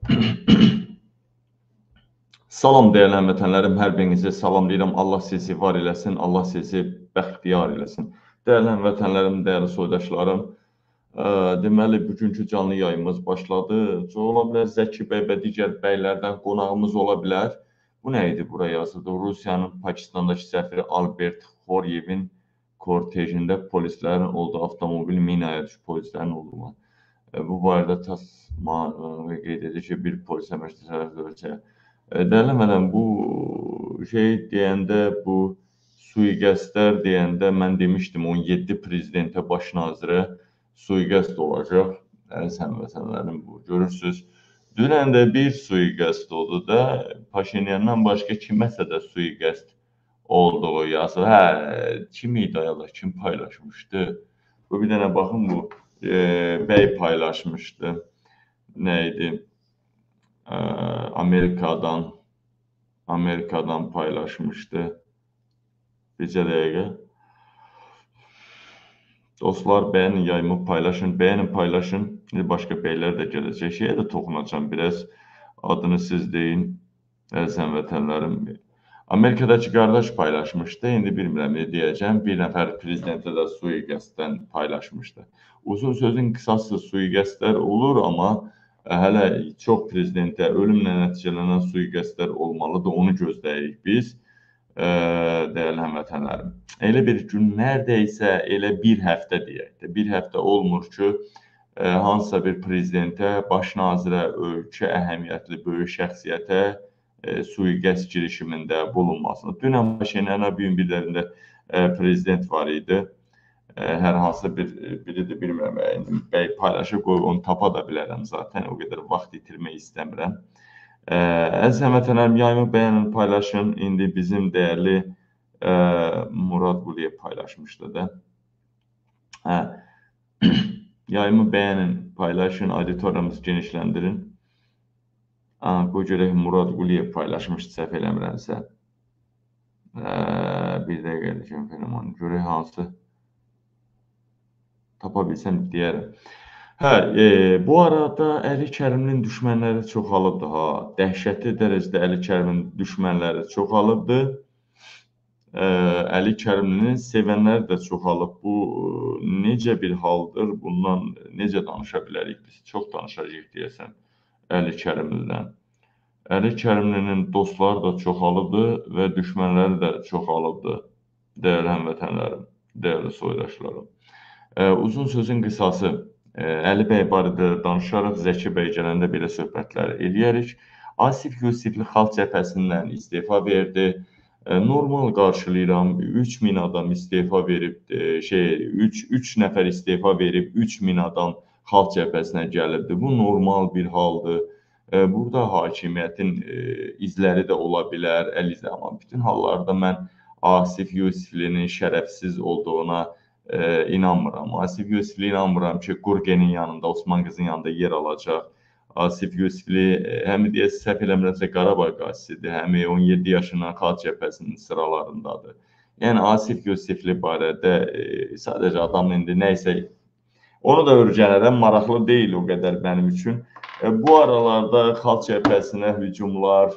Salam dəyərli həmvətənlərim, hər birinizi salamlayıram. Allah sizi var eləsin, Allah sizi bəxtiyar eləsin. Dəyərli həmvətənlərim, dəyərli soydaşlarım, deməli, bugünkü canlı yayımız başladı. Ola bilər Zəki bəy və digər bəylərdən qonağımız ola bilər. Bu nə idi bura yazıldı? Rusiyanın Pakistandakı səfiri Albert Xoryevin kortejində polislərin olduğu avtomobil minaya düşüb, polislərin olduğu. Bu barədə TASS qeyd edir ki, bir polis əməkdaşı Dəyərli mənəm, bu şey deyəndə, bu sui-qəsdlər deyəndə mən demişdim 17 prezidentə, baş nazirə sui-qəsd olacaq. Əziz həmvətənlərim, bu görürsünüz. Dünən də bir sui-qəsd oldu da, Paşinyandan başqa kiməsə də sui-qəsd olduğu yazılır. Hə, kim idi ayaqlar, kim paylaşmışdı? Bu bir dənə baxın, bu bəy paylaşmışdı. Nə idi? Amerikadan paylaşmışdı. Bircə dəqiqə. Dostlar, bəyənin yayımı paylaşın, paylaşın. Başqa bəylər də gələcək. Şeyə də toxunacağım biraz. Adını siz deyin, əziz həmvətənlərim. Amerikadakı qardaş paylaşmışdı. İndi bilmirəm, ne deyəcəm. Bir nəfər prezidentə də sui-qəsddən paylaşmışdı. Uzun sözün qısası sui-qəsdlər olur, amma hələ çox prezidentə ölümlə nəticələnən sui-qəsdlər olmalıdır, onu gözləyirik biz, dəyərli həmvətənlərim. Elə bir gün, nərdəysə elə bir həftə deyək də, bir həftə olmur ki, hansısa bir prezidentə, baş nazirə, ölkə əhəmiyyətli böyük şəxsiyyətə sui-qəsd girişimində bulunmasın. Dünən Paşinyanın bir birlərində prezident var idi. Hər hansı biridir, bilmirəm, bəy paylaşıb qoy, onu tapa da bilərəm zaten, o qədər vaxt itirmək istəmirəm. Əziz həmvətənlərim, yayımı bəyənin, paylaşın. İndi bizim dəyərli Murad Quliyev paylaşmışdı da. Yayımı bəyənin, paylaşın, auditoriyamızı genişləndirin. Qoy görək, Murad Quliyev paylaşmışdı, səhv eləmirəmsə. Bir dəqiqəlik fenomen, görək hansı tapa bilsəm deyərəm. Bu arada Əli Kərimlinin düşmənləri çoxalıbdır. Dəhşətli dərəcədə Əli Kərimin düşmənləri çoxalıbdır. Əli Kərimlinin sevənləri də çoxalıb. Bu necə bir haldır? Bundan necə danışa bilərik biz? Çox danışacağıq deyəsən Əli Kərimlidən. Əli Kərimlinin dostları da çoxalıbdır və düşmənləri də çoxalıbdır. Dəyərli həmvətənlərim, dəyərli soydaşlarım. Uzun sözün qısası, Əli bəy barədə danışaraq Zəki bəy gələndə belə söhbətlər eləyərik. Asif Yusifli Xalq Cəbhəsindən istefa verdi. Normal qarşılayıram, 3000 adam istefa verib, 3 nəfər istefa verib, 3000 adam Xalq Cəbhəsinə gəlibdir. Bu normal bir haldır. Burada hakimiyyətin izləri də ola bilər, amma bütün hallarda mən Asif Yusiflinin şərəfsiz olduğuna inanmıram. Asif Yusifli inanmıram ki, Qurgenin yanında, Osman qızın yanında yer alacaq. Asif Yusifli həm deyəsə səhv eləmirəmsə Qarabağ qazisidir, həm 17 yaşından Xalq Cəbhəsinin sıralarındadır. Yəni Asif Yusifli barədə sadəcə adam indi nəysə onu da öyrənərəm, maraqlı deyil o qədər mənim üçün. Bu aralarda Xalq Cəbhəsinə hücumlar,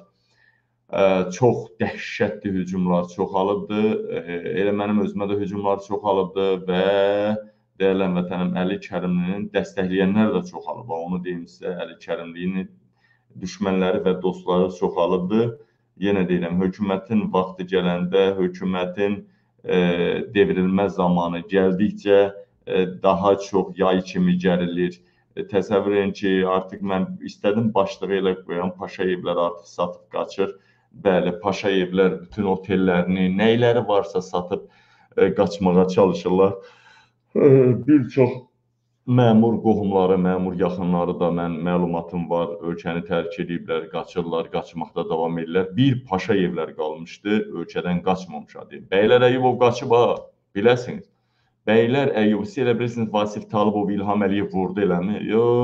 çox dəhşətli hücumlar çoxalıbdır. Elə mənim özümə də hücumlar çoxalıbdır və dəyərli həmvətənim Əli Kərimlinin dəstəkləyənlər də çoxalıb. Onu deyim sizə, Əli Kərimlinin düşmənləri və dostları çoxalıbdır. Yenə deyirəm, hökumətin vaxtı gələndə, hökumətin devrilmə zamanı gəldikcə daha çox yay kimi gərilir. Təsəvvür edin ki, artıq mən istədim başlığı elə qoyam, Paşayevlər artıq satıb qaçır. Bəli, Paşayevlər bütün otellərini, nəyləri varsa satıb qaçmağa çalışırlar. Bir çox məmur qohumları, məmur yaxınları da mən məlumatım var, ölkəni tərk ediblər, qaçırlar, qaçmaqda davam edirlər. Bir Paşayevlər qalmışdı, ölkədən qaçmamışadı. Bəylər Əyyubov qaçıb, biləsiniz. Bəylər Əyyubov, siz elə bilirsiniz, Vasif Talıbov, İlham Əliyev vurdu eləmi?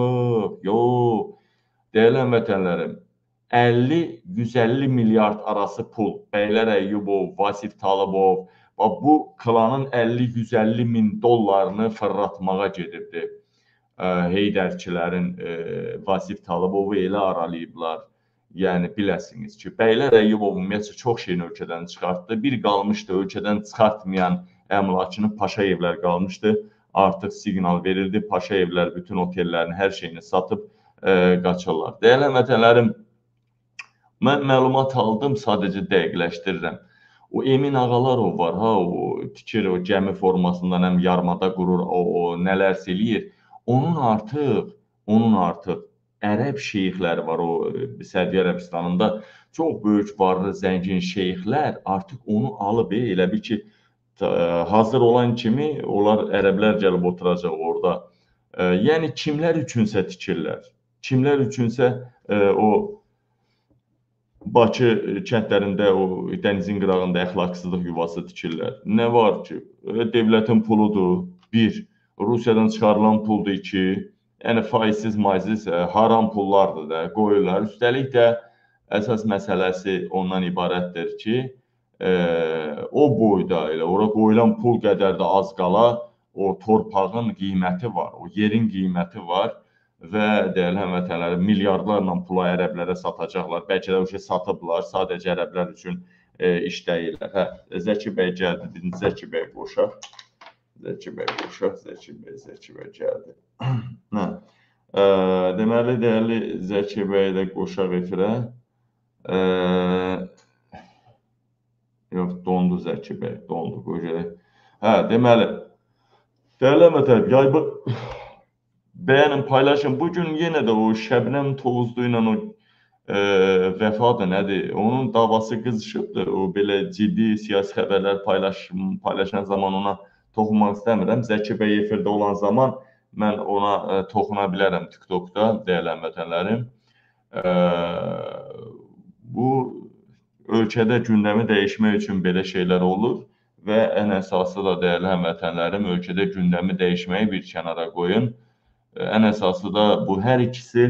Yox. Dəyərli həmvətənlərim, 50-150 milyard arası pul, Bəylər Əyyubov, Vasif Talıbov, bu klanın 50-150 min dollarını fırlatmağa gedirdi. Heydərçilərin Vasif Talıbovu elə aralayıblar. Yəni biləsiniz ki, Bəylər Əyyubov ümumiyyətlə çox şeyin ölkədən çıxartdı. Bir qalmışdı, ölkədən çıxartmayan əmlakını Paşayevlər qalmışdı. Artıq siqnal verildi. Paşayevlər bütün otellərini, hər şeyini satıb qaçırlar. Dəyərli həmvətənlərim, mən məlumat aldım, sadəcə dəqiqləşdirirəm. O Emin Ağalarov var, ha, o tikir, o gəmi formasından həm yarmada qurur, o nələrsə eləyir. Onun artıq ərəb şeyxləri var, o Səudiyyə Ərəbistanında çox böyük varlı, zəngin şeyxlər artıq onu alıb, elə bil ki, hazır olan kimi onlar ərəblər gəlib oturacaq orada. Yəni kimlər üçünsə tikirlər, kimlər üçünsə o Bakı kəndlərində, o dənizin qırağında əxlaqsızlıq yuvası tikirlər. Nə var ki, dövlətin puludur, bir, Rusiyadan çıxarılan puldur, iki, yəni faizsiz, maizsiz haram pullardır da, qoyurlar. Üstəlik də əsas məsələsi ondan ibarətdir ki, o boyda elə ora qoyulan pul qədər də az qala o torpağın qiyməti var, o yerin qiyməti var. Və dəyərli həmvətənlərim, milyardlarla pula ərəblərə satacaqlar. Bəlkə də o şey satıblar, sadəcə ərəblər üçün işləyirlər. Hə, Zəki bəy gəldi, birinci Zəki bəy qoşaq. Zəki bəy gəldi. Hə. Deməli, dəyərli Zəki bəy də qoşaq efirə. Yox, dondu Zəki bəy, dondu, qoy gələk. Hə, deməli, dəyərli həmvətənlərim, bəyənin, paylaşın. Bugün yenə də o Şəbnəm Tovuzlu ilə o vəfadır, nədir? Onun davası qızışıbdır. O belə ciddi siyasi xəbərlər paylaşan zaman ona toxunmaq istəmirəm. Zəki bəy efirdə olan zaman mən ona toxuna bilərəm TikTokda, dəyərli həmvətənlərim. Bu ölkədə gündəmi dəyişmək üçün belə şeylər olur və ən əsası da dəyərli həmvətənlərim, ölkədə gündəmi dəyişməyi bir kənara qoyun. Ən əsası da bu hər ikisi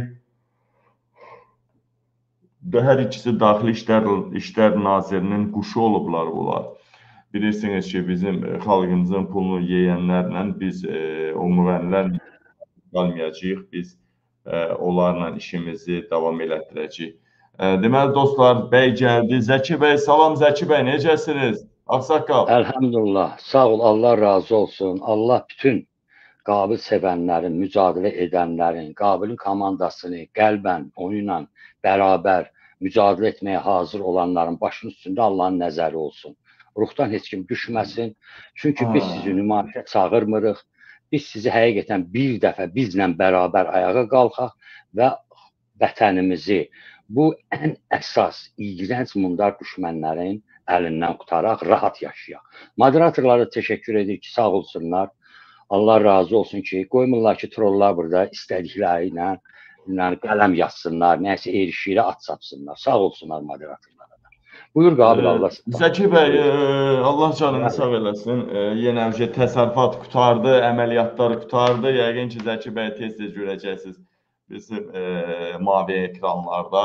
Daxili İşlər Nazirinin quşu olublar bunlar. Bilirsiniz ki, bizim xalqımızın pulunu yeyənlərlə biz o müğənnilərlə qalmayacağıq, biz onlarla işimizi davam elətdirəcəyik. Deməli, dostlar, bəy gəldi. Zəki bəy, salam Zəki bəy, necəsiniz? Ağsaqqal. Elhamdülillah, sağ ol, Allah razı olsun. Allah bütün qabil sevənlərin, mücadilə edənlərin, qabilin komandasını qəlbən, oyunla bərabər mücadilə etməyə hazır olanların başının üstündə Allahın nəzəri olsun. Ruhdan heç kim düşməsin. Çünki biz sizi nümayişə çağırmırıq. Biz sizi həqiqətən bir dəfə bizlə bərabər ayağa qalxaq və vətənimizi bu ən əsas iyrənc mundar düşmənlərin əlindən qutaraq, rahat yaşayaq. Moderatorlara təşəkkür edir ki, sağ olsunlar. Allah razı olsun ki, qoymurlar ki, trollar burada istədikləri ilə qələm yazsınlar, nəyəsə erişiklə at sapsınlar. Sağ olsunlar moderatorlara da. Buyur qabil Allah. Zəki bəy, Allah canını sağ eləsin. Yenə təsərrüfat qutardı, əməliyyatlar qutardı. Yəqin ki, Zəki bəy tez-tez görəcəksiniz bizim mavi ekranlarda.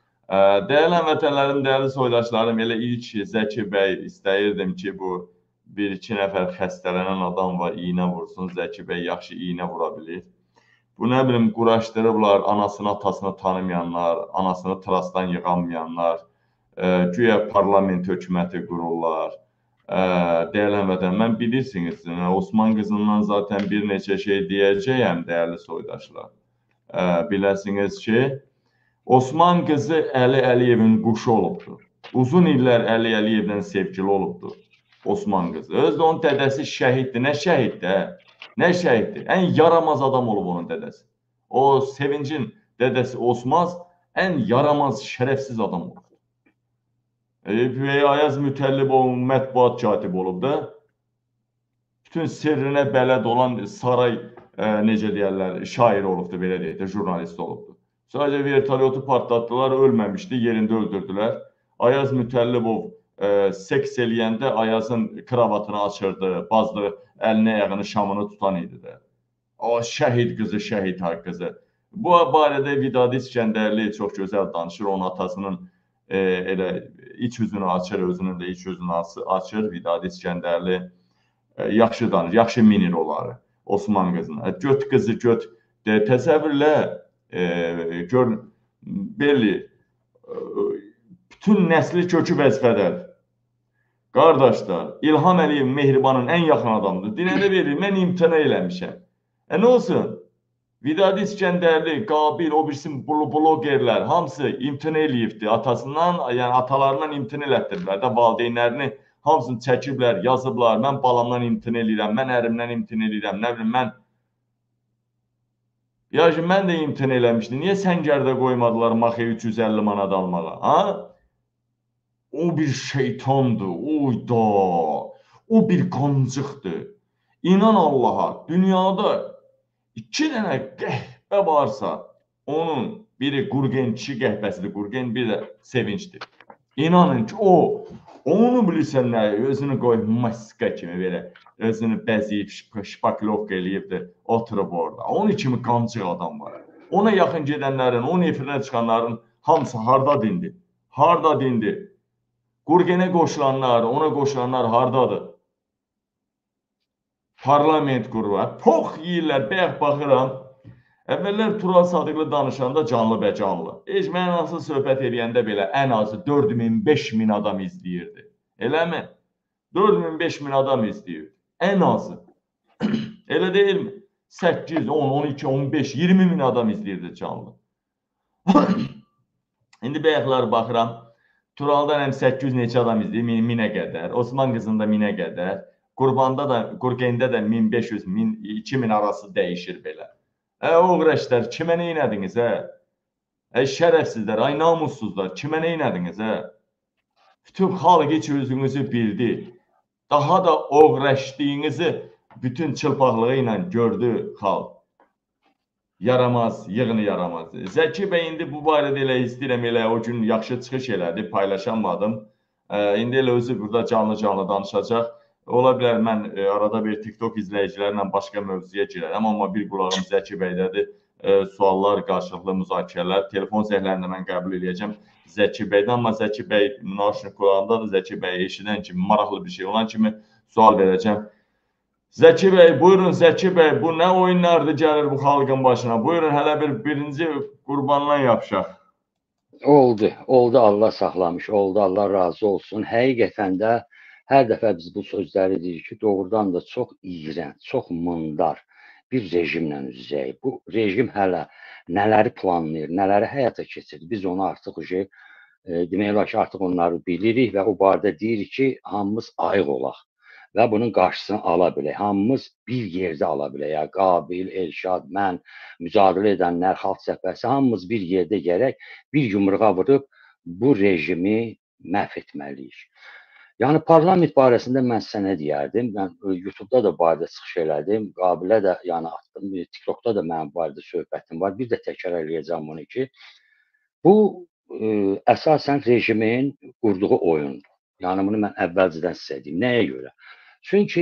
Dəyərli həmvətənlərim, dəyərli soydaşlarım, elə ilk Zəki bəy istəyirdim ki, bu bir-iki nəfər xəstələnən adam var, iynə vursun. Zəki bəy yaxşı iynə vura bilir. Bu nə bilim, quraşdırıblar anasını, atasını tanımayanlar, anasını trasdan yığanmayanlar, güya parlament hökuməti qururlar. Dəyərli həmvətənlərim, mən bilirsiniz, Osman qızından zaten bir neçə şey deyəcəyəm, dəyərli soydaşlar. Biləsiniz ki, Osman qızı Əli Əliyevin quşu olubdur. Uzun illər Əli Əliyevdən sevgili olubdur. Osman qızı. Özdə onun dədəsi şəhiddir. Nə şəhiddir? Nə şəhiddir? Ən yaramaz adam olub onun dədəsi. O Sevincin dədəsi Osmaz ən yaramaz, şərəfsiz adam olub. Ayaz Mütəllibov mətbuat katibi olub da. Bütün sirrinə bələd olan saray, necə deyərlər, şair olubdur, belə deyək də, jurnalist olubdur. Sadəcə vertolyotu partlatdılar, ölməmişdi, yerində öldürdülər. Ayaz Mütəllibov seks eləyəndə Ayazın kravatını açırdı, bazdı, əlinə ayağını, şamını tutan idi də. O şəhid qızı, şəhid qızı. Bu barədə Vidadi İskəndərli çox gözəl danışır. Onun atasının elə iç üzünü açır, özünün də iç üzünü açır. Vidadi İskəndərli yaxşı danışır, yaxşı minir onları Osman qızına. Göt qızı, göt Təsəvvürlə gör, belli, bütün nəsli kökü vəzifədədir. Qardaşlar, İlham Əliyev Mehribanın ən yaxın adamıdır. Dinədə verir, mən imtina eləmişəm. Nə olsun? Vidadi İskəndərli, Qabil, o birisi blogerlər, hamısı imtina eləyibdir atasından, yəni atalarından imtina elətdiriblər də valideynlərini, hamısını çəkiblər, yazıblar, mən balamdan imtina eləyirəm, mən ərimdən imtina eləyirəm, nə bilim, mən də imtina eləmişdim. Niyə Səngərdə qoymadılar Maxeyə 350 manat almağa, ha? O bir şeytandır, oyda, o bir qancıqdır. İnan Allaha, dünyada 2 dənə qəhbə varsa, onun biri Qurgen, kişi qəhbəsidir, Qurgen, bir də Sevinçdir. İnanın ki, onu bilirsən nə, özünü qoy maska kimi belə, özünü bəziyib, şpaklovka eləyibdir, oturub orada. Onun kimi qancıq adam var. Ona yaxın gedənlərin, onun efirinə çıxanların hamısı harda dindi? Harda dindi? Qurgenə qoşulanlar, ona qoşulanlar hardadır? Parlament qururlar, pox yeyirlər, bəyək baxıram. Əvvəllər Tural Sadıqlı danışanda canlı və canlı. Heç mənasız söhbət edəndə belə ən azı 4000-5000 adam izləyirdi. Eləmi? 4000-5000 adam izləyirdi. Ən azı. Elə deyilmi? 8, 10, 12, 15, 20 min adam izləyirdi canlı. İndi bəyəklər baxıram. Turaldan həm 800 neçə adam izləyir, 1000-ə qədər. Osman qızında 1000-ə qədər. Qurgendə də 1500, 2000 arası dəyişir belə. Oğraşlar, kimə nə inədiniz, şərəfsizlər, namussuzlar, kimə nə inədiniz, Bütün xalq heç özünüzü bildi. Daha da oğraşdığınızı bütün çılpaqlığı ilə gördü xalq. Yaramaz, yığını yaramaz. Zəki bəy indi bu barədə elə istəyirəm, elə o gün yaxşı çıxış elədi, paylaşamadım. İndi elə özü burada canlı danışacaq. Ola bilər, mən arada bir TikTok izləyicilərlə başqa mövzuya girərəm, amma bir qulağım Zəki bəydədir. Suallar, qarşılıqlı müzakirələr, telefon zəhlərini mən qəbul edəcəm Zəki bəydən, amma Zəki bəy naşını qulağındadır, Zəki bəy eşidən kimi, maraqlı bir şey olan kimi sual verəcəm. Zəki bəy, buyurun Zəki bəy, bu nə oyunlardır gəlir bu xalqın başına? Buyurun, hələ birinci qurbandan yapışaq. Oldu, Allah saxlamış, oldu, Allah razı olsun. Həqiqətən də hər dəfə biz bu sözləri deyirik ki, doğrudan da çox iyrənc, çox mındar bir rejimlə üz-üzəyik. Bu rejim hələ nələri planlayır, nələri həyata keçirir. Biz onu artıq demək olar ki, artıq onları bilirik və o barədə deyirik ki, hamımız ayıq olaq və bunun qarşısını ala bilək. Hamımız bir yerdə ala bilək. Yəni, Qabil, Elşad, mən, mücadilə edənlər, xalq cəbhəsi, hamımız bir yerdə gərək bir yumruğa vurub bu rejimi məhv etməliyik. Yəni, parlament barəsində mən sizə nə deyərdim? Mən YouTube-da da barədə çıxış elədim, Qabilə də, yəni TikTok-da da mənim barədə söhbətim var. Bir də təkrar eləyəcəm bunu ki, bu əsasən rejimin qurduğu oyundur. Yəni, bunu mən əvvəlcədən sizə deyim. Nəyə görə? Çünki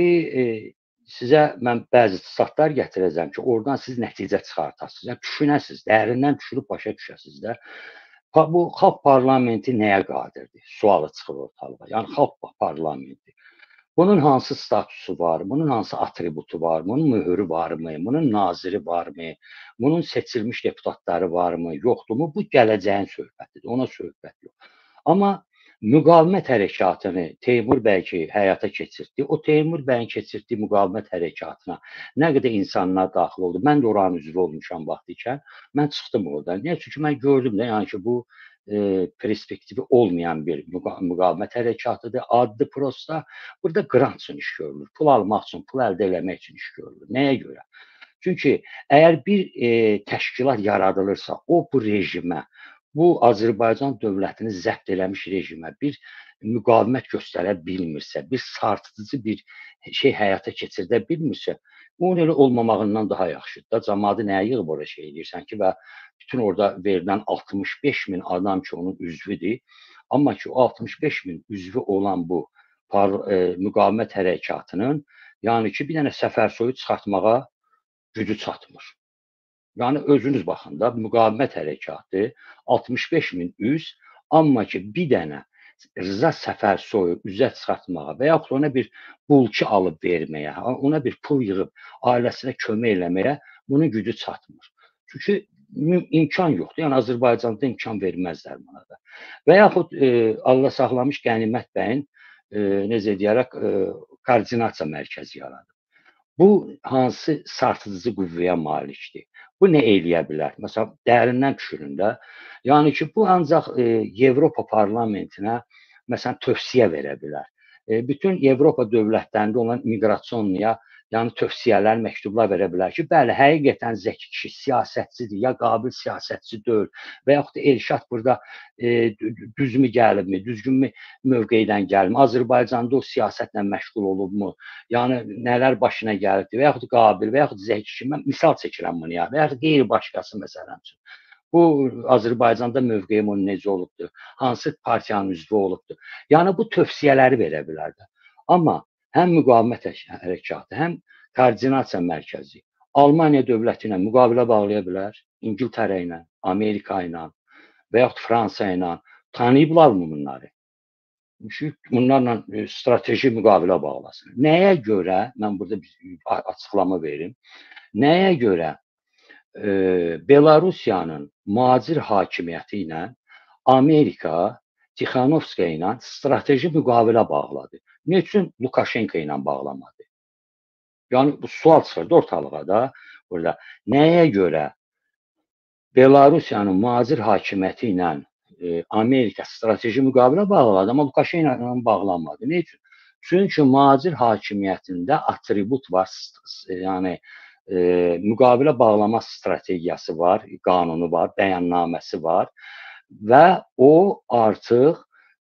sizə mən bəzi statlar gətirəcəm ki, oradan siz nəticə çıxartasınız. Yəni, düşünəsiniz, dərindən düşünüb başa düşəsiniz də. Bu xalq parlamenti nəyə qadirdir? Sualı çıxır ortalığa. Yəni, xalq parlamenti. Bunun hansı statusu var? Bunun hansı atributu var? Bunun mühürü varmı? Bunun naziri varmı? Bunun seçilmiş deputatları varmı? Yoxdurmu? Bu gələcəyin söhbətidir. Ona söhbət yox. Amma müqavimət hərəkatını Teymur bəy ki, həyata keçirdi. O Teymur bəyin keçirdiyi müqavimət hərəkatına nə qədər insanlar daxil oldu. Mən də oranın üzvü olmuşam vaxtı ikən. Mən çıxdım oradan. Niyə? Çünki mən gördüm də, yəni ki, bu perspektivi olmayan bir müqavimət hərəkatıdır. Adlı prosta burada qrant üçün iş görülür. Pul almaq üçün, pul əldə eləmək üçün iş görülür. Nəyə görə? Çünki əgər bir təşkilat yaradılırsa, o bu rejimə, bu Azərbaycan dövlətini zəbt eləmiş rejimə bir müqavimət göstərə bilmirsə, bir sartıcı bir şey həyata keçirdə bilmirsə, onun elə olmamağından daha yaxşıdır da. Cəmaatı nəyə yığıb oraya şey edirsən ki, və bütün orada verilən 65 min adam ki, onun üzvüdür. Amma ki, o 65 min üzvü olan bu müqavimət hərəkatının, yəni ki, bir dənə Səfərsoyu çıxartmağa gücü çatmır. Yəni, özünüz baxın da, müqavimət hərəkatı 65 min üz, amma ki, bir dənə Rıza Səfərsoyu üzə çıxartmağa və yaxud ona bir bulki alıb verməyə, ona bir pul yığıb ailəsinə kömək eləməyə bunun gücü çatmır. Çünki imkan yoxdur. Yəni Azərbaycanda imkan verməzlər buna da. Və yaxud Allah saxlamış Qənimət bəyin necə deyərək koordinasiya mərkəzi yaradır. Bu hansı sarsıdıcı qüvvəyə malikdir? Bu nə eləyə bilər? Məsələn, dərindən düşürün də. Yəni ki, bu ancaq Avropa parlamentinə məsələn tövsiyə verə bilər. Bütün Avropa dövlətlərində olan miqrasiyonluya yəni tövsiyələr, məktublar verə bilər ki, bəli, həqiqətən Zəki kişi siyasətçidir, ya qabil siyasətçi deyil və yaxud da Elşad burada düzmü gəlibmi, düzgünmü mövqedən gəlibmi, Azərbaycanda o siyasətlə məşğul olubmu, yəni nələr başına gəlibdi və yaxud da qabil və yaxud da Zəki kişi, mən misal çəkirəm bunu ya, və yaxud da qeyri başqası məsələn üçün. Bu Azərbaycanda mövqeyim onun necə olubdur, hansı partiyanın üzvü olubdur. Yəni bu tövsiyələri verə bilər də. Amma həm müqavimət hərəkatı, həm koordinasiya mərkəzi Almaniya dövləti ilə müqavilə bağlaya bilər, İngiltərə ilə, Amerika ilə və yaxud Fransa ilə tanıyıblarmı bunları? Bunlarla strateji müqavilə bağlasın. Nəyə görə, mən burada bir açıqlama verim, nəyə görə Belarusiyanın mühacir hakimiyyəti ilə Amerika Tixanovskaya ilə strateji müqavilə bağladı. Nə üçün Lukashenko ilə bağlamadı? Yəni bu sual çıxırdı ortalığa da burada. Nəyə görə Belarusiyanın mühacir hakimiyyəti ilə Amerika strateji müqavilə bağladı, amma Lukashenko ilə bağlanmadı? Nə üçün? Çünki mühacir hakimiyyətində atribut var, yəni müqavilə bağlama strategiyası var, qanunu var, bəyannaməsi var və o artıq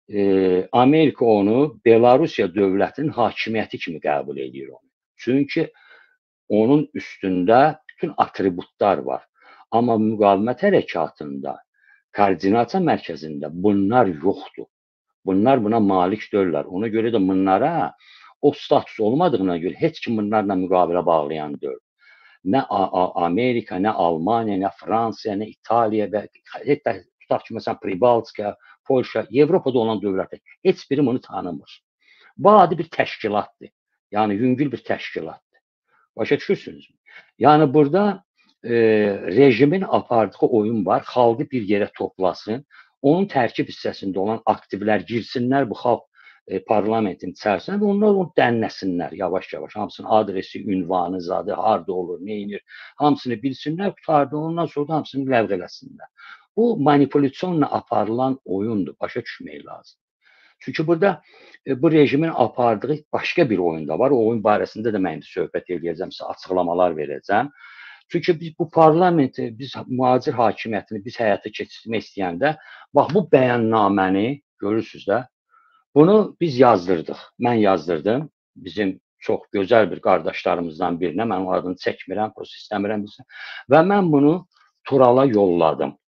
Amerika onu Belarusiya dövlətinin hakimiyyəti kimi qəbul edir onu. Çünki onun üstündə bütün atributlar var. Amma müqavimət hərəkatında, koordinasiya mərkəzində bunlar yoxdur. Bunlar buna malik deyirlər. Ona görə də bunlara o status olmadığına görə heç kim bunlarla müqavilə bağlayan deyil. Nə Amerika, nə Almaniya, nə Fransa, nə İtaliya və hətta tutaq ki, məsələn, Pribaltiya, Polşa, Avropada olan dövlətlər heç biri bunu tanımır. Bu adi bir təşkilatdır. Yəni yüngül bir təşkilatdır. Başa düşürsünüzmü? Yəni burada rejimin apardığı oyun var. Xalqı bir yerə toplasın. Onun tərkib hissəsində olan aktivlər girsinlər bu xalq parlamentin içərisinə və onlar onu dənləsinlər yavaş-yavaş. Hamısının adresi, ünvanı, zadı, harda olur, neyinir, hamısını bilsinlər, qutardı, ondan sonra da hamısını ləğv eləsinlər. Bu manipulyasiyonla aparılan oyundur, başa düşmək lazım. Çünki burada bu rejimin apardığı başqa bir oyun da var. O oyun barəsində də mən söhbət edəcəm, sizə açıqlamalar verəcəm. Çünki biz bu parlamenti, biz mühacir hakimiyyətini biz həyata keçirmək istəyəndə, bax bu bəyannaməni görürsünüz də, bunu biz yazdırdıq. Mən yazdırdım. Bizim çox gözəl bir qardaşlarımızdan birinə, mən onun adını çəkmirəm, prosta istəmirəm bilsin. Və mən bunu Turala yolladım.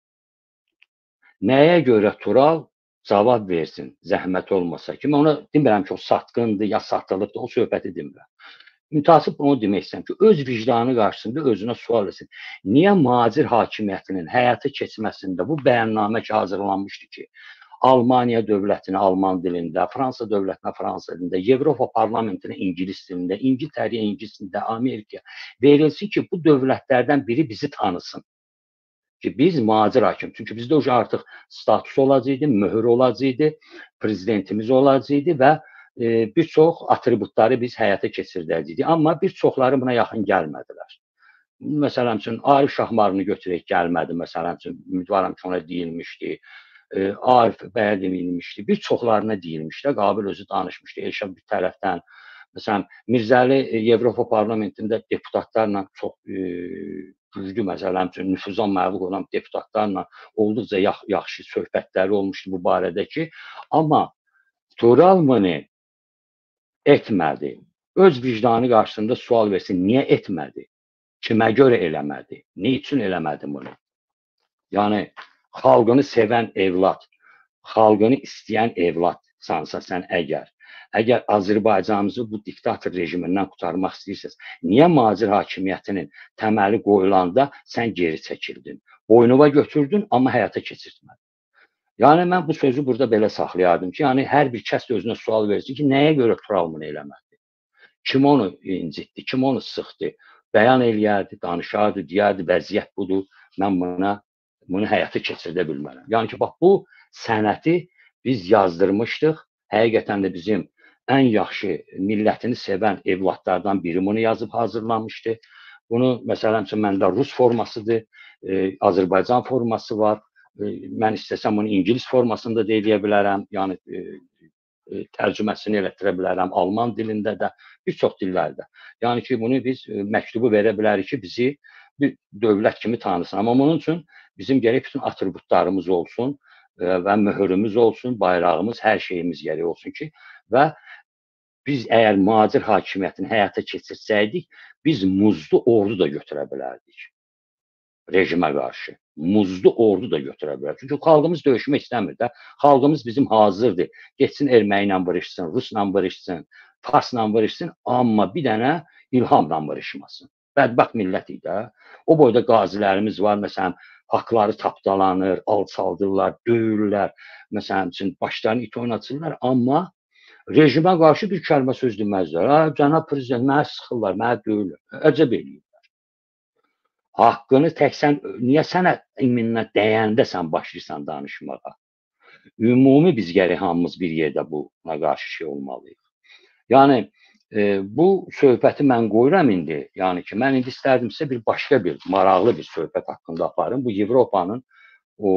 Nəyə görə Tural cavab versin, zəhmət olmasa ki, mən ona demirəm ki, o satqındır, ya satılıbdır, o söhbəti demirəm. Mütasib bunu demək istəyirəm ki, öz vicdanı qarşısında özünə sual etsin. Niyə mühacir hakimiyyətinin həyata keçməsində bu bəyannamə ki, hazırlanmışdı ki, Almaniya dövlətinə Alman dilində, Fransa dövlətinə Fransa dilində, Avropa parlamentinə İngilis dilində, İngiltərəyə İngilis dilində, Amerikaya verilsin ki, bu dövlətlərdən biri bizi tanısın. Ki biz mühacir hakim, çünki bizdə artıq status olacaqdı, möhür olacaqdı, prezidentimiz olacaqdı və bir çox atributları biz həyata keçirdəcəkdik. Amma bir çoxları buna yaxın gəlmədilər. Məsələn üçün, Arif Şahmarını götürək gəlmədi, məsələn üçün, ümidvaram ki, ona deyilmişdi. Arif bəyə deyilmişdi. Bir çoxlarına deyilmişdi. Qabil özü danışmışdı. Elşad bir tərəfdən. Məsələn, Mirzəli Avropa parlamentində deputatlarla çox güclü, məsələn üçün, nüfuzan məğlub olan deputatlarla olduqca yaxşı söhbətləri olmuşdu bu barədə ki, amma Tural bunu etmədi. Öz vicdanı qarşısında sual versin, niyə etmədi? Kimə görə eləmədi? Nə üçün eləmədi bunu? Yəni, xalqını sevən evlad, xalqını istəyən evladsansa sən əgər Azərbaycanımızı bu diktator rejimindən qurtarmaq istəyirsiniz, niyə mühacir hakimiyyətinin təməli qoyulanda sən geri çəkildin? Boynuma götürdün, amma həyata keçirtmədin. Yəni, mən bu sözü burada belə saxlayardım ki, yəni hər bir kəs özünə sual versin ki, nəyə görə Tural bunu eləmədi? Kim onu incitdi, kim onu sıxdı? bəyan eləyərdi, danışardı, deyərdi, vəziyyət budur, mən bunu həyata keçirdə bilmərəm. Yəni ki, bax, bu sənəti biz yazdırmışdıq. Həqiqətən də bizim ən yaxşı millətini sevən evladlardan biri bunu yazıb hazırlamışdı. Bunu, məsələn üçün, məndə rus formasıdır, Azərbaycan forması var. Mən istəsəm bunu İngilis formasında da eləyə bilərəm. Yəni, tərcüməsini elətdirə bilərəm. Alman dilində də, bir çox dillərdə. Yəni ki, bunu biz məktubu verə bilərik ki, bizi bir dövlət kimi tanısın. Amma bunun üçün bizim gərək bütün atributlarımız olsun və möhürümüz olsun, bayrağımız, hər şeyimiz gərək olsun ki, və biz əgər mühacir hakimiyyətini həyata keçirsəydik, biz muzlu ordu da götürə bilərdik rejimə qarşı. Muzlu ordu da götürə bilərdik. Çünki xalqımız döyüşmək istəmir də. Xalqımız bizim hazırdır. Getsin erməni ilə vuruşsun, rusla vuruşsun, farsla vuruşsun, amma bir dənə İlhamla vuruşmasın. Bədbəxt millətik də. O boyda qazilərimiz var, məsələn, haqları tapdalanır, alçaldırlar, döyürlər, məsələn üçün başlarını it oynatırlar, amma rejimə qarşı bir kəlmə söz deməzlər. Cənab prezident, mənə sıxırlar, mənə döyürlər. Əcəb eləyirlər. Haqqını təksən, niyə sənə iminə dəyəndə sən başlayırsan danışmağa? Ümumi biz gərək hamımız bir yerdə buna qarşı şey olmalıyıq. Yəni, bu söhbəti mən qoyuram indi. Yəni ki, mən indi istərdim sizə bir başqa bir, maraqlı bir söhbət haqqında aparım. Bu Avropanın o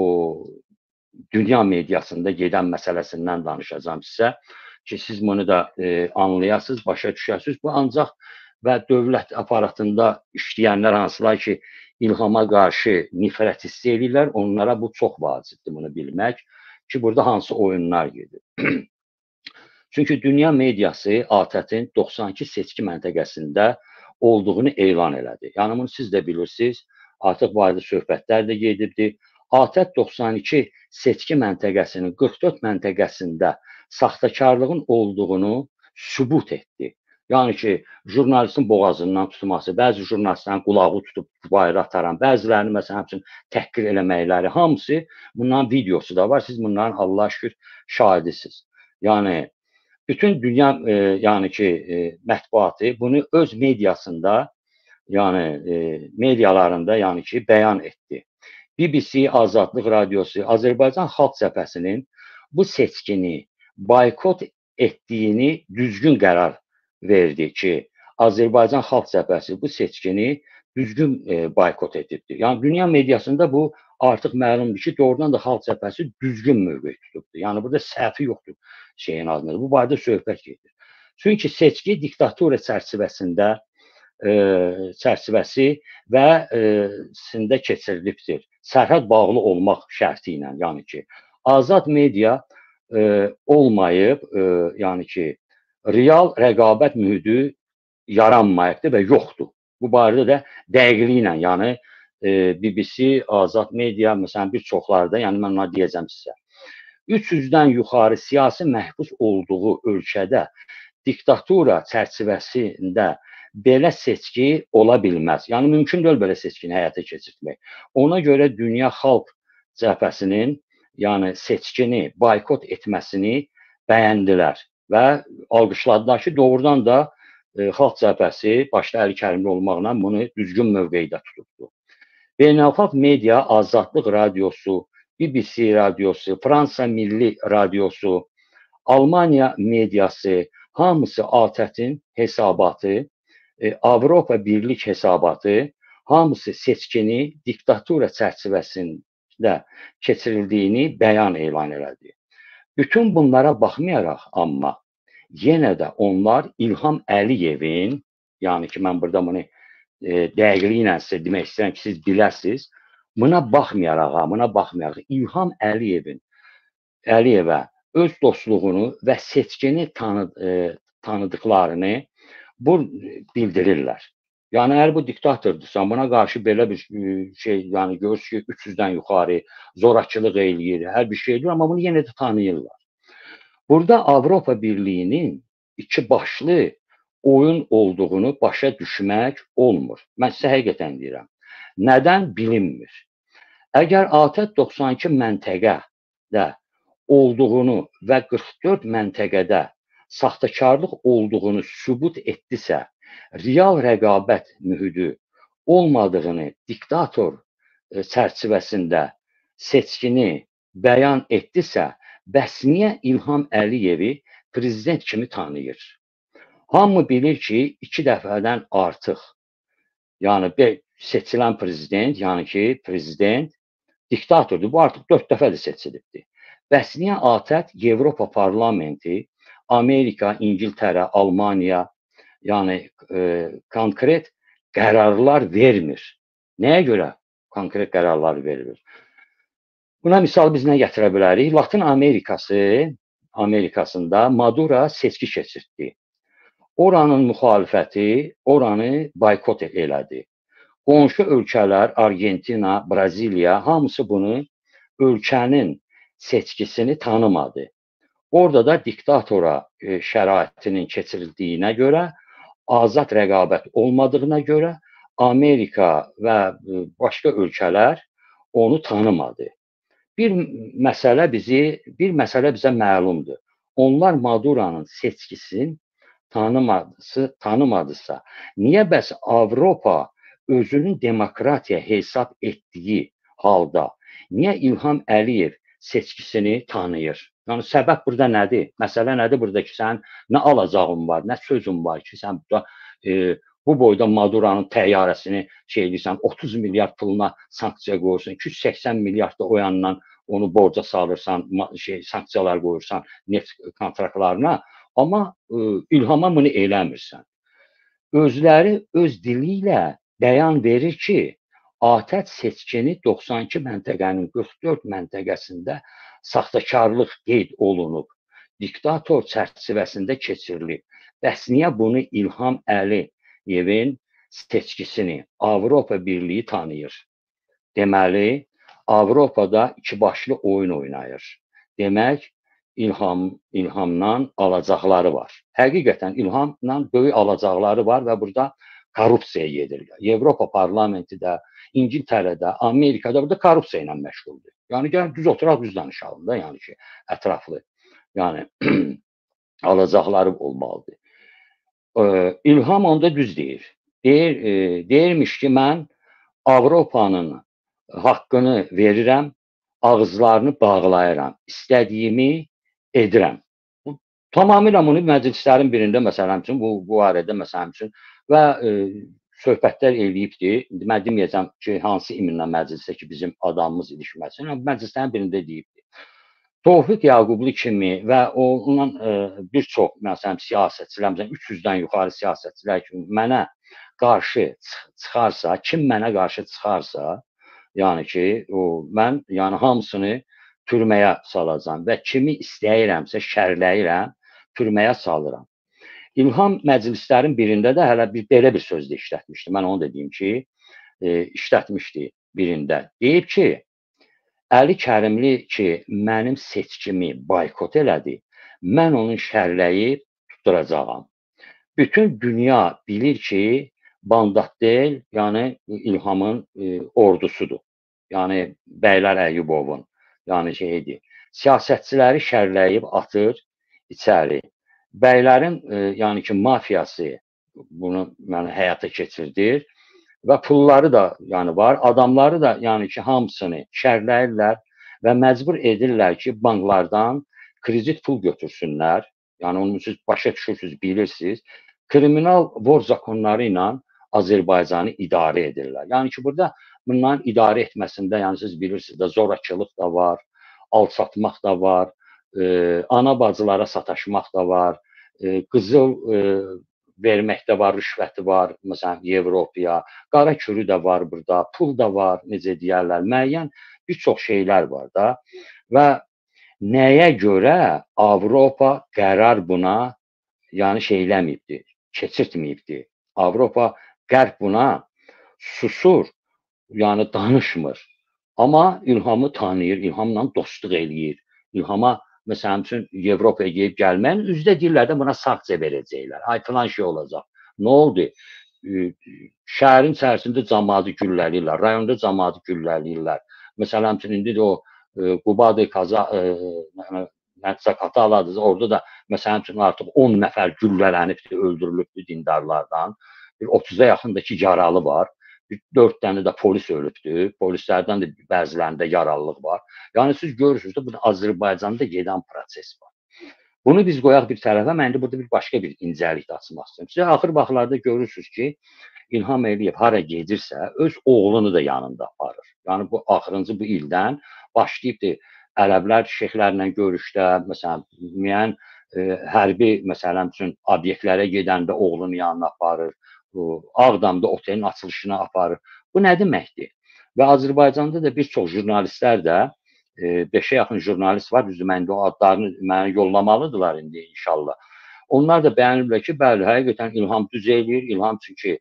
dünya mediasında gedən məsələsindən danışacağım sizə ki, siz bunu da anlayasınız, başa düşəsiniz. Bu ancaq və dövlət aparatında işləyənlər hansılar ki, İlhama qarşı nifrət hiss edirlər, onlara bu çox vacibdir bunu bilmək ki, burada hansı oyunlar gedir. Çünki dünya mediası ATƏT-in 92 seçki məntəqəsində olduğunu elan elədi. Yəni, bunu siz də bilirsiniz, artıq bu ayrı söhbətlər də gedibdir. ATƏT 92 seçki məntəqəsinin 44 məntəqəsində saxtakarlığın olduğunu sübut etdi. Yəni ki, jurnalistin boğazından tutması, bəzi jurnalistlərin qulağı tutub bayrağı ataran, bəzilərinin məsələn üçün təhqir eləməkləri, hamısı bunların videosu da var. Siz bunların Allah şükür şahidisiniz. Yəni, bütün dünya yəni ki, mətbuatı bunu öz mediasında, yəni medialarında yəni ki, bəyan etdi. BBC, Azadlıq Radiosu, Azərbaycan Xalq Cəbhəsinin bu seçkini boykot etdiyini düzgün qərar verdi ki, Azərbaycan Xalq Cəbhəsi bu seçkini düzgün boykot edibdir. Yəni, dünya mediasında bu artıq məlumdur ki, doğrudan da Xalq Cəbhəsi düzgün mövqe tutubdur. Yəni, burada səhvi yoxdur şeyin adında. Bu barədə söhbət gedir. Çünki seçki diktatura çərçivəsi və sində keçirilibdir. Sərhəd bağlı olmaq şərti ilə, yəni ki, azad media olmayıb, yəni ki, real rəqabət mühiti yaranmayıbdır və yoxdur. Bu barədə də dəqiqliklə, yəni BBC, Azad Media, məsələn, bir çoxlarda, yəni mən ona deyəcəm sizə. 300-dən yuxarı siyasi məhbus olduğu ölkədə diktatura çərçivəsində belə seçki ola bilməz. Yəni, mümkün deyil belə seçkini həyata keçirtmək. Ona görə Dünya Xalq Cəbhəsinin, yəni seçkini boykot etməsini bəyəndilər və alqışladılar ki, doğrudan da Xalq Cəbhəsi başda Əli Kərimli olmaqla bunu düzgün mövqedə tutubdur. Beynəlxalq media, Azadlıq Radiosu, BBC Radiosu, Fransa Milli Radiosu, Almaniya mediası, hamısı ATƏT-in hesabatı, Avropa Birlik hesabatı, hamısı seçkini diktatura çərçivəsində keçirildiyini bəyan elan elədi. Bütün bunlara baxmayaraq, amma yenə də onlar İlham Əliyevin, yəni ki, mən burada bunu dəqiqliklə sizə demək istəyirəm ki, siz biləsiniz, buna baxmayaraq, İlham Əliyevə öz dostluğunu və seçkini tanıdıqlarını bildirirlər. Yəni, əgər bu diktordursa, buna qarşı belə bir şey, yəni görürsünüz ki, 300-dən yuxarı zorakılıq eləyir, hər bir şey eləyir, amma bunu yenə də tanıyırlar. Burada Avropa Birliyinin iki başlı oyun olduğunu başa düşmək olmur. Mən sizə həqiqətən deyirəm. Nədən bilinmir? Əgər ATƏT 92 məntəqədə olduğunu və 44 məntəqədə saxtakarlıq olduğunu sübut etdisə real rəqabət mühiti olmadığını diktator çərçivəsində seçkini bəyan etdisə, bəs niyə İlham Əliyevi prezident kimi tanıyır? Hamı bilir ki, 2 dəfədən artıq, yəni seçilən prezident, yəni ki, prezident diktatordur. Bu artıq 4 dəfədir seçilibdir. Bəs niyə ATƏT, Avropa Parlamenti, Amerika, İngiltərə, Almaniya, yəni konkret qərarlar vermir? Nəyə görə konkret qərarlar verilir? Buna misal biz nə gətirə bilərik? Latın Amerikasında Maduro seçki keçirtdi. Oranın müxalifəti oranı boykot elədi. Qonşu ölkələr, Argentina, Braziliya, hamısı bunu ölkənin seçkisini tanımadı. Orada da diktatora şəraitinin keçirildiyinə görə, azad rəqabət olmadığına görə Amerika və başqa ölkələr onu tanımadı. Bir məsələ bizə məlumdur. Onlar Maduro'nun seçkisini tanımadısa, niyə bəs Avropa özünün demokratiya hesab etdiyi halda niyə İlham Əliyev seçkisini tanıyır? Yəni səbəb burada nədir? Məsələ nədir burada ki, sən nə alacağın var, nə sözün var ki, sən burada bu boyda Maduro'nun təyyarəsini edirsən, 30 milyard puluna sanksiya qoyursan, 280 milyard da o yandan onu borca salırsan, sanksiyalar qoyursan neft kontraktlarına, amma İlhama bunu eləmirsən. Özləri öz dili ilə bəyan verir ki, ATƏT seçkini 92 məntəqənin 44 məntəqəsində saxtakarlıq qeyd olunub, diktator çərçivəsində keçirilib. Bəs niyə bunu İlham Əliyevin seçkisini Avropa Birliyi tanıyır? Deməli, Avropada ikibaşlı oyun oynayır. Demək, İlhamdan alacaqları var. Həqiqətən İlhamla böyük alacaqları var və burada korrupsiya gedirlər. Avropa Parlamenti də, İngiltərədə, Amerikada burada korrupsiya ilə məşğuldur. Yəni gəl düz oturaq, düz danışalım da, yəni ki, ətraflı. Yəni alacaqları olmalıdır. İlham onda düz deyir. Deyirmiş ki, mən Avropanın haqqını verirəm, ağızlarını bağlayıram, istədiyimi edirəm. Tamamilə bunu məclislərin birində məsələn üçün, bu barədə məsələn üçün və söhbətlər eləyibdir. Mən deməyəcəm ki, hansı iminlə məclisdə ki, bizim adamımız ilişməsin, amma məclislərin birində deyibdir. Tofiq Yaqublu kimi və ondan bir çox məsələn siyasətçilər, məsələn 300-dən yuxarı siyasətçilər kimi mənə qarşı çıxarsa, kim mənə qarşı çıxarsa, yəni ki, mən yəni hamısını türməyə salacam və kimi istəyirəmsə şərləyirəm, türməyə salıram. İlham məclislərin birində də hələ belə bir söz də işlətmişdi. Mən onu da deyim ki, işlətmişdi birində. Deyib ki, Əli Kərimli ki, mənim seçkimi boykot elədi, mən onu şərləyib tutturacağam. Bütün dünya bilir ki, Bandatdel, yəni İlhamın ordusudur. Yəni Bəylər Əyyubovun, yəni şeydir. Siyasətçiləri şərləyib atır içəri. Bəylərin yəni ki, mafiyası bunu həyata keçirdir və pulları da yəni var, adamları da yəni ki, hamısını şərləyirlər və məcbur edirlər ki, banklardan kredit pul götürsünlər. Yəni onu siz başa düşürsünüz, bilirsiniz. Kriminal vor zakonları ilə Azərbaycanı idarə edirlər. Yəni ki, burada bunların idarə etməsində, yəni siz bilirsiniz də, zorakılıq da var, alçatmaq da var, ana bacılara sataşmaq da var, qızıl verməkdə var, rüşvəti var, məsələn, Avropaya, qara kürü də var burada, pul da var, necə deyərlər, müəyyən bir çox şeylər var da və nəyə görə Avropa qərar buna yəni şeyləməyibdir, keçirtməyibdir. Avropa qərb buna susur, yəni danışmır. Amma İlhamı tanıyır, İlhamla dostluq eləyir. İlhama məsələn üçün Avropaya gəlib gəlməyən üzdə deyirlər də buna sanksiya verəcəklər. Ay filan şey olacaq. Nə oldu? Şəhərin içərisində cəmaatı güllələyirlər, rayonda cəmaatı güllələyirlər. Məsələn üçün indi də o Qubadı zakatı aladınız. Orada da məsələn üçün artıq 10 nəfər güllələnibdir, öldürülübdür dindarlardan. Bir 30-a yaxındakı yaralı var. 4 dənə də polis ölübdür. Polislərdən də bəzilərində yaralılıq var. Yəni siz görürsünüz də bu Azərbaycanda gedən proses var. Bunu biz qoyaq bir tərəfə. Mən indi burada bir başqa bir incəlik də açmaq istəyirəm. Siz axır vaxtlarda görürsünüz ki, İlham Əliyev hara gedirsə, öz oğlunu da yanında aparır. Yəni bu axırıncı bu ildən başlayıbdır ərəblər şeyxlərlə görüşdə, məsələn, müəyyən hərbi məsələn üçün obyektlərə gedəndə oğlunu yanına aparır. Ağdamda otelin açılışına aparır. Bu nə deməkdir? Və Azərbaycanda da bir çox jurnalistlər də 5-ə yaxın jurnalist var. Düzdür, mən də o adlarını mənə yollamalıdırlar indi inşallah. Onlar da bəyəniblər ki, bəli, həqiqətən İlham düz eləyir. İlham çünki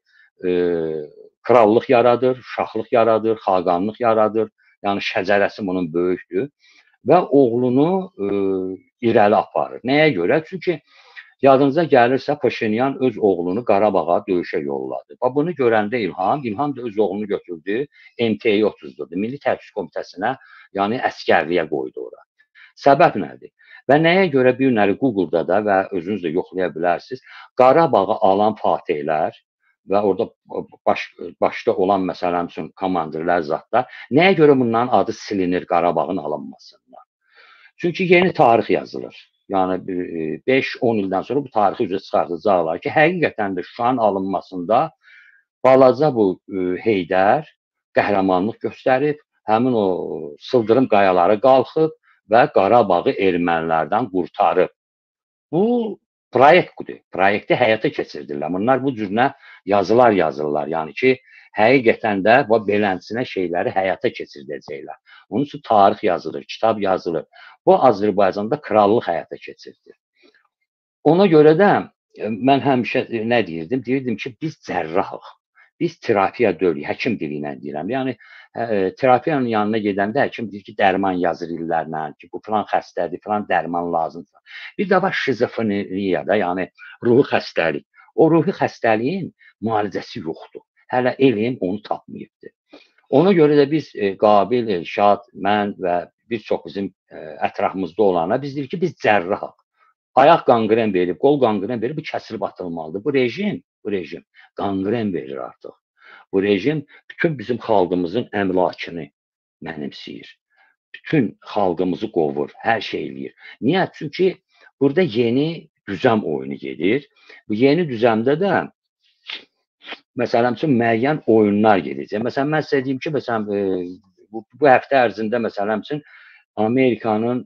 krallıq yaradır, şahlıq yaradır, xaqanlıq yaradır. Yəni şəcərəsi bunun böyükdür və oğlunu irəli aparır. Nəyə görə? Çünki yadınıza gəlirsə Paşinyan öz oğlunu Qarabağa döyüşə yolladı. Bunu görəndə İlham da öz oğlunu götürdü, MT-yi otuzdurdu. Milli Təhlükəsizlik Komitəsinə, yəni əskərliyə qoydu ora. Səbəb nədir? Və nəyə görə bir günləri Google-da da və özünüz də yoxlaya bilərsiniz, Qarabağı alan fatihlər və orada başda olan məsələn üçün komandirlər zatlar, nəyə görə bunların adı silinir Qarabağın alınmasından? Çünki yeni tarix yazılır. Yəni 5-10 ildən sonra bu tarixi üzrə çıxardacaqlar ki, həqiqətən də Şuşanın alınmasında balaca bu Heydər qəhrəmanlıq göstərib, həmin o sıldırım qayaları qalxıb və Qarabağı ermənilərdən qurtarıb. Bu proyektdir. Proyekti həyata keçirdirlər. Bunlar bu cürünə yazılar yazırlar. Yəni ki, həqiqətən də bu belənsinə şeyləri həyata keçirdəcəklər. Onun üçün tarix yazılır, kitab yazılır. Bu Azərbaycanda krallıq həyata keçirdir. Ona görə də mən həmişə nə deyirdim? Deyirdim ki, biz cərrahıq. Biz terapiya deyilik, həkim dili ilə deyirəm. Yəni terapiyanın yanına gedəndə həkim deyir ki, dərman yazır illərlə ki, bu filan xəstədir, filan dərman lazımdır. Bir də var şizofreniya da, yəni ruhi xəstəlik. O ruhi xəstəliyin müalicəsi yoxdur. Hələ elm onu tapmayıbdır. Ona görə də biz Qabil, Elşad, mən və bir çox bizim ətrafımızda olana biz deyirik ki, biz cərrahıq. Ayaq qanqren verib, qol qanqren verib, bu kəsilib atılmalıdır. Bu rejim qanqren verir artıq. Bu rejim bütün bizim xalqımızın əmlakını mənimsəyir. Bütün xalqımızı qovur, hər şey eləyir. Niyə? Çünki burada yeni düzəm oyunu gedir. Bu yeni düzəmdə də məsələn üçün müəyyən oyunlar gedəcək. Məsələn, mən sizə deyim ki, məsələn, bu həftə ərzində məsələn üçün Amerikanın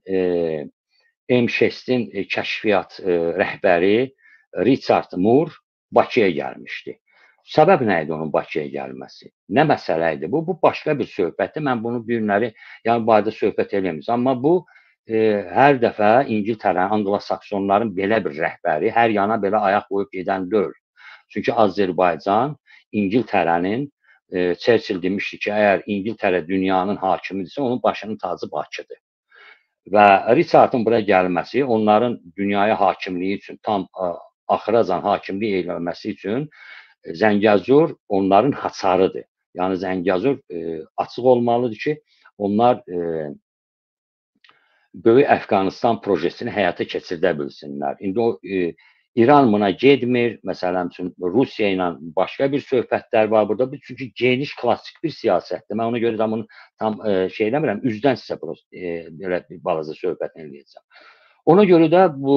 M6-in kəşfiyyat rəhbəri Richard Moore Bakıya gəlmişdi. Səbəb nə idi onun Bakıya gəlməsi? Nə məsələ idi? Bu başqa bir söhbətdir. Mən bunu bir günləri, yəni bu ayda söhbət eləməyəcəm. Amma bu hər dəfə İngiltərə, Anglo-Saksonların belə bir rəhbəri hər yana belə ayaq qoyub gedən deyil. Çünki Azərbaycan İngiltərənin, Churchill demişdi ki, əgər İngiltərə dünyanın hakimidirsə, onun başının tacı Bakıdır. Və Richardın bura gəlməsi, onların dünyaya hakimliyi üçün, tam axıracan hakimlik eləməsi üçün Zəngəzur onların haçarıdır. Yəni Zəngəzur açıq olmalıdır ki, onlar Böyük Əfqanistan projesini həyata keçirdə bilsinlər. İndi o İran buna getmir, məsələn üçün Rusiya ilə başqa bir söhbətlər var burada. Bu çünki geniş klassik bir siyasətdir. Mən ona görə də bunu tam şey eləmirəm, üzdən sizə belə bir balaca söhbət eləyəcəm. Ona görə də bu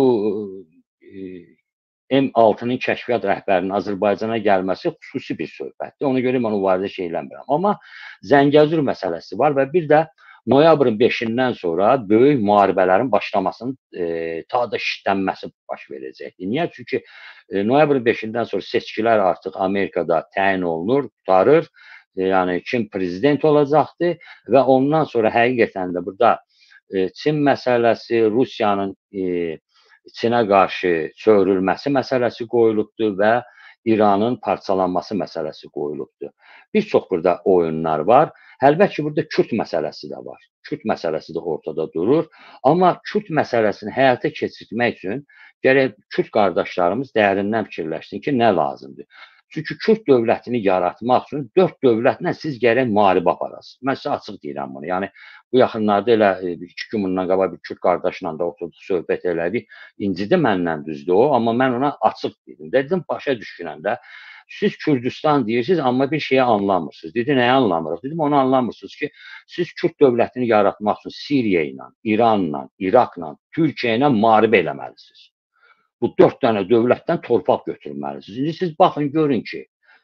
M6-nın kəşfiyyat rəhbərinin Azərbaycana gəlməsi xüsusi bir söhbətdir. Ona görə mən o barədə şey eləmirəm. Amma Zəngəzur məsələsi var və bir də noyabrın 5-dən sonra böyük müharibələrin başlamasının ta da şiddətlənməsi baş verəcəkdir. Niyə? Çünki noyabrın 5-dən sonra seçkilər artıq Amerikada təyin olunur, tutarır. Yəni kim prezident olacaqdır və ondan sonra həqiqətən də burada Çin məsələsi, Rusiyanın Çinə qarşı çövrilməsi məsələsi qoyulubdur və İranın parçalanması məsələsi qoyulubdur. Bir çox burada oyunlar var. Əlbəttə ki, burada Kürd məsələsi də var. Kürd məsələsi də ortada durur. Amma Kürd məsələsini həyata keçirmək üçün gərək Kürd qardaşlarımız dərindən fikirləşsin ki, nə lazımdır. Çünki Kürd dövlətini yaratmaq üçün 4 dövlətlə siz gərək müharibə aparasınız. Mən sizə açıq deyirəm bunu. Yəni bu yaxınlarda elə 2 gün bundan qabaq bir Kürd qardaşla da oturduq, söhbət elədik. İncidi məndən düzdür o, amma mən ona açıq dedim. Dedim başa düşürəm də. Siz Kürdistan deyirsiniz, amma bir şeyi anlamırsınız. Dedi, nəyi anlamırıq? Dedim, onu anlamırsınız ki, siz Kürd dövlətini yaratmaq üçün Siriya ilə, İranla, İraqla, Türkiyə ilə müharibə eləməlisiniz. Bu 4 dənə dövlətdən torpaq götürməlisiniz. İndi siz baxın, görün ki,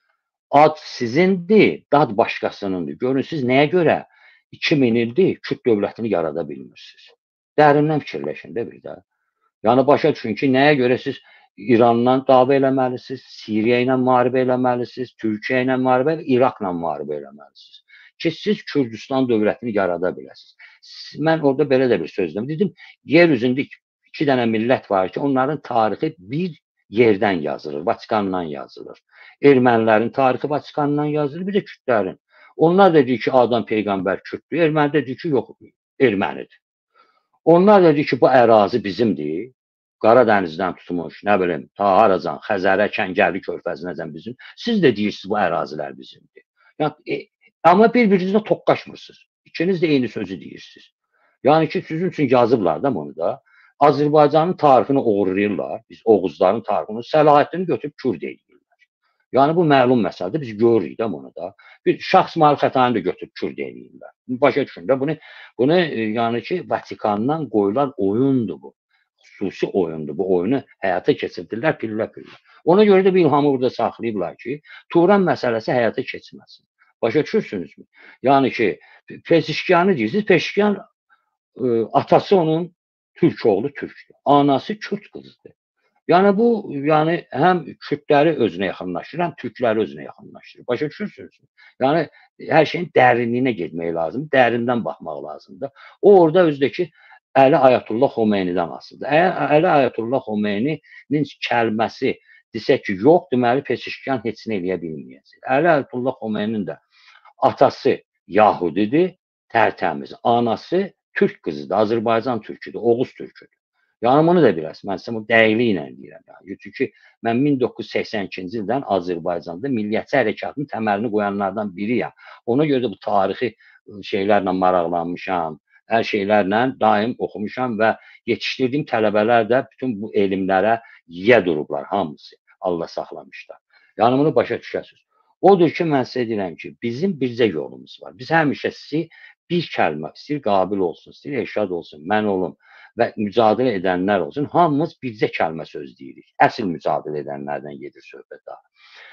ad sizindir, dad başqasınındır. Görün, siz nəyə görə 2000 ildir Kürd dövlətini yarada bilmirsiniz? Dərindən fikirləşin də bir də. Yəni başa düşün ki, nəyə görə siz İranla dava eləməlisiniz, Siriya ilə müharibə eləməlisiniz, Türkiyə ilə müharibə, İraqla müharibə eləməlisiniz ki, siz Kürdistan dövlətini yarada biləsiniz. Mən orada belə də bir söz dedim. Yer üzündə 2 dənə millət var ki, onların tarixi bir yerdən yazılır, Vatikandan yazılır. Ermənilərin tarixi Vatikandan yazılır, bir də Kürdlərin. Onlar da deyir ki, Adam Peyğəmbər Kürdür, erməni də deyir ki, yox, ermənidir. Onlar da deyir ki, bu ərazi bizimdir. Qaradənizdən tutmuş, nə bilim, ta haracan, Xəzərə, Kəngərli körfəzinəcən bizim. Siz də deyirsiniz, bu ərazilər bizimdir. Yəni, amma bir-birinizlə toqqaşmırsınız. İkiniz də eyni sözü deyirsiniz. Yəni ki, sizin üçün yazıblar da bunu da. Azərbaycanın tarixini oğurlayırlar. Biz Oğuzların tarixini, səlahiyyətini götürüb Kürd edirlər. Yəni, bu məlum məsələdir. Biz görürük də bunu da. Bir Şah İsmail Xətaini də götürüb Kürd edirlər. Başa düşün də, bunu yəni ki, Vatikandan qoyulan oyundur bu. Xüsusi oyundur. Bu oyunu həyata keçirdirlər pillə-pillə. Ona görə də bir ilhamı burada saxlayıblar ki, Turan məsələsi həyata keçməsin. Başa düşürsünüzmü? Yəni ki, Pezeşkiyanı deyirsiniz, Pezeşkiyan atası onun Türk oğlu Türkdür. Anası Kürd qızıdır. Yəni bu, yəni həm Kürdləri özünə yaxınlaşdırır, həm Türkləri özünə yaxınlaşdırır. Başa düşürsünüzmü? Yəni hər şeyin dərinliyinə getmək lazımdır, dərindən baxmaq lazımdır. O orada özdəki Əli Ayətullah Xomeynidən asılıdır. Əgər Əli Ayətullah Xomeyninin kəlməsi desə ki, yox, deməli Pezeşkiyan heç nə eləyə bilməyəcək. Əli Ayətullah Xomeyninin də atası Yahudidir, tərtəmiz. Anası Türk qızıdır, Azərbaycan türküdür, Oğuz türküdür. Yəni bunu da biləsiniz. Mən sizə bunu dəqiqliklə deyirəm. Yəni. Çünki mən 1982-ci ildən Azərbaycanda Milliyyətçi Hərəkatının təməlini qoyanlardan biriyəm. Ona görə də bu tarixi şeylərlə maraqlanmışam. Hər şeylərlə daim oxumuşam və yetişdirdiyim tələbələr də bütün bu elmlərə yiyə durublar, hamısı. Allah saxlamışlar. Yəni bunu başa düşəsiniz. Odur ki, mən sizə deyirəm ki, bizim bircə yolumuz var. Biz həmişə sizi bir kəlmə, istəyir qabil olsun, istəyir eşad olsun, mən olum və mücadilə edənlər olsun, hamımız bircə kəlmə söz deyirik. Əsl mücadilə edənlərdən gedir söhbət daha.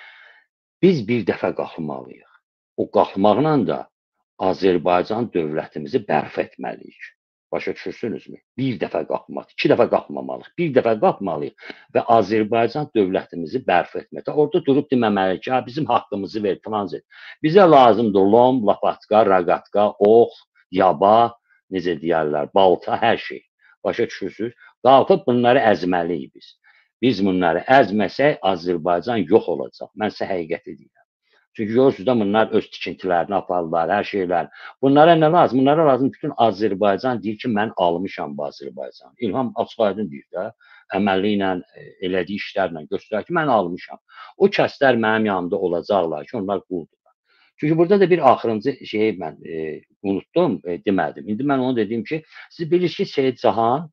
Biz bir dəfə qalxmalıyıq. O qalxmaqla da Azərbaycan dövlətimizi bərpa etməliyik. Başa düşürsünüzmü? Bir dəfə qalxmaq, 2 dəfə qalxmamalıyıq, bir dəfə qalxmalıyıq və Azərbaycan dövlətimizi bərpa etməkdə. Orada durub deməməliyik ki, bizim haqqımızı ver, filan zet. Bizə lazımdır lom, lapatka, raqatka, ox, yaba, necə deyərlər, balta, hər şey. Başa düşürsünüz? Qalxıb bunları əzməliyik biz. Biz bunları əzməsək, Azərbaycan yox olacaq. Mən sizə həqiqəti deyirəm. Çünki görürsünüz də bunlar öz tikintilərini aparırlar, hər şeylər. Bunlara nə lazım? Bunlara lazım bütün Azərbaycan deyir ki, mən almışam bu Azərbaycanı. İlham açıq-aydın deyir də, əməli ilə, elədiyi işlərlə göstərir ki, mən almışam. O kəslər mənim yanımda olacaqlar ki, onlar quldurlar. Çünki burada da bir axırıncı şeyi mən unutdum, demədim. İndi mən onu dedim ki, siz bilirsiniz ki, Seyid Cahan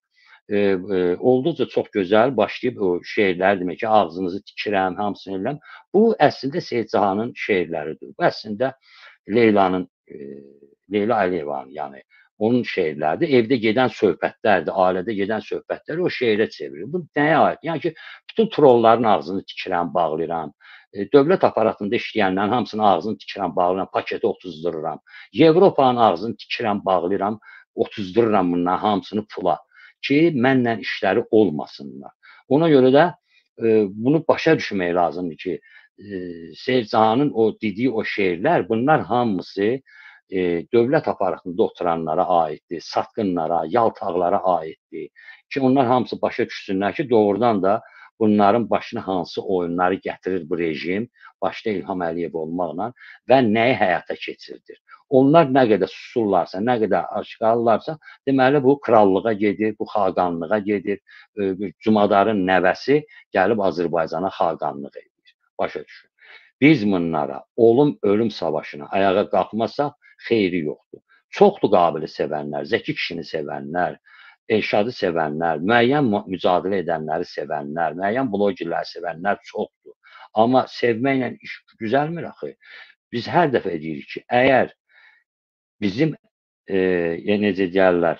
olduqca çox gözəl başlayıb o şeirlər demək ki, ağzınızı tikirəm, hamısını eləm. Bu əslində Seyid Cahanın şeirləridir. Bu əslində Leyla Əliyevanın, yəni onun şeirləridir. Evdə gedən söhbətlərdir, ailədə gedən söhbətləri o şeirə çevirir. Bu nəyə aid? Yəni ki, bütün trolların ağzını tikirəm, bağlayıram. Dövlət aparatında işləyənlərin hamısının ağzını tikirəm, bağlayıram, paketi 30-dururam. Avropanın ağzını tikirəm, bağlayıram, 30-dururam bunların hamısını pula. Ki, mənlə işləri olmasınlar. Ona görə də bunu başa düşmək lazımdır ki, Seyid Cahanın o dediyi o şeirlər, bunlar hamısı dövlət aparatında oturanlara aiddir, satqınlara, yaltaqlara aiddir. Ki, onlar hamısı başa düşsünlər ki, doğrudan da bunların başına hansı oyunları gətirir bu rejim, başda İlham Əliyev olmaqla və nəyi həyata keçirdir. Onlar nə qədər susurlarsa, nə qədər aşkarlarsa, deməli bu krallığa gedir, bu xaqanlığa gedir. Cumadarın nəvəsi gəlib Azərbaycana xaqanlıq edir. Başa düşün. Biz bunlara ölüm savaşına ayağa qalxmasaq xeyri yoxdur. Çoxdur qabili sevənlər, Zəki kişini sevənlər, Elşadı sevənlər, müəyyən mücadilə edənləri sevənlər, müəyyən blogerləri sevənlər çoxdur. Amma sevməklə iş düzəlmir axı. Biz hər dəfə deyirik ki, əgər bizim necə deyərlər,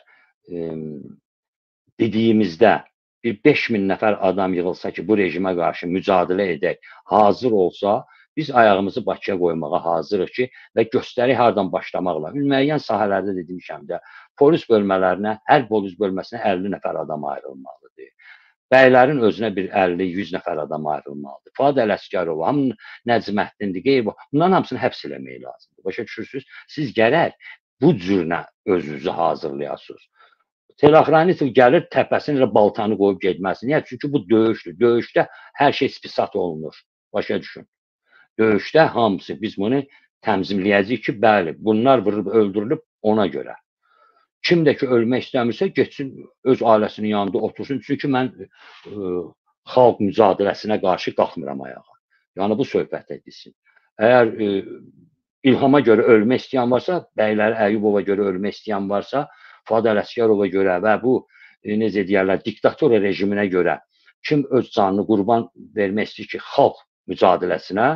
dediyimizdə bir 5000 nəfər adam yığılsa ki, bu rejimə qarşı mücadilə edək, hazır olsa, biz ayağımızı Bakıya qoymağa hazırıq ki, və göstərik hardan başlamaqla. Müəyyən sahələrdə demişəm də, polis bölmələrinə, hər polis bölməsinə 50 nəfər adam ayrılmalıdır. Bəylərin özünə bir 50-100 nəfər adam ayrılmalıdır. Fuad Ələsgərov, Nəcməddindir, qeyb. Bunların hamısını həbs eləmək lazımdır. Başa düşürsünüz? Siz gərək bu cürünə özünüzü hazırlayasınız. Telexranitov gəlir, təpəsini ilə baltanı qoyub getməsin. Niyə? Çünki bu döyüşdür. Döyüşdə hər şey spisat olunur. Başa düşün. Döyüşdə hamısı biz bunu təmzimləyəcəyik ki, bəli, bunlar vurulub, öldürülüb ona görə. Kim də ki, ölmək istəmirsə, getsin, öz ailəsinin yanında otursun. Çünki mən xalq mücadiləsinə qarşı qalxmıram ayağa. Yəni, bu söhbət edilsin. Əgər İlhama görə ölmək istəyən varsa, Bəyləri Əyyubova görə ölmək istəyən varsa, Fuad Ələsgərova görə və bu, necə deyərlər, diktatora rejiminə görə kim öz canını qurban vermək istəyir ki, xalq mücadiləsinə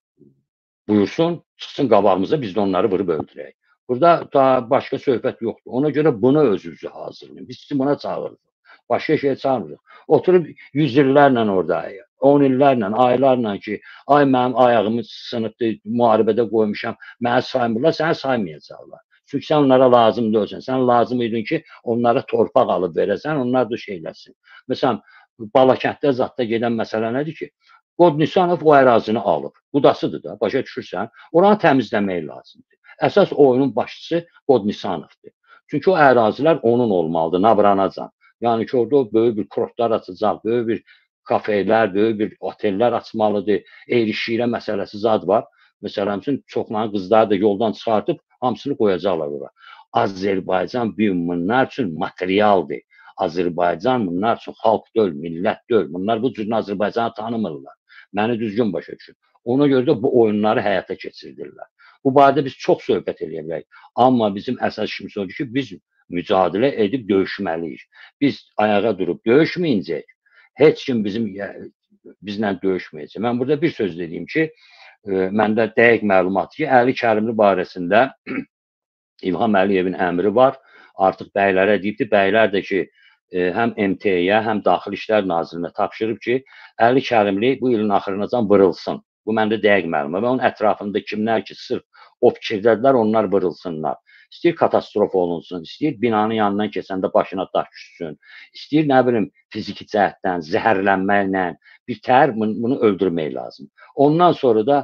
buyursun, çıxsın qabağımıza, biz də onları vurub öldürək. Burada daha başqa söhbət yoxdur. Ona görə buna özünüzü hazırlayın. Biz sizi buna çağırırıq. Başqa şey çağırırıq. Oturub 100 illərlə orada, 10 illərlə, aylarla ki, ay mənim ayağımı sınıbdır, müharibədə qoymuşam, məni saymırlar, səni saymayacaqlar. Çünki sən onlara lazım deyilsən. Sən lazım idin ki, onlara torpaq alıb verəsən, onlar da şeyləsin. Məsələn, Balakənddə zadda gedən məsələ nədir ki, Qodnisanov o ərazini alıb. Budasıdır da, başa düşürsən. Oranı təmizləmək lazımdır. Əsas oyunun başçısı Qodnisanovdur. Çünki o ərazilər onun olmalıdır, Navranacan. Yəni ki, orada böyük bir kurortlar açacaq, böyük bir kafelər, böyük bir otellər açmalıdır. Eyrişirə məsələsi zad var. Məsələn, çoxların qızları da yoldan çıxartıb, hamısını qoyacaqlar ora. Azərbaycan bunlar üçün materialdır. Azərbaycan bunlar üçün xalq deyil, millət deyil. Bunlar bu cürün Azərbaycanı tanımırlar. Məni düzgün başa düşün. Ona görə də bu oyunları həyata keçirdirlər. Bu barədə biz çox söhbət edə bilərik. Amma bizim əsas işimiz odur ki, biz mücadilə edib döyüşməliyik. Biz ayağa durub döyüşməyəcək, heç kim bizlə döyüşməyəcək. Mən burada bir söz dediyim ki, məndə dəqiq məlumat ki, Əli Kərimli barəsində İlham Əliyevin əmri var. Artıq bəylərə deyibdir. Bəylər də ki, həm MT-yə, həm Daxili İşlər Nazirinə tapşırıb ki, Əli Kərimli bu ilin axırınacan vırılsın. Bu məndə dəqiq məlumat. Və onun ətrafında kimlər ki, sırf o fikirdədirlər, onlar vırılsınlar. İstəyir katastrof olunsun, istəyir binanın yanından keçəndə başına daş düşsün, istəyir, nə bilim, fiziki cəhətdən, zəhərlənməklə, bir təhər bunu öldürmək lazım. Ondan sonra da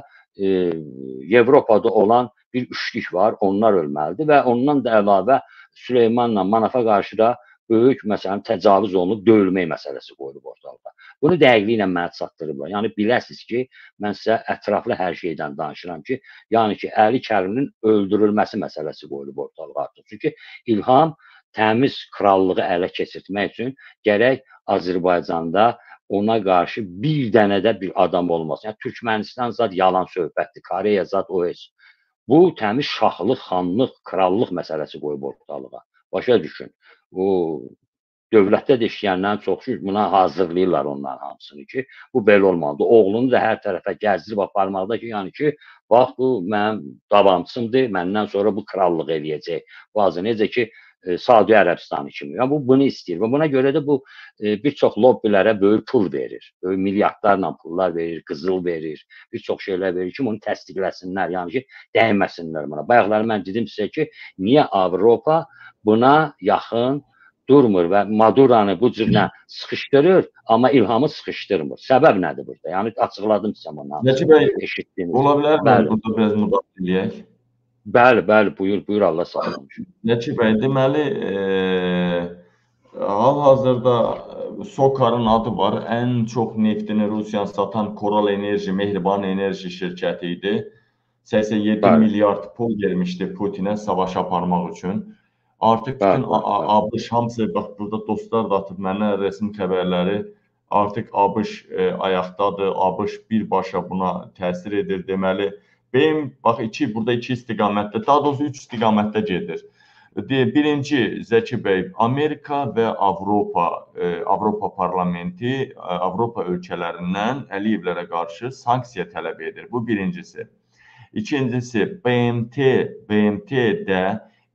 Avropada olan bir üçlük var, onlar ölməlidir və ondan da əlavə Süleymanla Manafa qarşı da böyük, məsələn, təcavüz olunub, döyülmək məsələsi qoyulub ortalığa. Bunu dəqiqliklə mənə çatdırıblar. Yəni, biləsiniz ki, mən sizə ətraflı hər şeydən danışıram ki, yəni ki, Əli Kərimlinin öldürülməsi məsələsi qoyulub ortalığa artıq. Çünki İlham təmiz krallığı ələ keçirtmək üçün gərək Azərbaycanda ona qarşı bir dənə də bir adam olmasın. Yəni, Türkmənistan zad yalan söhbətdir, Koreya zad o heç. Bu, təmiz şahlıq, xanlıq, krallıq məsələsi qoyub ortalığa. Başa düşün. Bu, dövlətdə də işləyənlərin çoxu buna hazırlayırlar onların hamısını ki, bu belə olmalıdır. Oğlunu da hər tərəfə gəzdirib aparmalıdır ki, yəni ki, bax, bu mənim davamçımdır, məndən sonra bu krallıq eləyəcək. Bazı necə ki, Saudi Ərəbistanı kimi. Yəni, bu, bunu istəyir. Və buna görə də bu, bir çox lobbilərə böyük pul verir. Böyük milyardlarla pullar verir, qızıl verir, bir çox şeylər verir ki, bunu təsdiqləsinlər, yəni ki, dəyməsinlər buna. Bayaqları mən dedim sizə ki, niyə Avropa buna yaxın durmur və Maduranı bu cürlə sıxışdırır, amma İlhamı sıxışdırmır. Səbəb nədir burada? Yəni, açıqladım sizə bunu. Zəki bəy, ola bilər mi burada biraz müdaxilə eləyək? Bəli, buyur, Allah sağ olun. Zəki bəy, deməli, hal-hazırda SOKAR-ın adı var. Ən çox neftini Rusiyanın satan Koral Enerji, Mehriban Enerji şirkəti idi. 87 milyard pul vermişdi Putinə savaş aparmaq üçün. Artıq bütün ABŞ hamısı, bax, burada dostlar da atıb mənə rəsmi xəbərləri, Artıq ABŞ ayaqdadır, ABŞ birbaşa buna təsir edir. Deməli, bax burada iki istiqamətdə, daha doğrusu üç istiqamətdə gedir. Birinci, Zəki bəy, Amerika və Avropa parlamenti, Avropa ölkələrindən Əliyevlərə qarşı sanksiya tələb edir. Bu birincisi. İkincisi, BMT-də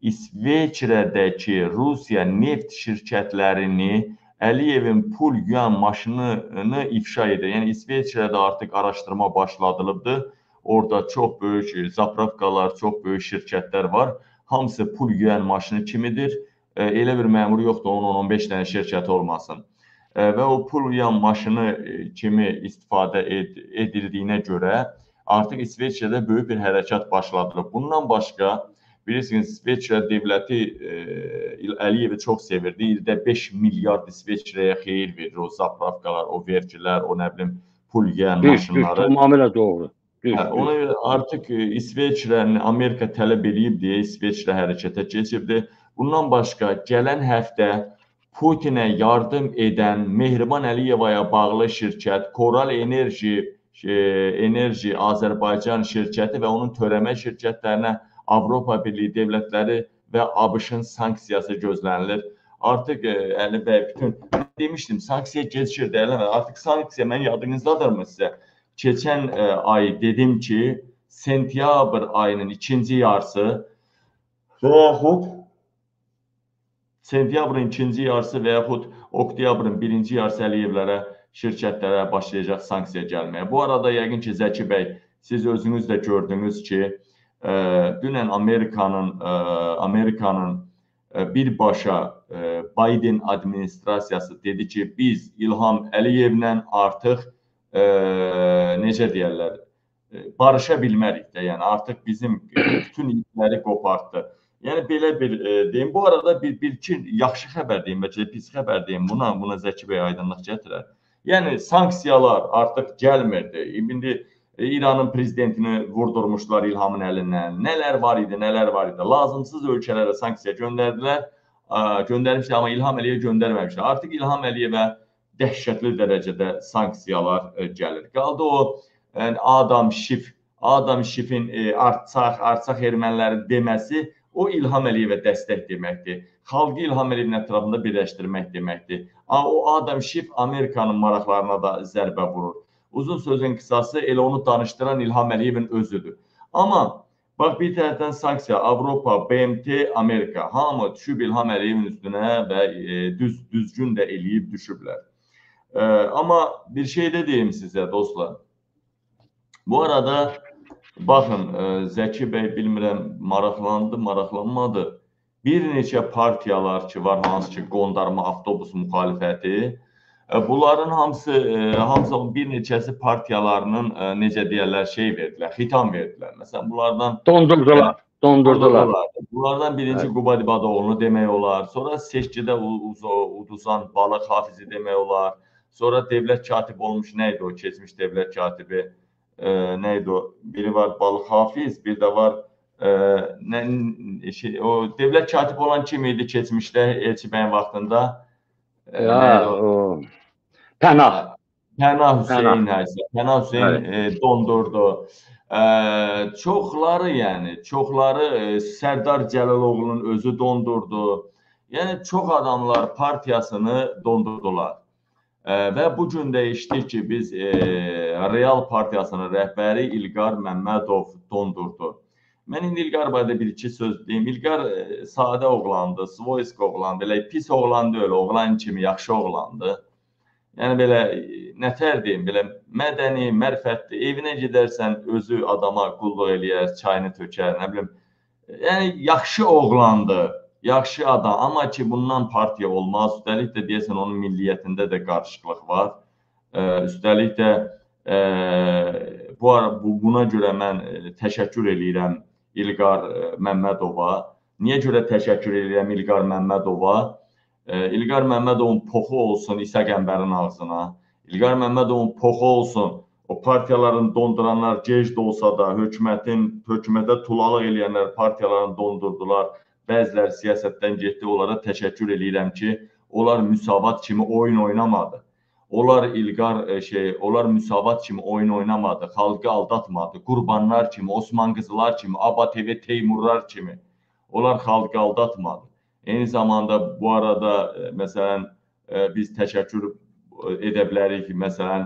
İsveçrədəki Rusiya neft şirkətlərini Əliyevin pul yuyan maşınını ifşa edir. Yəni, İsveçrədə artıq araşdırma başladılıbdır. Orada çox böyük zapravkalar, çox böyük şirkətlər var. Hamısı pul yuyan maşını kimidir. Elə bir məmur yoxdur, 10-15 dənə şirkəti olmasın. Və o pul yuyan maşını kimi istifadə edildiyinə görə artıq İsveçrədə böyük bir hərəkat başladılıb. Bundan başqa, bilirsiniz, İsveçrə devləti Əliyevi çox sevirdi. İldə 5 milyard İsveçrəyə xeyir verir. O zapravkalar, o vergilər, o nə bilim pul yiyən maşınları. Tamamilə doğru. Ona görə artıq İsveçrənin Amerika tələb edib deyə İsveçrə hərəkətə keçibdi. Bundan başqa, gələn həftə Putinə yardım edən Mehriban Əliyevaya bağlı şirkət Koral Enerji Azərbaycan şirkəti və onun törəmə şirkətlərinə Avropa Birliyi dövlətləri və ABŞ-ın sanksiyası gözlənilir. Artıq Əli bəy, demişdim, sanksiya gecikir deyirlər. Artıq sanksiya, mən yadınızdadırmı sizə? Keçən ay dedim ki, sentyabr ayının ikinci yarısı və yaxud sentyabrın ikinci yarısı və yaxud oktyabrın birinci yarısı Əliyevlərə, şirkətlərə başlayacaq sanksiya gəlməyə. Bu arada yəqin ki, Zəki bəy, siz özünüz də gördünüz ki, dünən Amerikanın birbaşa Biden administrasiyası dedi ki, biz İlham Əliyevlə artıq necə deyərlər, barışa bilmərik də, yəni artıq bizim bütün ipləri qopartdı. Yəni belə bir deyim. Bu arada bir yaxşı xəbər deyim və pis xəbər deyim. Buna Zəki bəy aydınlıq gətirər. Yəni sanksiyalar artıq gəlmirdi. İndi İranın prezidentini vurdurmuşlar İlhamın əlindən. Nələr var idi, nələr var idi. Lazımsız ölkələrə sanksiya göndərmişlər, amma İlham Əliyev göndərməmişlər. Artıq İlham Əliyevə dəhşətli dərəcədə sanksiyalar gəlir. Qaldı o Adam Şifin Artsaq erməniləri deməsi, o İlham Əliyevə dəstək deməkdir. Xalqı İlham Əliyevin ətrafında birləşdirmək deməkdir. O Adam Şif Amerikanın maraqlarına da zərbə vurur. Uzun sözün qısası elə onu danışdıran İlham Əliyevin özüdür. Amma bax, bir tərəfdən sanksiya, Avropa, BMT, Amerika, hamı düşüb İlham Əliyevin üstünə və düzgün də eləyib düşüblər. Amma bir şey də deyim sizə, dostlar. Bu arada, baxın, Zəki bəy bilmirəm, maraqlanmadı. Bir neçə partiyalar ki var, hansı ki qondarma avtobus müxalifəti, bunların hamısı bir neçəsi partiyalarının necə deyərlər, verdilər, xitam verdilər. Məsələn, bunlardan dondurdular. Bunlardan birinci Qubad İbadoğlu'nu demək olar. Sonra seçkidə uduzan Balıq Hafizi demək olar. Sonra dövlət katibi olmuş, neydi o keçmiş dövlət katibi? Neydi o? Biri var Balıq Hafiz, bir də var o dövlət katibi olan kim idi keçmişdə Elçi bəyin vaxtında? Pənah Hüseyn dondurdu. Çoxları Sərdar Cələloğlu'nun özü dondurdu. Yəni çox adamlar partiyasını dondurdular. Və bu gün də işdir ki, biz Real Partiyasının rəhbəri İlqar Məmmədov dondurdu. Mən indi İlqar barədə bir-iki söz deyim. İlqar sadə oğlandı, svoysk oğlandı, belə pis oğlan deyil, oğlan kimi yaxşı oğlandı. Yəni belə, nətər deyim, belə mədəni, mərfətli, evinə gedərsən, özü adama qulluq eləyər, çayını tökər, nə bilim. Yəni, yaxşı oğlandı. Yaxşı adam, amma ki bundan partiya olmaz. Üstəlik də deyəsən onun milliyyətində də qarışıqlıq var. Üstəlik də buna görə mən təşəkkür eləyirəm İlqar Məmmədova. Niyə görə təşəkkür eləyirəm İlqar Məmmədova? İlqar Məmmədovun poxu olsun İsa Qəmbərin ağzına. İlqar Məmmədovun poxu olsun o partiyaların donduranlar gec də olsa da hökumətə tulalıq eləyənlər partiyalarını dondurdular. Bəziləri siyasətdən getdi, onlara təşəkkür eləyirəm ki, onlar müsavat kimi oyun oynamadı. Onlar İlqar onlar Müsavat kimi oyun oynamadı, xalqı aldatmadı. Qurbanlar kimi, Osman qızılar kimi, Aba TV Teymurlar kimi. Onlar xalqı aldatmadı. Eyni zamanda bu arada məsələn biz təşəkkür edə bilərik ki, məsələn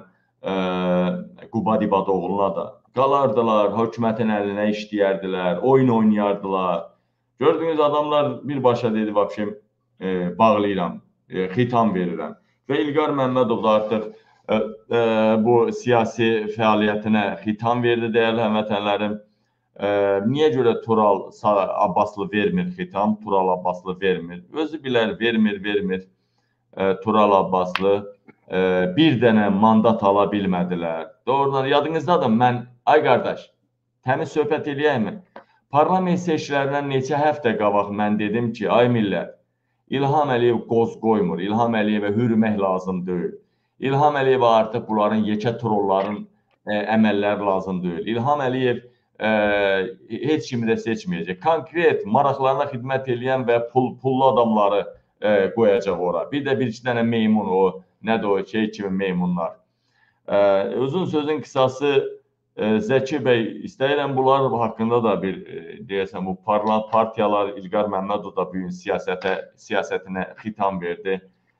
Qubad İbadoğlu'na da qalardılar, hökumətin əlinə işləyərdilər, oyun oynayardılar. Gördüğünüz adamlar birbaşa dedi, vəbşim bağlayıram, xitam verirəm. Və İlqar Məmmədov da artıq bu siyasi fəaliyyətinə xitam verdi, dəyərli həmvətənlərim. Niyə görə Tural Abbaslı vermir xitam? Tural Abbaslı vermir. Özü bilər, vermir. Tural Abbaslı bir dənə mandat ala bilmədilər. Doğrudan, yadınızdadır, mən, ay qardaş, təmiz söhbət eləyəyimi? Parlament seçkilərindən neçə həftə qabaq mən dedim ki, ay millət, İlham Əliyev qoz qoymur, İlham Əliyevə hürmək lazım deyil. İlham Əliyevə artıq bunların yekə trolların əməlləri lazım deyil. İlham Əliyev heç kimi də seçməyəcək. Konkret maraqlarına xidmət edən və pullu adamları qoyacaq ora. Bir də bir-iki dənə meymun o, nədir o kimi meymunlar. Uzun sözün qısası, Zəki bəy, istəyirəm bunlar haqqında da bir, deyəsən, bu partiyalar, İlqar Məmmədov da bugün siyasətinə xitam verdi.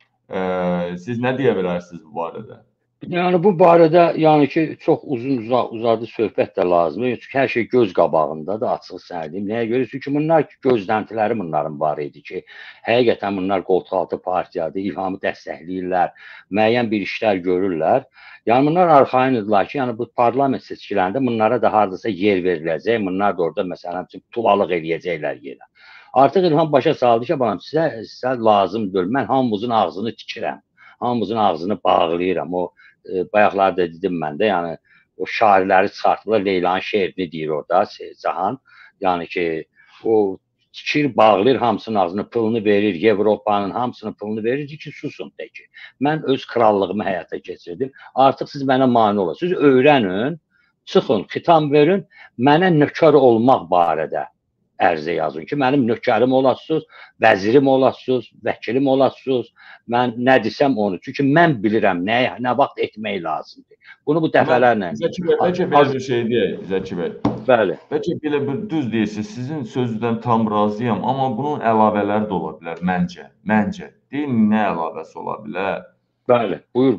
Siz nə deyə bilərsiniz bu barədə? Yəni bu barədə yəni ki, çox uzadı söhbət də lazımdır. Çünki hər şey göz qabağındadır, açıq sənədiyim. Nəyə görə? Çünki bunlar gözləntiləri bunların var idi ki, həqiqətən bunlar qoltuqaltı partiyadır, İlhamı dəstəkləyirlər, müəyyən bir işlər görürlər. Yəni bunlar arxayın idilər ki, yəni bu parlament seçkilərində bunlara da hardasa yer veriləcək, bunlar da orada məsələn tulalıq eləyəcəklər yerə. Artıq İlham başa saldı ki, balam sizə lazım deyil, mən hamımızın ağzını tikirəm, hamımızın ağzını bağlayıram. O bayaqlarda da dedim mən də, yəni o şairləri çıxartdılar, Leylanın şeirini deyir orada Cahan. Yəni ki, o tikir, bağlayır, hamısının ağzını pılını verir, Avropanın hamısının pılını verir ki, susun de ki. Mən öz krallığımı həyata keçirdim. Artıq siz mənə mane olasınız. Öyrənin, çıxın, xitam verin, mənə nökər olmaq barədə ərizə yazın ki, mənim nökərim olasınız, vəzirim olasınız, vəkilim olasınız, mən nə desəm onu. Çünki mən bilirəm nə vaxt etmək lazımdır. Bunu bu dəfələrlə... Zəki bəy, bəlkə belə bir şey deyək, Zəki bəy. Bəli. Bəlkə belə bir düz deyirsiniz, sizin sözünüzdən tam razıyam, amma bunun əlavələri də ola bilər, məncə. Deyin, nə əlavəsi ola bilər? Bəli, buyur.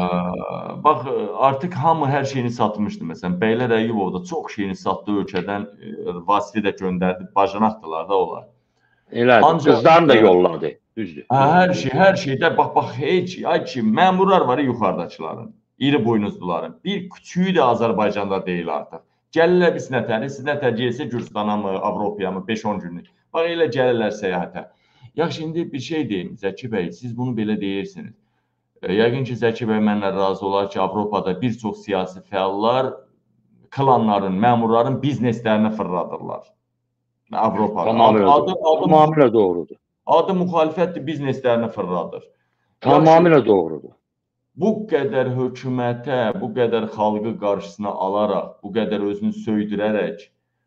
Bax, artıq hamı hər şeyini satmışdı. Məsələn, Bəylər Əyyubov da çox şeyini satdı ölkədən, Vasili də göndərdi, bacanaqdılar da onlar. Elədir, qızlarını da yolladı, düzdür. Hər şeydə, bax, heç, ay ki, məmurlar var yuxarıdakıların, iri buynuzluların. Bir küçüyü də Azərbaycanda deyil artıq. Gəlirlər biz nətəri, siz nətər gəlsə Gürcistana mı, Avropaya mı, 5-10 günlük. Bax, elə gəlirlər səyahətə. Yaxşı, indi bir şey deyim, Zəki bəy, siz bunu belə deyirsiniz. Yəqin ki, Zəki bəy mənlə razı olar ki, Avropada bir çox siyasi fəallar klanların, məmurların bizneslərini fırladırlar. Avropada. Tamamilə doğrudur. Adı müxalifətdir, bizneslərini fırladır. Tamamilə doğrudur. Bu qədər hökumətə, bu qədər xalqı qarşısına alaraq, bu qədər özünü söydürərək,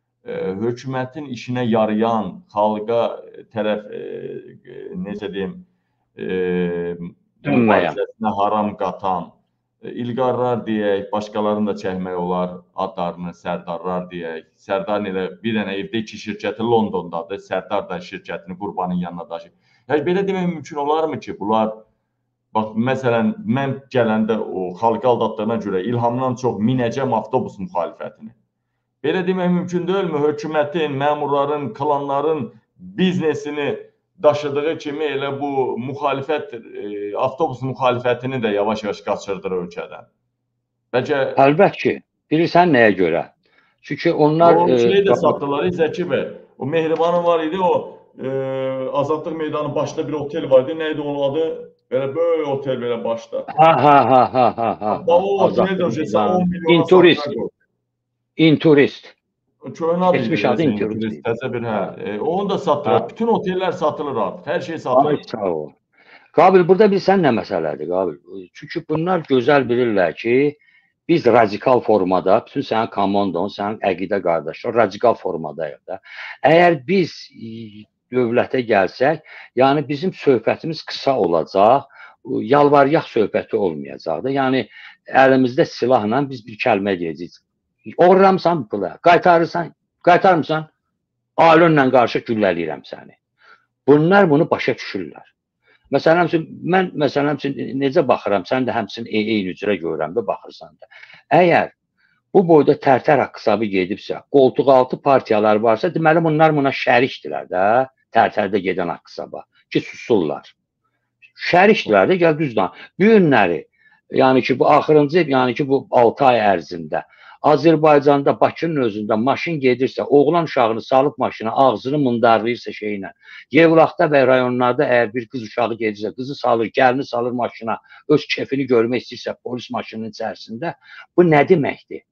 hökumətin işinə yarayan, xalqa tərəf, necə deyim, mübarizəsinə haram qatan, İlqarlar deyək, başqalarını da çəkmək olar, adlarını, Sərdarlar deyək. Sərdar elə bir dənə evdə 2 şirkəti Londondadır, Sərdar da şirkətini Qurbanın yanına daşıyır. Yəni, belə demək mümkün olarmı ki, bunlar, bax, məsələn, mən gələndə o xalqı aldatdığına görə İlhamdan çox minəcəm avtobus müxalifətini. Belə demək mümkün deyilmi? Hökumətin, məmurların, klanların biznesini daşıdığı kimi elə bu müxalifət, avtobus müxalifətini də yavaş-yavaş qaçırdır ölkədən. Bəlkə... Əlbət ki, bilirsən nəyə görə? Çünki onlar... O şeyi də satdılar, Zəki bəy. O Mehribanın var idi, o Azadlıq meydanı başda bir otel var idi. Neydi onun adı? Belə böyük otel belə başda. O otel də sən 10 milyona satdılar. İnturist. Köhnə adı idi. Təzə bir, onu da satdılar. Bütün otellər satılır artıq. Hər şey satılır. Ay, sağ ol. Qabil, burada bilsən nə məsələdir, Qabil? Çünki bunlar gözəl bilirlər ki, biz radikal formada, bütün sənin komandon, sənin əqidə qardaşlar, radikal formadayıq da. Əgər biz dövlətə gəlsək, yəni bizim söhbətimiz qısa olacaq, yalvarıyaq söhbəti olmayacaq da. Yəni əlimizdə silahla biz bir kəlmə deyəcəyik. Oğurlamısan pula, qaytarmısan, alınla qarşı güllələyirəm səni. Bunlar bunu başa düşürlər. Məsələn üçün, mən necə baxıram, sən də həmçinin eyni üzrə görürəm də baxırsan da. Əgər bu boyda tərtər hesabı gedibsə, qoltuq altı partiyalar varsa, deməli bunlar buna şərikdirlər də, tərtərdə gedən hesaba ki, susurlar. Şərikdirlər də, gəl düzdür. Bu günləri, yəni ki, bu axırıncı, yəni ki, bu 6 ay ərzində Azərbaycanda, Bakının özündə maşın gedirsə, oğlan uşağını salıb maşına, ağzını mundarlayırsa şeylə, Yevlaxda və rayonlarda əgər bir qız uşağı gedirsə, qızı salır, gəlini salır maşına, öz kefini görmək istəyirsə polis maşınının içərisində, bu nə deməkdir?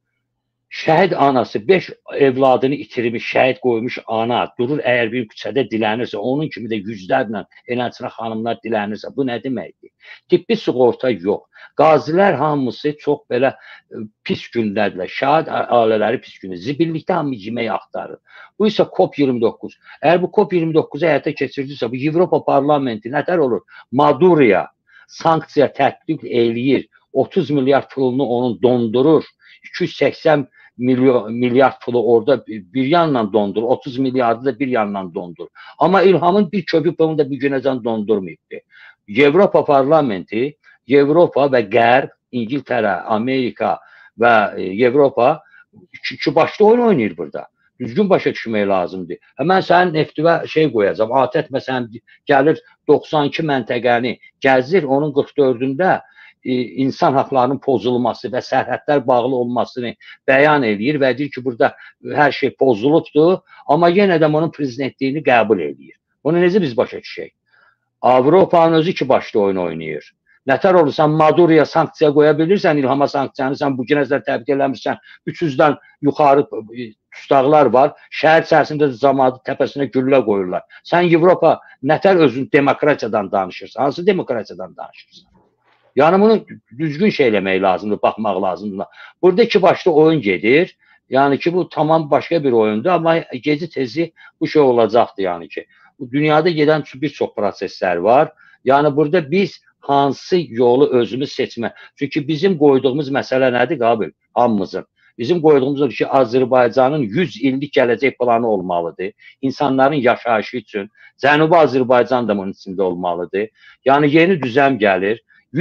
Şəhid anası 5 evladını itirmiş, şəhid qoymuş ana durur, əgər bir küçədə dilənirsə, onun kimi də yüzlərlə eləçinə xanımlar dilənirsə, bu nə deməkdir? Tibbi sığorta yox. Qazilər hamısı çox belə pis gündədirlər. Şəhid ailələri pis gündə. Zibillikdə hamı yemək axtarır. Bu isə COP29. Əgər bu COP29-u həyata keçirdirsə, bu Avropa Parlamenti nətər olur? Maduroya sanksiya tətbiq eləyir. 30 milyard pulunu onun dondurur. 280 milyard pulu orada bir yandan dondurur. 30 milyardı da bir yandan dondurur. Amma İlhamın bir köpük pulunu da bir günəcən dondurmayıbdır. Avropa Parlamenti, Avropa və Qərb, İngiltərə, Amerika və Avropa iki başlı oyun oynayır burada. Düzgün başa düşmək lazımdır. Mən sənin neftivə şey qoyacam. ATƏT məsələn gəlir 92 məntəqəni gəzir, onun 44-ündə insan haqlarının pozulması və sərhədlər bağlı olmasını bəyan edir və deyir ki, burada hər şey pozulubdur, amma yenə də onun prezidentliyini qəbul edir. Bunu necə biz başa düşək? Avropanın özü iki başlı oyun oynayır. Nətər olursan, Maduroya sanksiya qoya bilirsən, İlhama sanksiyanı sən bu günəclər təbrik eləmirsən, 300-dən yuxarı tustaqlar var, şəhər içərisində camaatı təpəsinə güllə qoyurlar. Sən Avropa nətər özün demokratiyadan danışırsan, hansı demokratiyadan danışırsan? Yəni bunu düzgün şey eləmək lazımdır, baxmaq lazımdır. Burada iki başlı oyun gedir, yəni ki bu tamam başqa bir oyundur, amma gezi tezi bu şey olacaqdır yəni ki. Dünyada gedən bir çox proseslər var. Yəni burada biz hansı yolu özümüz seçmə. Çünki bizim qoyduğumuz məsələ nədir Qabil? Hamımızın. Bizim qoyduğumuz odur ki, Azərbaycanın 100 illik gələcək planı olmalıdır. İnsanların yaşayışı üçün. Cənubi Azərbaycan da bunun içində olmalıdır. Yəni yeni düzəm gəlir.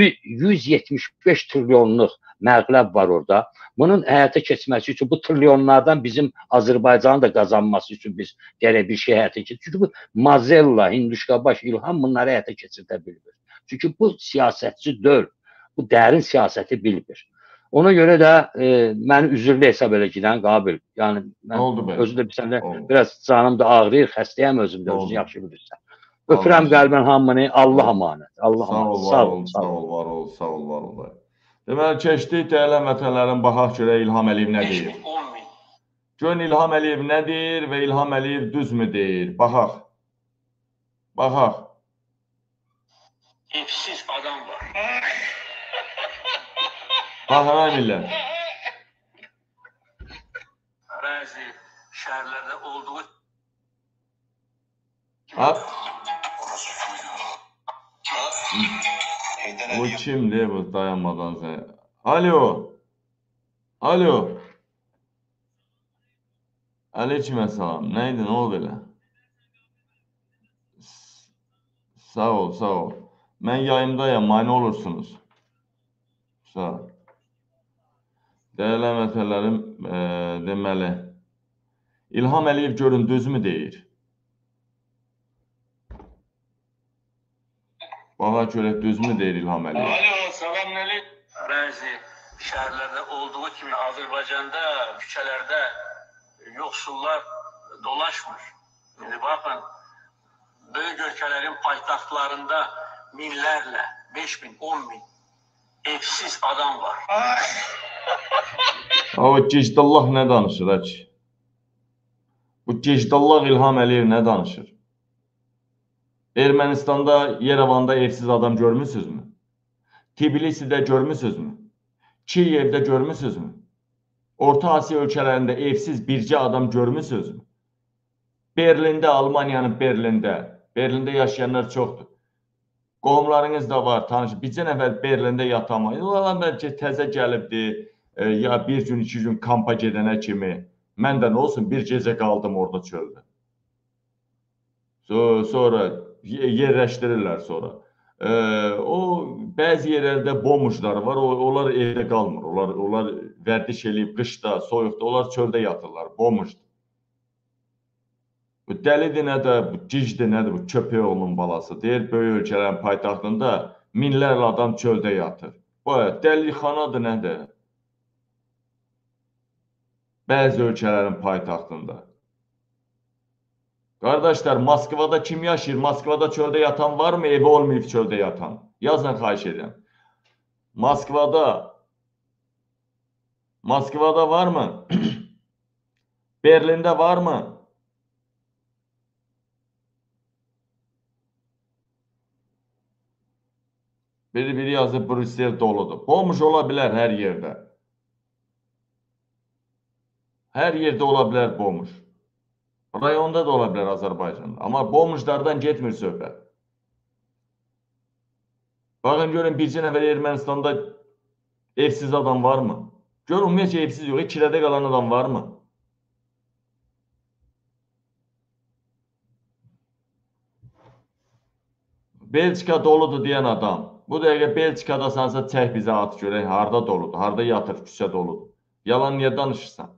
175 trilyonluq məbləğ var orada. Bunun həyata keçməsi üçün bu trilyonlardan bizim Azərbaycanın da qazanması üçün biz gərək bir şey həyata keçirik. Çünki bu Mazella, Hinduşkabaş, İlham bunları həyata keçirdə bilmir. Çünki bu siyasətçi deyil. Bu dərin siyasəti bilmir. Ona görə də məni üzürlü hesab elə gedən Qabil. Yəni mən özü də biraz canım da ağrıyır, xəstəyəm özümdə, özünü yaxşı bilirsən. Öpürəm qəlbən hamını, Allah amanət. Allah amanət. Sağ ol, var ol, sağ ol, var ol. Deməli, keçdik dəyərli vətənlərin, baxaq görək İlham Əliyev nə deyir. Görün İlham Əliyev nə deyir və İlham Əliyev düzmü deyir. Baxaq. Baxaq. Evsiz adam var. Baxaq millət. Bəzi şəhərlərdə olduğu Bu kimdir bu dayanmadan sen? Alo. Alo. Aleykümselam. Neydi, ne oldu öyle? Sağ ol, sağ ol. Ben yayındayım, mani olursunuz. Sağ ol. Değerli məsələlərim, deməli, İlham Əliyev görün düzmü deyir? Bağa görək düzmü deyir İlham Əliyev? Alo, salam Əli. Bəzi şəhərlərdə olduğu kimi Azərbaycanda, küçələrdə yoxsullar dolaşmır. İndi baxın, böyük ölkələrin paytaxtlarında minlərlə, 5 bin, 10 bin evsiz adam var. O gecdallah nə danışır, əki? Bu gecdallah İlham Əliyev nə danışır? Ermənistanda, Yerevanda evsiz adam görmüsünüzmü? Tbilisidə görmüsünüzmü? Kiyevdə görmüsünüzmü? Orta Asiya ölkələrində evsiz bircə adam görmüsünüzmü? Berlində, Almaniyanın Berlində yaşayanlar çoxdur. Qohumlarınız da var, tanış. Bircə nəfər Berlində yatamayız. Onlar bəlkə təzə gəlibdi, ya bir gün, 2 gün kampa gedənə kimi. Mən də nə olsun, bir gecə qaldım orada çöldə. Sonra yerləşdirirlər sonra. O bəzi yerlərdə bomujlar var, onlar evdə qalmır. Onlar vərdiş eləyib qışda, soyuqda, onlar çöldə yatırlar, bomujdur. Bu dəlidir nədir, bu gicdir nədir, bu köpək oğlunun balası. Deyir, böyük ölkələrin paytaxtında minlərlə adam çöldə yatır. Bu dəlixanadır nədir? Bəzi ölkələrin paytaxtında. Qardaşlar, Moskvada kim yaşayır? Moskvada çöldə yatan varmı? Evi olmayıb çöldə yatan. Yazın, xahiş edirəm. Moskvada varmı? Berlində varmı? Biri yazıb, Brüssel doludur. Bomuş ola bilər hər yerdə. Hər yerdə ola bilər bomuş. Rayonda da ola bilər Azərbaycanda. Amma bomujlardan getmir söhbət. Baxın, görün, bircə nəfər Ermənistanda evsiz adam varmı? Görün, ümumiyyətcə evsiz yox, kirədə qalan adam varmı? Belçika doludur deyən adam. Bu dəqiqə Belçikadasansa çək bizə at görək, harada doludur, harada yatır, küçə doludur. Yalan niyə danışırsan?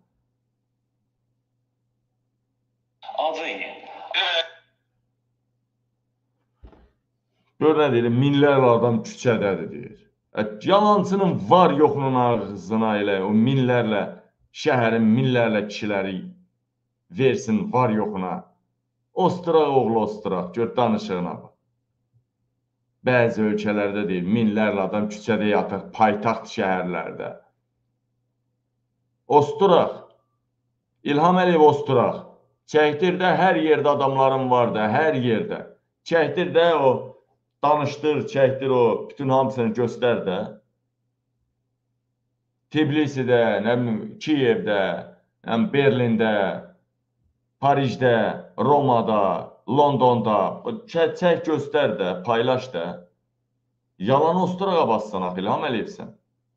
Gör nə deyir, minlərlə adam küçədədir deyir. Yalancının var yoxunun ağzına elə, o minlərlə şəhərin, minlərlə kişiləri versin var yoxuna. Osturaq oğlu osturaq, gör danışığına bax. Bəzi ölkələrdə deyir, minlərlə adam küçədə yatır, paytaxt şəhərlərdə. Osturaq, İlham Əliyev osturaq. Çəkdir də, hər yerdə adamların var da, hər yerdə. Çəkdir də o, danışdır, çəkdir o, bütün hamısını göstər də. Tbilisidə, Kiyevdə, Berlində, Parijdə, Romada, Londonda, çək göstər də, paylaş da. Yalan osturağa bassan, İlham Əliyevsən.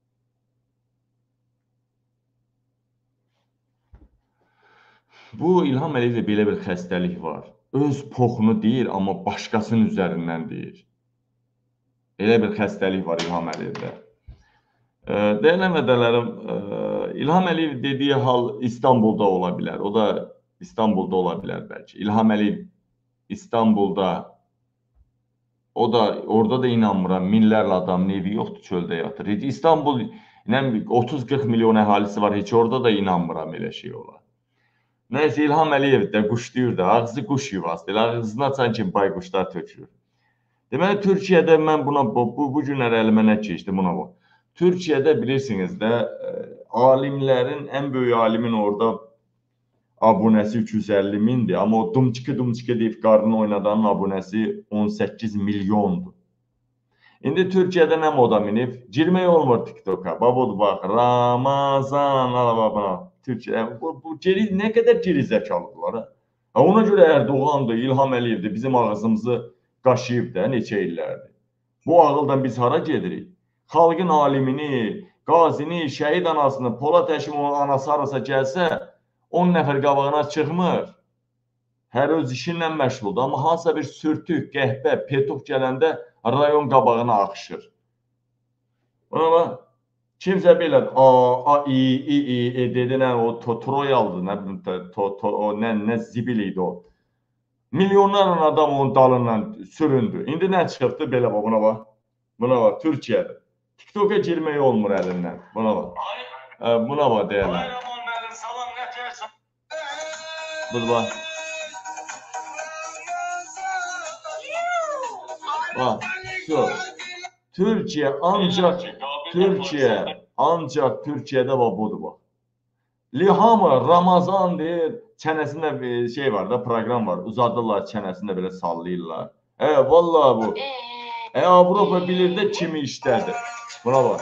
Bu İlham Əliyevdə belə bir xəstəlik var. Öz poxunu deyir, amma başqasının üzərindən deyir. Elə bir xəstəlik var İlham Əliyevdə. Dəyərli vədələrim, İlham Əliyev dediyi hal İstanbulda ola bilər. O da İstanbulda ola bilər bəlkə. İlham Əliyev İstanbulda, orada da inanmıram, minlərlə adamın evi yoxdur, çöldə yatır. İstanbul 30-40 milyon əhalisi var, heç orada da inanmıram elə şey olar. Nəysə, İlham Əliyev də quşlayır da, ağzı quş yuvası deyil, ağzını açan kimi bayquşlar tökülür. Deməli, Türkiyədə mən buna, bu günlər əlimə nə keçdi buna bax. Türkiyədə bilirsiniz də, alimlərin, ən böyük alimin orada abunəsi 250 mindir, amma o dumçiki deyib qarnını oynadanın abunəsi 18 milyondur. İndi Türkiyədə nə moda minib? Girmək olmur TikToka. Babudur bax, Ramazan, alababa. Türkiyə, bu nə qədər geri zəkalıdırlar. Ona görə Erdoğan'dır, İlham Əliyevdir, bizim ağzımızı qaşıyıb da neçə illərdir. Bu ağıldan biz hara gedirik? Xalqın alimini, qazini, şəhid anasını, Polad Həşimovun anası arasa gəlsə, 10 nəfər qabağına çıxmır. Hər öz işinlə məşğuldur. Amma hansısa bir sürtük, qəhbə, petuq gələndə rayon qabağına axışır. Buna bax, kimsə belə dedi, o Troyaldır, nə zibil idi o. Milyonlarla adam onun dalından süründü. İndi nə çıxıbdı belə bax, buna bax. Buna bax, Türkiyədə. TikToka girməyi olmur əlindən. Buna bax. Buna bax deyərlər. Budur bax. Bax, Türkiyə ancaq Türkiyədə bax, budur bax. Lihamı, Ramazan deyir, çənəsində bir şey var da, proqram var. Uzadırlar çənəsində belə sallayırlar. Vallahi bu. Avropa bilir də kimi işlədir. Buna bax.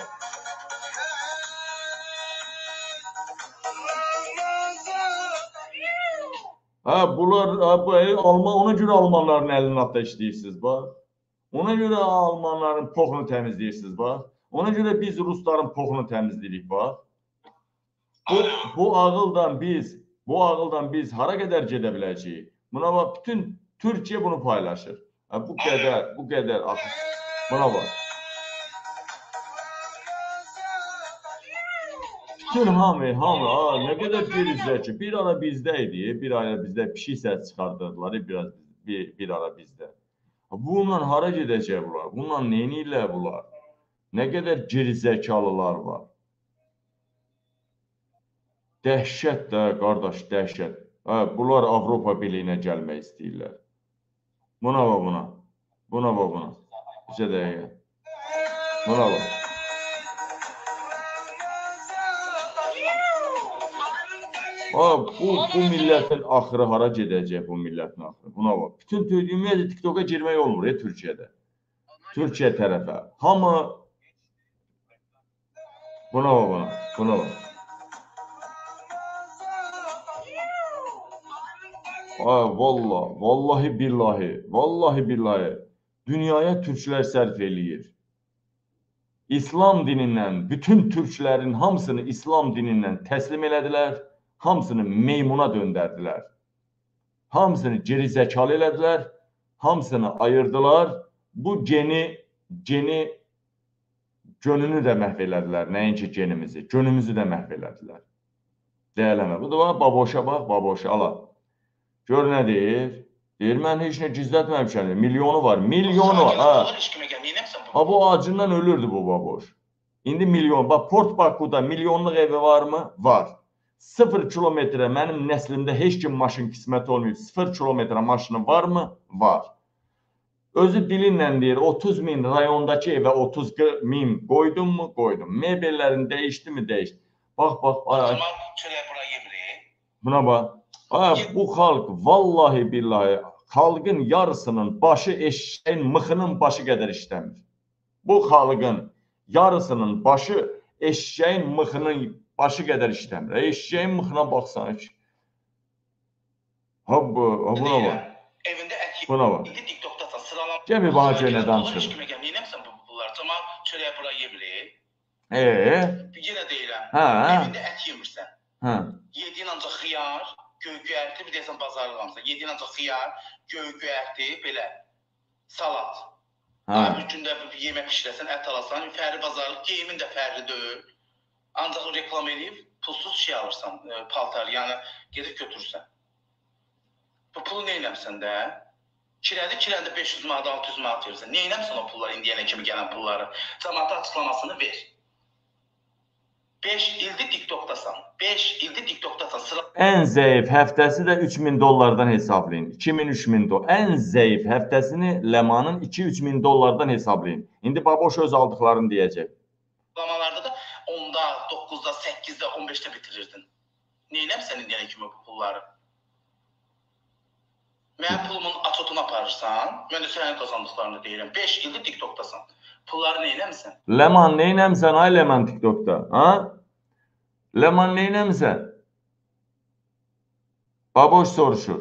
Bunlar, ona görə Almanların əlinin altında işləyirsiniz, bax. Ona görə Almanların poxunu təmizləyirsiniz, bax. Ona görə biz Rusların poxunu təmizləyirik, bax. Bu ağıldan biz hara qədər gedə biləcəyik? Buna bax, bütün Türkiyə bunu paylaşır. Bu qədər. Buna bax. Bütün hamı, nə qədər gerizlər ki, bir ara bizdə idi, bir ara bizdə pişik səs çıxardırdılar, bir ara bizdə. Bununla hara gedəcək bunlar? Bununla neynirlər bunlar? Nə qədər gerizəkalılar var? Dəhşət də, qardaş, dəhşət. Bunlar Avropa Birliyinə gəlmək istəyirlər. Buna bax, buna. Buna bax, buna. Bizə dəqiqə. Buna bax. Bu millətin axırı hara gedəcək, bu millətin axırı? Buna bax. Bütün ümumiyyətlə TikToka girmək olmur Türkiyədə. Türkiyə tərəfə. Hamı buna bax, buna bax. Vallahi billahi. Dünyaya türklər sərf eləyir. İslam dinindən, bütün türklərin hamısını İslam dinindən təslim elədilər. Hamısını meymuna döndərdilər. Hamısını gerizəkalı elədilər. Hamısını ayırdılar. Bu gönünü də məhv elədilər. Nəinki genimizi, gönümüzü də məhv elədilər. Deyələmə. Bu da baboşa bax, baboşa ala. Gör nə deyir? Deyir, mən heç nə gizlətməmişəm. Milyonu var, milyonu var. Bu acından ölürdü bu baboş. İndi milyon. Bax, Port Bakuda milyonluq evi varmı? Var. 0 kilometrə mənim nəslimdə heç kim maşın qisməti olmayıb. 0 kilometrə maşını varmı? Var. Özü dilinlə deyir, 30 min rayondakı evə 30 min qoydum mu? Qoydum. Mebellərini dəyişdi mi? Dəyişdi. Bax. Buna bax. Bu xalq, vallahi billahi, xalqın yarısının başı eşeğin mıxının başı qədər işləmir. Bu xalqın yarısının başı eşeğin mıxının başı qədər işləmir. Eşeğin mıxına baxsana ki. Buna bax. Buna bax. Gəl bir bana görə nə danışır. Yenə deyirəm, evində ət yemirsən. Yediyin ancaq xiyar, göy-göyərti, bir deyəsən bazarlıq hamısan. Yediyin ancaq xiyar, göy-göyərti, belə, salat. Bir gündə bir yemək pişirəsən, ət alasan, fərli bazarlıq, geyimin də fərli deyil. Ancaq reklam edib, pulsuz şey alırsan, paltar, yəni gedib götürürsən. Bu pulu nə eləmsən də? Kirədə 500 manat, 600 manat verirsən. Nə eləmsən o pulları, indiyənə kimi gələn pulları? Cəmaata açıqlamasını ver. 5 ildir TikTokdasan. 5 ildir TikTokdasan. Ən zəif həftəsi də 3000 dollardan hesablayın. 2000-3000 dollar. Ən zəif həftəsini Ləmanın 2-3 min dollardan hesablayın. İndi baboş öz aldıqlarını deyəcək. Lamalarda da 10-da, 9-da, 8-də, 15-də bitirirdin. Nə eləmsən indiyənə kimi bu pulları? Mənim pulumun açotunu aparırsan, mən də sənin qazandıqlarını deyirəm. 5 ildir TikTokdasan. Pulları nə eləmsən? Ləman, nə eləmsən ay Ləman TikTokda? Ləman, nə eləmsən? Baboş soruşur.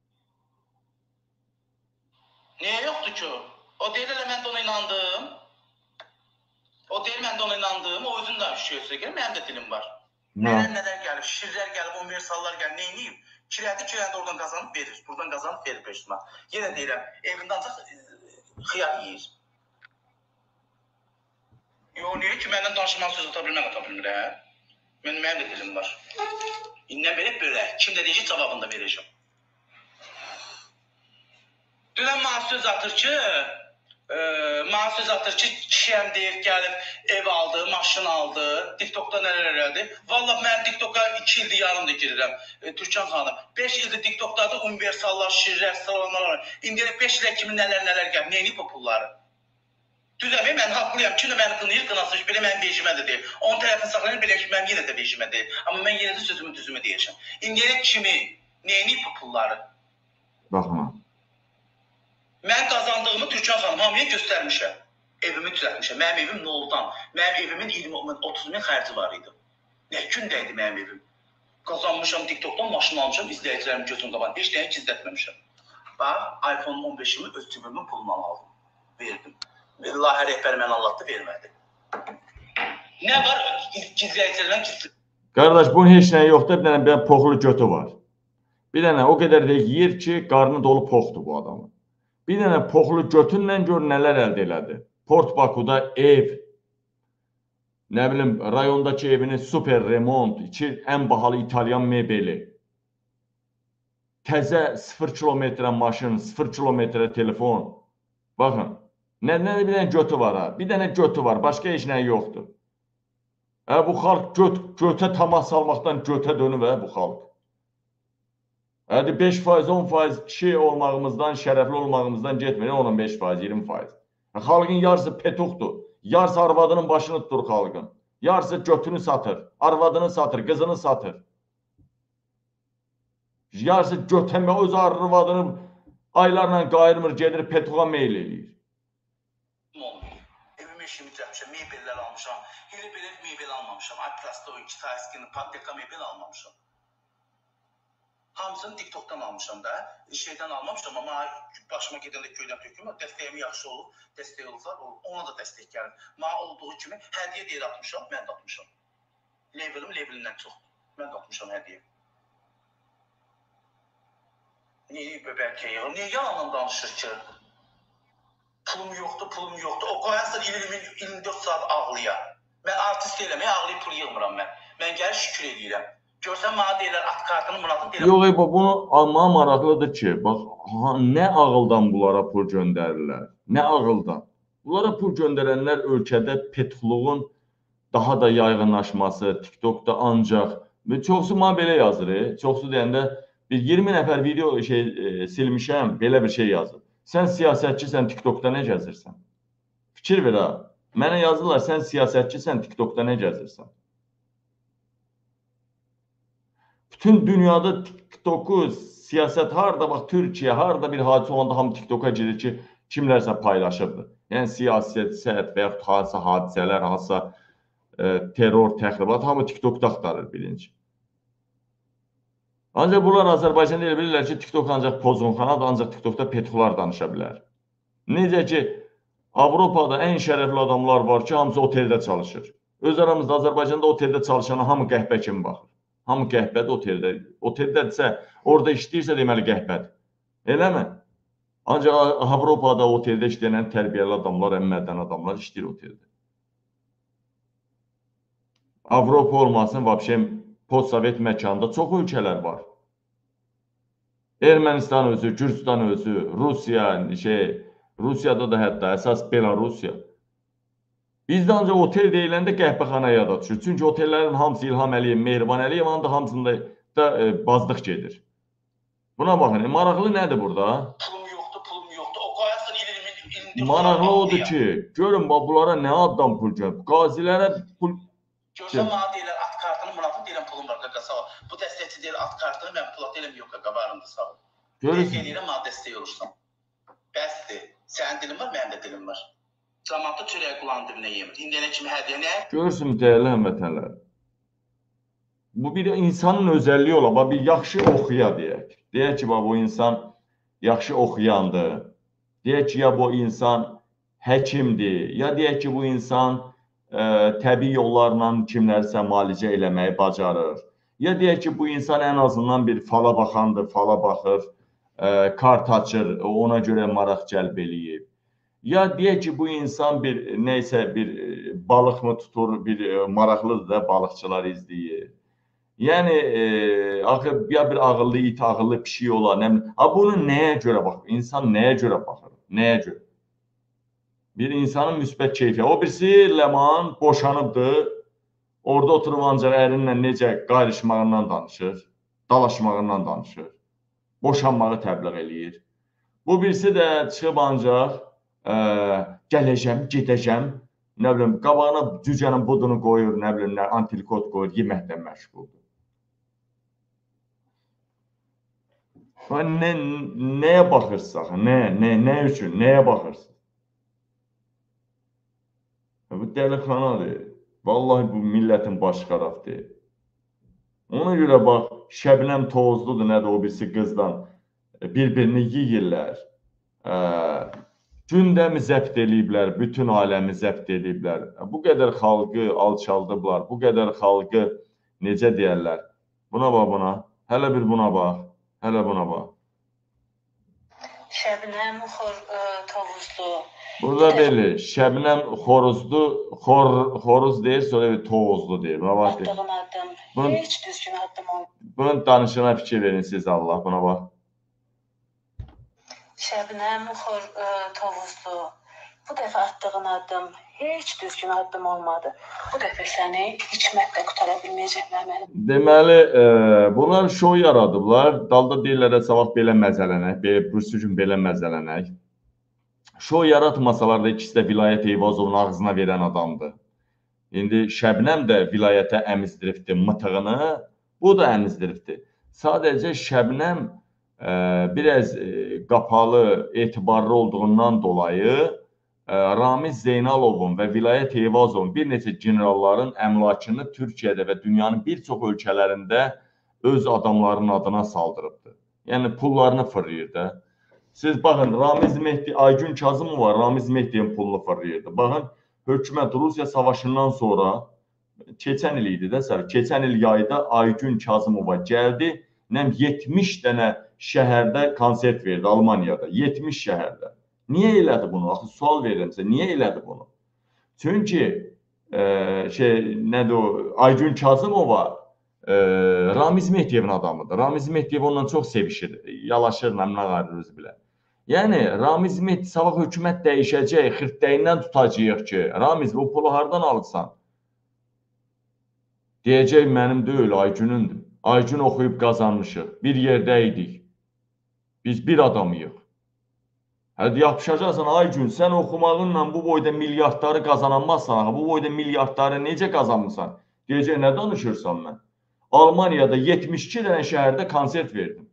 Niyə yoxdur ki? O deyir elə mən də ona inandım. O deyir mən də ona inandım. O özün də şişiyorsa gəlir, mənim də dilim var. Nələr gəlib, şişirlər gəlib, universallar gəlib, nə eləyib? Kirədə oradan qazanıb verir, buradan qazanıb verir 500 manat. Yenə deyirəm, evində ancaq xiyar yiyir. Yox, niyə ki, məndən danışmalı söz ata bilməm, ata bilmirəm. Mənim də dilim var. İndən belə belə, kim də deyəcək, cavabını da verəcəm. Dünən mənə söz atır ki, kişiyəm deyib, gəlib, ev aldı, maşın aldı, TikTokda nələr elədi. Vallahi mən TikToka 2 ildir yarım da girirəm, Türkan xanım. 5 ildir TikTokdadır, universallar, şirrər, salamlar. İndi 5 ilə kimi nələr gəlib, neyini bu pulları? Düzəmi, mən haqlıyam, kim də məni qınayır, qınasın, belə mənim vecimə də deyil. Onun tərəfini saxlayır, belə ki, mənim yenə də vecimə deyil. Amma mən yenə də sözümü düzümü deyəcəm. İndi kimi, neyini bu pulları? Baxma. Mən qazandığımı Türkan xanım hamıya göstərmişəm. Evimi düzəltmişəm. Mənim evim noldan. Mənim evimin 20-30 min xərci var idi. Nə gündəydi mənim evim. Qazanmışam TikTokdan, maşın almışam, izləyicilərim gözüm qaban. Heç nəyə gizlətməmişəm. Bax, iPhone 15-imi öz cibimin pulundan aldım. verdim. Layihə rəhbəri mən anlattı, vermədi. Nə var? Gizləyicilərdən gizli. Qardaş, bunun heç nəyi yoxdur, bir dənə poxlu götü var. Bir dənə o qədər də yeyir ki, qarnı dolu poxdur bu adamın. Bir dənə poxlu götünlə gör nələr əldə elədi. Port Bakuda ev, nə bilim, rayondakı evini super remont, ən bahalı İtalyan mebeli, təzə 0 kilometrə maşın, 0 kilometrə telefon. Baxın, bir dənə götü var ha, bir dənə götü var, başqa heç nəyi yoxdur. Bu xalq götə təmas salmaqdan götə dönüb bu xalq. 5%, 10% kişi olmağımızdan, şərəfli olmağımızdan getmir, 15%, 20%. Xalqın yarısı petuqdur, yarısı arvadının başını tutur xalqın. Yarısı götünü satır, arvadını satır, qızını satır. Yarısı götəmə öz arvadını aylarla qayırmır, gedir petuğa meyl eləyir. Evimi işimi cəmişəm, mebellər almışam. Elə belə mebel almamışam. Aprastoy, Kitayskini, Patlika mebel almamışam. Hamısını TikTok'dan almışam da. Şeydən almamışam, amma başıma gedəndə köydən töküm. Dəstəyim yaxşı olub, dəstək olurlar, ona da dəstək gəlir. Mənə olduğu kimi hədiyyə deyir atmışam, mən də atmışam. Levelimdən çox. Mən də atmışam hədiyyə. Niyə bəlkə yığır? Niyə yalandan danışır ki? Pulum yoxdur. O qoyarsan 24 saat ağlayar. Mən artist eləməyə ağlayıb pul yığmıram mən. Mən gəlir şükür edirəm. Görsən mənə deyirlər at kartını Muratın deyirəm. Yox, bunu almağa maraqlıdır ki, bax, nə ağıldan bunlara pul göndərirlər, nə ağıldan. Bunlara pul göndərənlər ölkədə petuqluğun daha da yaygınlaşması, TikTokda ancaq, çoxsu mənə belə yazır, çoxsu deyəndə bir 20 nəfər video silmişəm, belə bir şey yazır. Sən siyasətçisən, TikTokda nə gəzirsən? Fikir ver ha. Mənə yazırlar, sən siyasətçisən, TikTokda nə gəzirsən? Bütün dünyada TikToku, siyasət harada, bax, Türkiyə, harada bir hadisə olanda hamı TikToka girir ki, kimlərsə paylaşırdı. Yəni, siyasət və yaxud hansısa hadisələr, hansısa terror, təxribat, hamı TikTokda axtarır birinci. Ancaq bunlar Azərbaycanda elə bilirlər ki, TikTok ancaq pozğunxanadır, ancaq TikTokda petuqlar danışa bilər. Necə ki, Avropada ən şərəfli adamlar var ki, hamısı oteldə çalışır. Öz aramızda Azərbaycanda oteldə çalışana hamı qəhbə kimi baxır. Hamı qəhbədir oteldə. Oteldədirsə, orada işləyirsə deməli qəhbədir. Eləmi? Ancaq Avropada oteldə işləyən tərbiyəli adamlar, ən mədəni adamlar işləyir oteldə. Avropa olmasın, vəbşə postsovet məkanında çox ölkələr var. Ermənistan özü, Gürcistan özü, Rusiya, Rusiyada da hətta əsas Belarusiya. Bizdə ancaq otel deyiləndə qəhbəxana yada düşür. Çünki otellərin hamısı İlham Əliyev, Mehriban Əliyev, da hamısında da bazdıq gedir. Buna baxın, maraqlı nədir burada? Pulum yoxdur. O qoyarsan 20 maraqlı odur ki, görün bunlara nə addan pul gəlir? Qazilərə pul... Görsən, mənə deyirlər, at kartını Muratın deyirəm, pulum var, qaqa, sağ ol. Bu dəstəkçi deyir, at kartını, mən pula deyirəm, yox, qaqa, varımdır, sağ ol. Görürsən. Deyirəm, mənə dəstək olursan. Bəsdir. Sənin dilin var, mənim də dilim var. Zamanında çörək qulanın dilinə yemir. İndiyənə kimi hədiyyə nə? Görürsün, dəyərli həmvətənlər. Bu bir insanın özəlliyi ola, bir yaxşı oxuya deyək. Deyək ki, bu insan yaxşı oxuyandır. Deyək ki, ya bu insan həkimdir. Ya deyək ki, bu insan təbii yollarla kimlərsə müalicə eləməyi bacarır. Ya deyək ki, bu insan ən azından bir fala baxandır, fala baxır, kart açır, ona görə maraq cəlb eləyib. Ya deyək ki, bu insan bir neysə bir balıq mı tutur, bir maraqlıdır da balıqçılar izləyir. Yəni, ya bir ağıllı it, ağıllı pişik olar. Bunu nəyə görə baxır? İnsan nəyə görə baxır? Nəyə görə? Bir insanın müsbət keyfiyyəti. O birisi Ləman boşanıbdır. Orada oturub ancaq ərinlə necə qayrışmağından danışır, dalaşmağından danışır. Boşanmağı təbliğ eləyir. Bu birisi də çıxıb ancaq gələcəm, gedəcəm, nə bilim, qabağına cücənin budunu qoyur, nə bilim, antrikot qoyur, yeməkdən məşğuldur. Nəyə baxırsaq, nə üçün, nəyə baxırsaq? Bu dəlixanadır. Vallahi bu millətin baş xarabdır. Ona görə bax, Şəbnəm Tozludur, nədir o birisi qızdan bir-birini yeyirlər. Gündəmi zəbt eləyiblər, bütün aləmi zəbt eləyiblər. Bu qədər xalqı alçaldıblar, bu qədər xalqı necə deyərlər? Buna bax buna, hələ bir buna bax, hələ buna bax. Şəbnəm Tovuzlu. Burada belə, Şəbnəm xoruzlu, xoruz deyir, sonra bir tovuzlu deyir. Buna bax. Attığın addım, heç düzgün addım olmadı. Bunun danışığına fikir verin siz Allah, buna bax. Şəbnəm Tovuzlu. Bu dəfə attığın addım heç düzgün addım olmadı. Bu dəfə səni hikmətlə qutara bilməyəcəklər mənim. Deməli, bunlar şou yaradıblar. Dalda deyirlər, sabah belə məzələnək, bu gün belə məzələnək. Şou yaratmasalar da ikisi də Vilayət Eyvazovun ağzına verən adamdır. İndi Şəbnəm də vilayətə əmizdiribdir mıtığını, bu da əmizdiribdir. Sadəcə Şəbnəm biraz qapalı, etibarlı olduğundan dolayı Ramiz Zeynalovun və Vilayət Eyvazovun bir neçə generalların əmlakını Türkiyədə və dünyanın bir çox ölkələrində öz adamlarının adına saldırıbdır. Yəni pullarını fırlayır da. Siz baxın, Ramiz Mehdi, Aygün Kazımov var, Ramiz Mehdi'nin pulunu fırlayırdı. Baxın, hökumət Rusiya savaşından sonra, keçən il idi də, keçən il yayda Aygün Kazımova gəldi, 70 dənə şəhərdə konsert verdi Almaniyada, 70 şəhərdə. Niyə elədi bunu? Axı sual verirəm sizə, niyə elədi bunu? Çünki Aygün Kazımova Ramiz Mehdiyevin adamıdır. Ramiz Mehdiyev ondan çox sevişir, yalaşır, nəmnə qarırız bilə. Yəni, Ramiz Mehdi sabah hökumət dəyişəcək, xırtdəyindən tutacaq ki, Ramiz, bu pulu hardan alırsan? Deyəcək, mənim deyil, Aygünündür. Aygün oxuyub qazanmışıq, bir yerdə idik. Biz bir adamıyıq. Hələ yapışacaqsan, Aygün, sən oxumağınla bu boyda milyardları qazanamazsan, bu boyda milyardları necə qazanmışsan? Deyəcək, nə danışırsan mən? Almaniyada 72 dənə şəhərdə konsert verdim.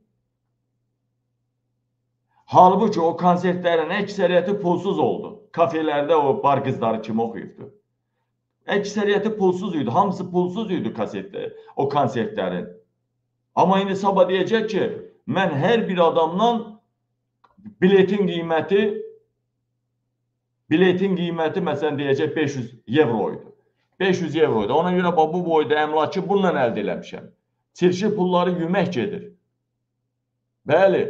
Halbuki o konsertlərin əksəriyyəti pulsuz oldu. Kafelərdə o bar qızları kimi oxuyubdu. Əksəriyyəti pulsuz idi, hamısı pulsuz idi o konsertlərin. Amma indi sabah deyəcək ki, mən hər bir adamdan biletin qiyməti məsələn deyəcək 500 evro idi. 500 evro idi. Ona görə bu boyda əmlakı bununla əldə eləmişəm. Çirki pulları yemək gedir. Bəli.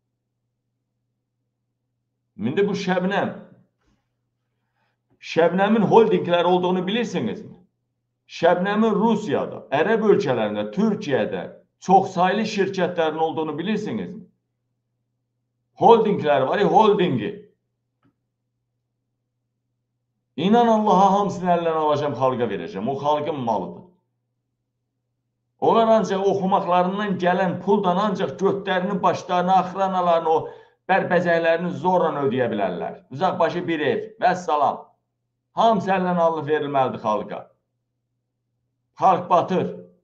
İndi bu Şəbnəm. Şəbnəmin holdingləri olduğunu bilirsinizmi? Şəbnəmin Rusiyada, Ərəb ölkələrində, Türkiyədə çoxsaylı şirkətlərin olduğunu bilirsinizmi? Holdingləri var, holdingi. İnan Allaha hamısını əlindən alacağım, xalqa verəcəm. O xalqın malıdır. Onlar ancaq oxumaqlarından gələn puldan ancaq götlərini, başlarını, axranalarını, o bərbəzəklərini zorla ödəyə bilərlər. Uzaqbaşı bir ev, vəssalam. Hamısı əlindən alınıb verilməlidir xalqa. Xalq batır.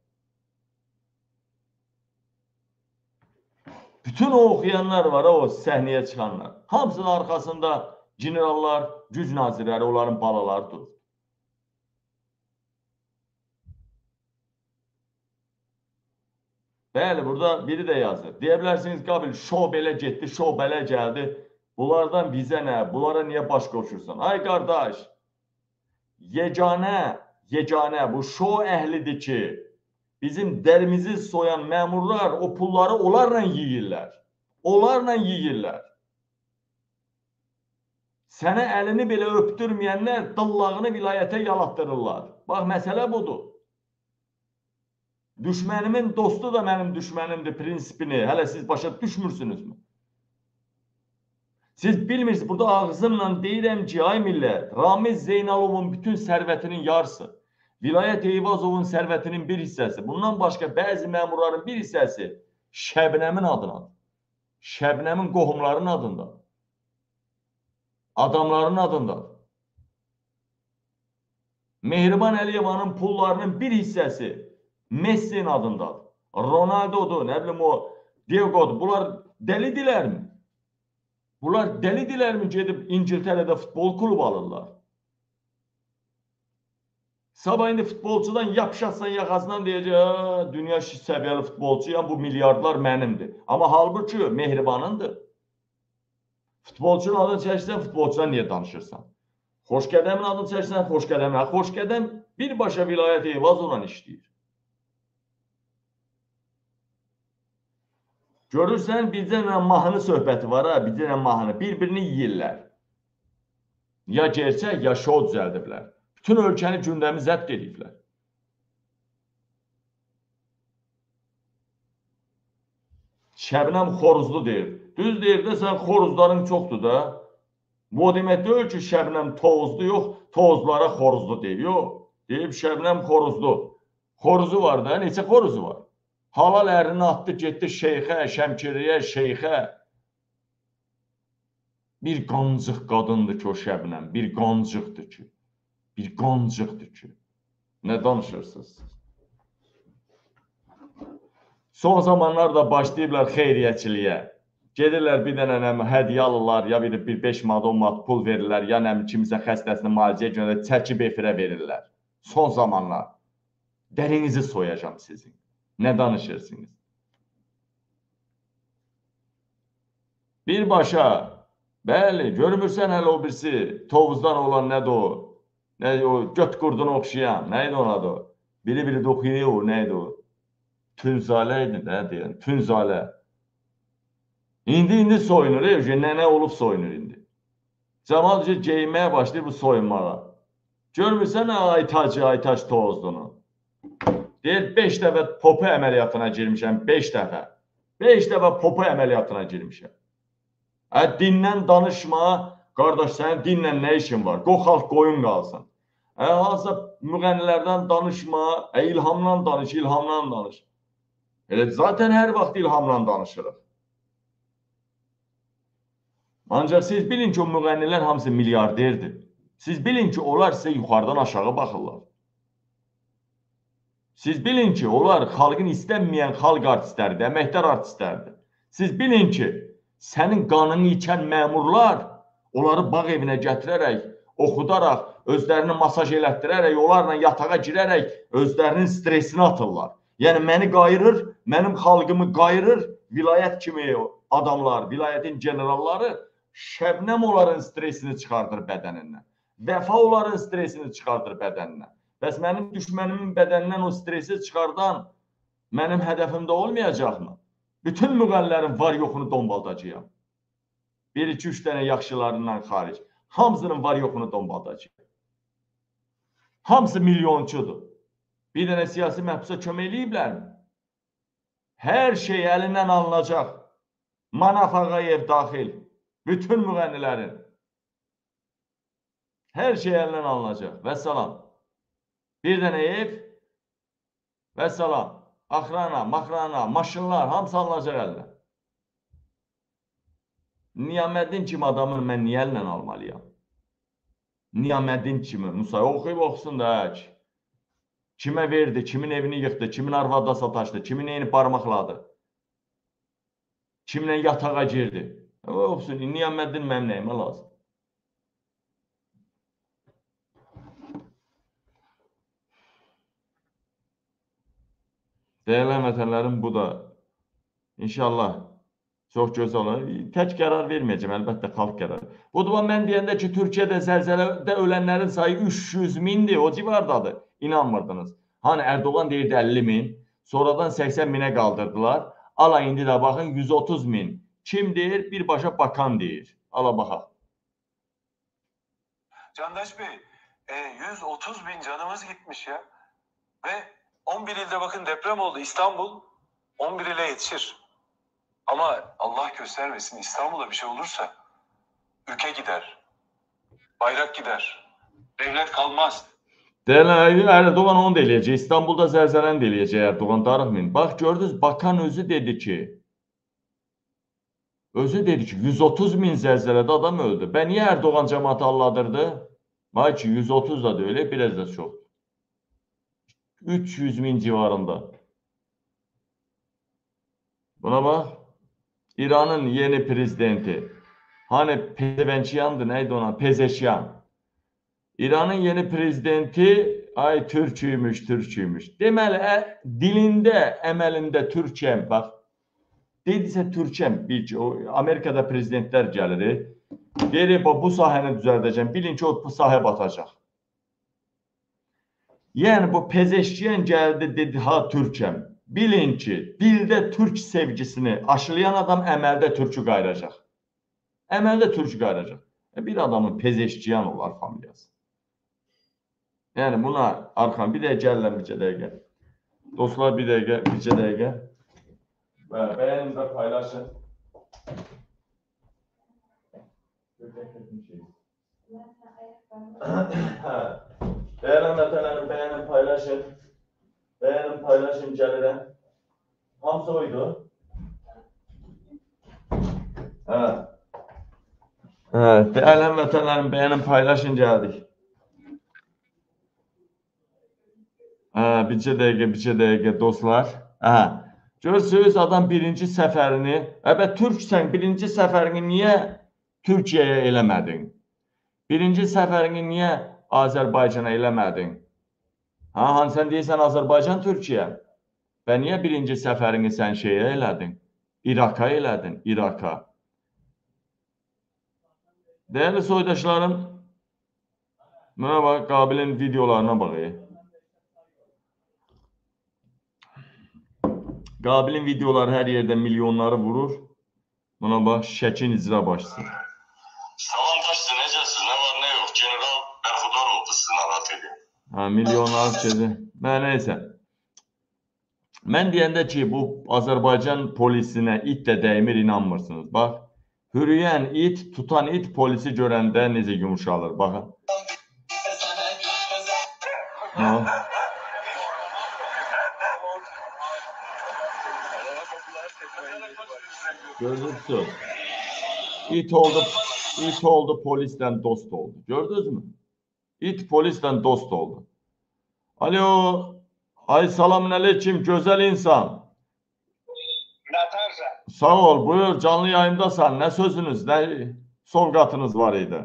Bütün o oxuyanlar var, o səhnəyə çıxanlar. Hamısının arxasında generallar, güc nazirləri, onların balaları durur. Bəli, burada biri də yazır. Deyə bilərsiniz, Qabil, şov belə getdi, şov belə gəldi. Bunlardan bizə nə? Bunlara niyə baş qoşursan? Ay qardaş, yeganə bu şov əhlidir ki, bizim dərimizi soyan məmurlar o pulları onlarla yiyirlər. Onlarla yiyirlər. Sənə əlini belə öpdürməyənlər dallağını vilayətə yalatdırırlar. Bax, məsələ budur. Düşmənimin dostu da mənim düşmənimdir prinsipini. Hələ siz başa düşmürsünüzmü? Siz bilmirsiniz, burada ağzımla deyirəm ki, ay millət, Ramiz Zeynalovun bütün sərvətinin yarısı, Vilayət Eyvazovun sərvətinin bir hissəsi, bundan başqa bəzi məmurların bir hissəsi Şəbnəmin adınadır. Şəbnəmin qohumlarının adındadır. Adamların adındadır. Mehriban Əliyevanın pullarının bir hissəsi Messi'nin adındadır. Ronaldo'dur, nə bilim o, Diego'dur. Bunlar dəlidirlərmi? Bunlar dəlidirlərmi gedib İngiltərədə futbol klubu alırlar? Sabah indi futbolçudan yapışatsan yaxasından deyəcək, dünya səviyyəli futbolçuyam, bu milyardlar mənimdir. Amma halbuki mehribanındır. Futbolçunun adını çəksən, futbolçudan niyə danışırsan? Xoşqədəmin adını çəksən, Xoşqədəmin. Xoşqədəm birbaşa vilayət Eyvazovla işləyir. Görürsən, bizə mahnı söhbəti var, ha, bizə mahnı. Bir-birini yiyirlər. Ya gerçək, ya şou düzəldiblər. Bütün ölkəni gündəmi zəbt ediblər. Şəbnəm xoruzlu deyir. Düz deyir də, sən xoruzların çoxdur da. Bu demək deyil ki, Şəbnəm tovuzlu yox, tovuzlara xoruzlu deyil. Yox, deyib Şəbnəm xoruzlu. Xoruzu var da, neçə xoruzu var? Halal ərini atdı, getdi şeyxə, Şəmkiriyə, şeyxə. Bir qancıq qadındır ki, o Şəbnəm, bir qancıqdır ki. Bir qancıqdır ki. Nə danışırsınız siz? Son zamanlarda başlayıblar xeyriyyəçiliyə. Gedirlər bir dənə hədiyyə alırlar, ya bir 5 manat, 10 manat pul verirlər, ya kimsə xəstəsini müalicəyə görə çəkib efirə verirlər. Son zamanlar. Dərinizi soyacam sizin. Nə danışırsınız? Birbaşa, bəli, görmürsən hələ o birisi, tovuzdan olan nədir o? Nədir o, göt qurduna oxşayan, nəydi ona da o? Biri oxuyur o, nəydi o? Tünzalə idi, nə deyən, Tünzalə. İndi soyunur, nənə olub soyunur indi. Cəmal geyinməyə başlayır bu soyunmağa. Görmürsən Aytaç Tozdunu? Deyir, 5 dəfə popu əməliyyatına girmişəm, 5 dəfə. 5 dəfə popu əməliyyatına girmişəm. Dindən danışma, qardaş, sənin dinlə nə işin var? Qoy xalq qoyun qalsın. Hansısa müğənnilərdən danışma, ilhamdan danış, ilhamdan danış. Zaten hər vaxt ilhamdan danışırıq. Ancaq siz bilin ki, o müğənnilər hamısı milyarderdir. Siz bilin ki, onlar sizə yuxarıdan aşağı baxırlar. Siz bilin ki, onlar xalqın istənməyən xalq artistləridir, əməkdar artistləridir. Siz bilin ki, sənin qanını içən məmurlar onları bağ evinə gətirərək, oxudaraq, özlərini masaj elətdirərək, onlarla yatağa girərək özlərinin stresini atırlar. Yəni, məni qayırır, mənim xalqımı qayırır, vilayət kimi adamlar, vilayətin generalları Şəbnəm onların stresini çıxardır bədənindən. Vəfa onların stresini çıxardır bədənindən. Bəs mənim düşmənimin bədənindən o stresi çıxardan mənim hədəfimdə olmayacaqmı? Bütün müğənnilərin var yoxunu dombaldacağım. 1-2-3 dənə yaxşılarından xaric. Hamısının var yoxunu dombaldacağım. Hamısı milyonçudur. Bir dənə siyasi məhbusa kömək eləyiblərmi? Hər şey əlindən alınacaq. Manaf Ağayev daxil. Bütün müğənnilərin. Hər şey əlindən alınacaq. Vəssalam. Bir dənə ev. Vəssalam. Axrana, maxrana, maşınlar hamısı alınacaq əlinə. Niyaməddin kimi adamın mən niyə əlindən almalıyam? Niyaməddin kimi. Musa oxuyub oxusun da ki. Kimə verdi, kimin evini yıxdı, kimin arvadına sataşdı, kimin eyni barmaqladı, kimlə yatağa girdi. Oxusun, Niyaməddin mənim nəyimə lazım? Dəyərli vətənlərim, bu da inşallah çox gözəl olur. Tək qərar verməyəcəm, əlbəttə xalq qərarı. Bu da mən deyəndə ki, Türkiyədə zəlzələdə ölənlərin sayı 300 mindir, o civardadır. İnanmırdınız. Hani Erdoğan deyirdi 50 min, sonradan 80 minə qaldırdılar. Ala indi də baxın 130 min. Kim deyir? Birbaşa bakan deyir. Ala baxaq. Candaş Bey, 130 bin canımız gitmiş ya. Ve 11 ilde bakın deprem oldu. İstanbul 11 ile yetişir. Ama Allah göstermesin, İstanbul'a bir şey olursa ülke gider. Bayrak gider. Devlet kalmaz. Deyirlər, Erdoğan onu da eləyəcək. İstanbulda zəlzələni də eləyəcək Erdoğan, darıxmayın. Bax, gördünüz, bakan özü dedi ki, 130 min zəlzələdə adam öldü. Bə niyə Erdoğan cəmaatı alladırdı? Vay ki, 130 da deyil, biraz da çox. 300 min civarında. Buna bax, İranın yeni prezidenti, hani Pezevençiyandı, neydi ona? Pezeşyan. İranın yeni prezidenti, ay Türküymüş. Deməli, dilində, əməlində Türkəm, bax, dedisə Türkəm, Amerikada prezidentlər gəlir, Geri bu sahəni düzəldəcəm. Bilin ki, o sahə batacaq. Yəni bu pezeşkiyen gəldi dedi ha Türkəm. Bilin ki, dildə Türk sevgisini aşılayan adam əməldə türkü qayıracaq. Əməldə türkü qayıracaq. Bir adamın pezeşkiyan olar familiyası. Yəni buna arxam bir dəqiqə gəlirəm bircə dəqiqə. Dostlar bir dəqiqə, bircə dəqiqə. Bəyənin və paylaşın. Değerli vətənlərim, bəyənin paylaşın, gəlirəm. Hamısı oydu. Değerli vətənlərim, bəyənin paylaşın, gəldik. Bircə dəqiqə dostlar. Görürsünüz adam birinci səfərini, türksən birinci səfərini niyə Türkiyəyə eləmədin? Birinci səfərini niyə Azərbaycana eləmədin? Hani sən deyirsən Azərbaycan Türkiyə. Və niyə birinci səfərini sən şeyə elədin? İraka elədin, İraka. Değerli soydaşlarım, buna bak, Qabilin videolarına bakayım. Qabilin videoları hər yerdə milyonları vurur. Buna bax, Şəkin icra başçısı. Salam başçı, necəsiz? Nə var, nə yox? General Bərxudar oldu sizin narahat edin. Milyonlar dedi. Neysə. Mən deyəndə ki, bu Azərbaycan polisinə it də dəymir, inanmırsınız. Bax, hürüyən it, tutan it polisi görəndə necə yumuşalır. Baxın. Görürsünüz. İt oldu, polisten dost oldu. Gördünüz mü? İt polisten dost oldu. Alo. Ay selamünaleyküm güzel insan. Sağ ol, buyur, canlı yayındasan. Ne sözünüz, ne sovqatınız var idi?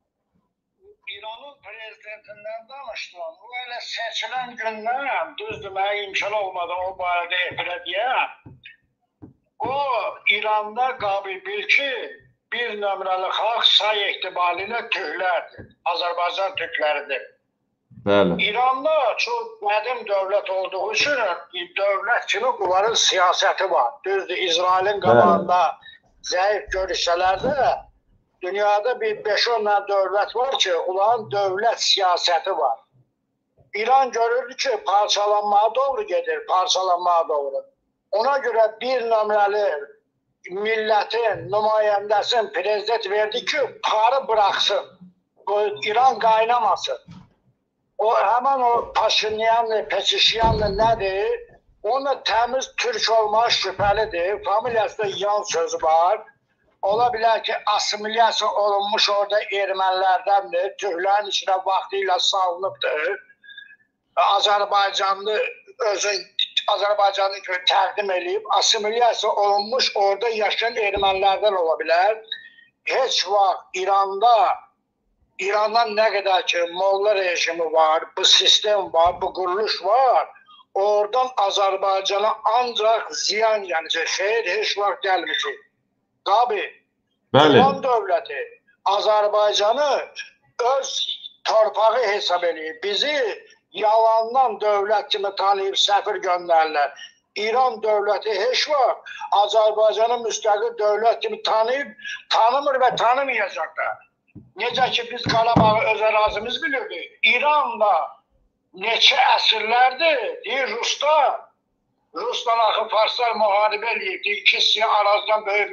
İranın prezidentinden danışdım. O öyle seçilen gündən, düzdür, mənə imkan olmadı o barədə efirə deyəm. O, İranda qabil bil ki, bir nömrəli xalq say etibarilə Türklərdir. Azərbaycan Türkləridir. Bəli. İranda çox qədim dövlət olduğu üçün dövlət kimi onların siyasəti var. Düzdür, İsrailin qabağında zəif görüşsələr də dünyada bir 5-10 dövlət var ki, onların dövlət siyasəti var. İran görürdü ki, parçalanmaya doğru gedir, parçalanmaya doğru. Ona görə bir nömrəli millətin nümayəndəsinin prezident verdi ki, parı bıraksın. İran qaynamasın. O hemen o Paşinyanlı, Peçişyanlı nədir? Onunla təmiz Türk olmaq şübhəlidir. Familiyasında yan sözü var. Ola bilər ki, asimilyasiya olunmuş orada ermənilərdəndir. Türklərin içine vaxtıyla salınıbdır. Azərbaycanlı özün Azərbaycanlı kimi təqdim edib, asimilyasiya olunmuş orada yaşayan ermənilərdən ola bilər. Heç vaxt İrandan nə qədər ki molla rejimi var, bu sistem var, bu quruluş var, oradan Azərbaycana ancaq ziyan gəlecək. Xeyr, heç vaxt gəlməyəcək. Qabi, İran dövləti Azərbaycanı öz torpağı hesab edir. Bizi yalandan dövlət kimi tanıyıb səfir göndərirlər. İran dövləti heç vaxt Azərbaycanı müstəqil dövlət kimi tanımır və tanımayacaqlar. Necə ki biz Qarabağı öz ərazimiz bilirdik. İran'da neçə əsrlərdir, deyir Rus'tan axı Farslar müharibə eləyirdi. İkisi arazdan böyük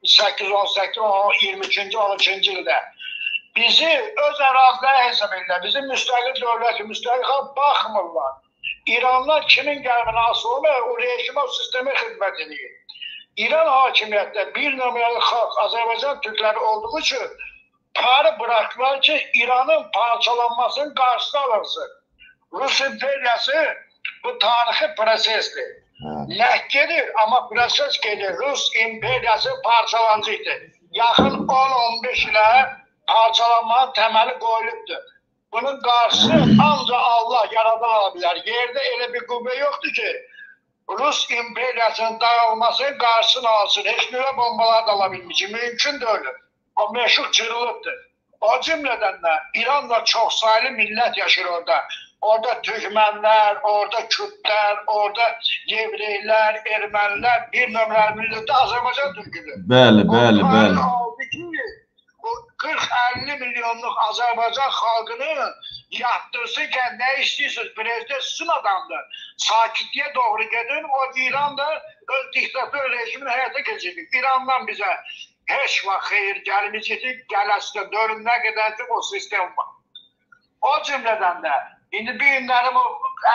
1818-23-cü, 13-cü ildə. Bizi öz əraziləri hesab edirlər. Bizim müstəqil dövləti, müstəqil xalq baxmırlar. İranlar kimin qəlbinə asılı olmur, o rejimə, o sistemə xidmət edir. İran hakimiyyətdə bir nömrəli xalq, Azərbaycan Türkləri olduğu üçün parı bıraktılar ki, İran'ın parçalanmasının qarşısını alırsın. Rus imperiyası bu tarixi prosesdir. Lək gedir, amma proses gedir. Rus imperiyası parçalancıdır. Yaxın 10-15 ilə parçalanmanın təməli qoyulubdur. Bunun qarşısı ancaq Allah yaradan ala bilər. Yerdə elə bir qüvvə yoxdur ki, Rus imperiyasının dağılmasının qarşısını alsın. Heç nüvə bombalar da ala bilməyəcək. Mümkün deyil. o meşhur cırılıbdır. O cümleden de İran'da çok sayılı millet yaşıyor orada. Orada Türkmenler, orada Kürtler, orada Yevreyler, Ermeniler, bir nömrəli milleti Azərbaycan Türküdür. Bəli, bəli, bəli. O 40-50 milyonluk Azərbaycan xalqını yaptırsınken ne istiyorsunuz? Prezident sizin adamdır. Sakitliğe doğru gedin. O İran'da öz diktatör rejimini hayata geçirdik. İran'dan bize heç vaxt xeyir gəlməyəcək, gələsində dörünə qədər ki, o sistem var. O cümlədən də, indi bir günlərim o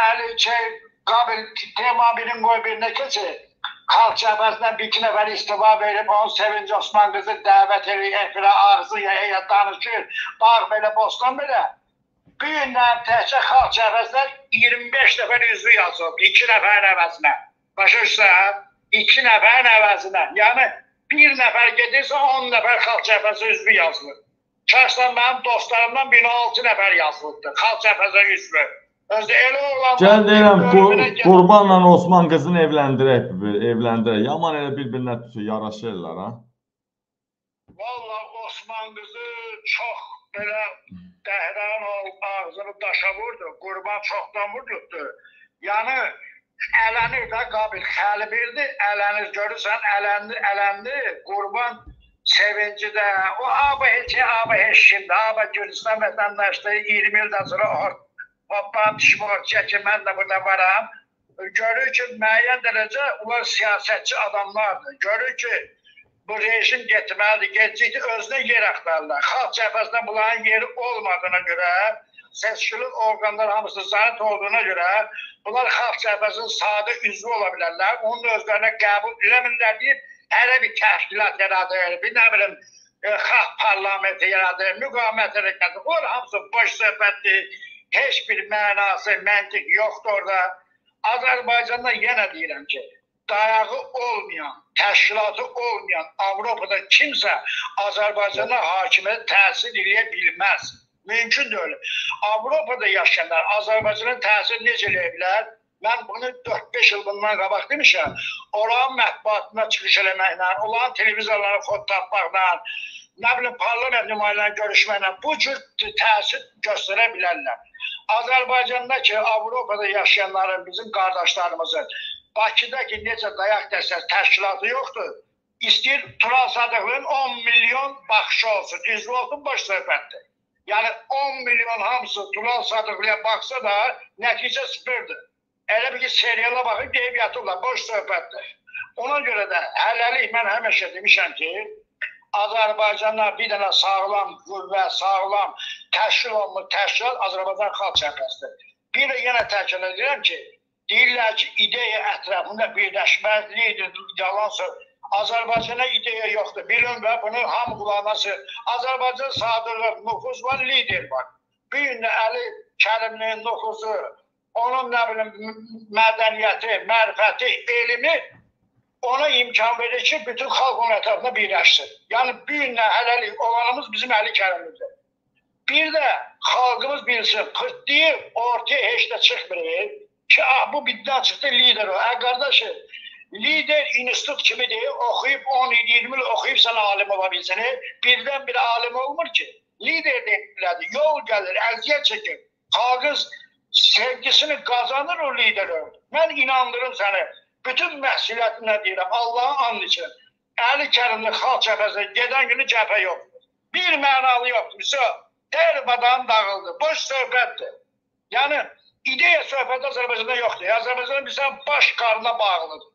Qabil Temabirin qoy birinə keçir, Xalq Cəbhəsindən bir iki nəfər istifa verib, onun Sevinç Osman qızı dəvət edir, efirə ağzı, heyət danışır, bağ belə, bostan belə. Bir günlər təhcə Xalq Cəbhəsindən 25 nəfər üzvü yazıldı, 2 nəfərin əvəzinə. Başa düşsən, 2 nəfərin əvəzinə. Yəni, bir nəfər gedirsə 10 nəfər Xalq Cəbhəsi üzvü yazılır. Şəxsən mənim dostlarımdan 16 nəfər yazılıbdır. Xalq Cəbhəsi üzvü. Özdə elə olan... Gəl deyirəm, Qurbanla Osman qızını evləndirək. Yaman elə bir-birinə yaraşırlar, ha? Valla Osman qızı çox belə dəhran ağzını daşa vurdu. Qurban çoxdan vurduqdur. Yəni, ələni də Qabil xəlibirdi, ələniz görürsən, ələndi, Qurban sevinci də, o abi heç kimdə, abi Gürcistan vətəndaşlığı 20 ildən sonra hoppan düşmür, çəkin, mən də burada varam. Görür ki, müəyyən dərəcə onlar siyasətçi adamlardır. Görür ki, bu rejim getməlidir, gedəcəkdir, özünə yer axtarırlar. Xalq Cəbhəsində bunların yeri olmadığına görə, seçkili orqanlar hamısı zanit olduğuna görə bunlar Xalq Cəbhəsinin sadə üzvü ola bilərlər. Onun özlərinə qəbul eləmirlər deyib, hələ bir təşkilat yaradır, bir nə bilim, xalq parlamenti yaradır, müqamət hərəkəti. Onlar hamısı boş söhbətdir, heç bir mənası, məntiq yoxdur orada. Azərbaycanda yenə deyirəm ki, dayağı olmayan, təşkilatı olmayan Avropada kimsə Azərbaycana hakimiyyət təsir edə bilməz. Mümkün deyil. Avropada yaşayanlar Azərbaycanın təsir necə eləyə bilər? Mən bunu 4-5 il bundan qabaq demişəm. Oranın mətbuatına çıxış eləməklə, oranın televizorlarına xod tapmaqla, nə bilim, parlament nümayəndə görüşməklə bu cür təsir göstərə bilərlər. Azərbaycanda ki, Avropada yaşayanların, bizim qardaşlarımızın Bakıdakı necə dayaq dəstəsi təşkilatı yoxdur. İstəyir Tural Sadıqlının 10 milyon baxışı olsun, üzvü olsun, boş söhbətdir. Yəni 10 milyon hamısı Tural Sadıqlıya baxsa da nəticə sıfırdır. Elə bir ki, seriala baxıb deyib yatırlar, boş söhbətdir. Ona görə də hələlik mən həmişə demişəm ki, Azərbaycanda bir dənə sağlam qüvvə, sağlam təşkil olunmuş təşkilat Azərbaycan Xalq Cəbhəsidir. Bir də yenə təkrar edirəm ki, deyirlər ki, ideya ətrafında birləşməzliyidir, yalan söz. Azərbaycana ideya yoxdur. Bilin və bunu hamı qulağına Azərbaycan sadırlı nüfuz var, lider var. Bir gün Əli Kərimlinin nüfuzu, onun nə bilim mədəniyyəti, mərifəti, elmi ona imkan verir ki, bütün xalq onun ətrafında birləşsin. Yəni bir gün hələlik olanımız bizim Əli Kərimlidir. Bir də xalqımız bilsin, pırtlayıb ortaya heç də çıxmır ki, bu birdən çıxdı lider o. Qardaşım, lider institut kimi deyil, oxuyub 10 il, 20 il oxuyub sən alim ola bilsin. Birdən bir alim olmur ki. Lider deyilməlidir, yol gəlir, əziyyət çəkir. Xalqın sevgisini qazanır o lider öldür. Mən inandırım səni, bütün məsuliyyətimlə deyirəm, Allah'ın and için. Əli Kərimli Xalq Cəbhəsinə gedən günü cəbhə yoxdur. Bir mənalı yoxdur. Dərbadan dağıldı, boş söhbətdir. Yəni, ideya söhbəti Azərbaycanda yoxdur. Azərbaycanda bilsən, baş qarına bağlıdır.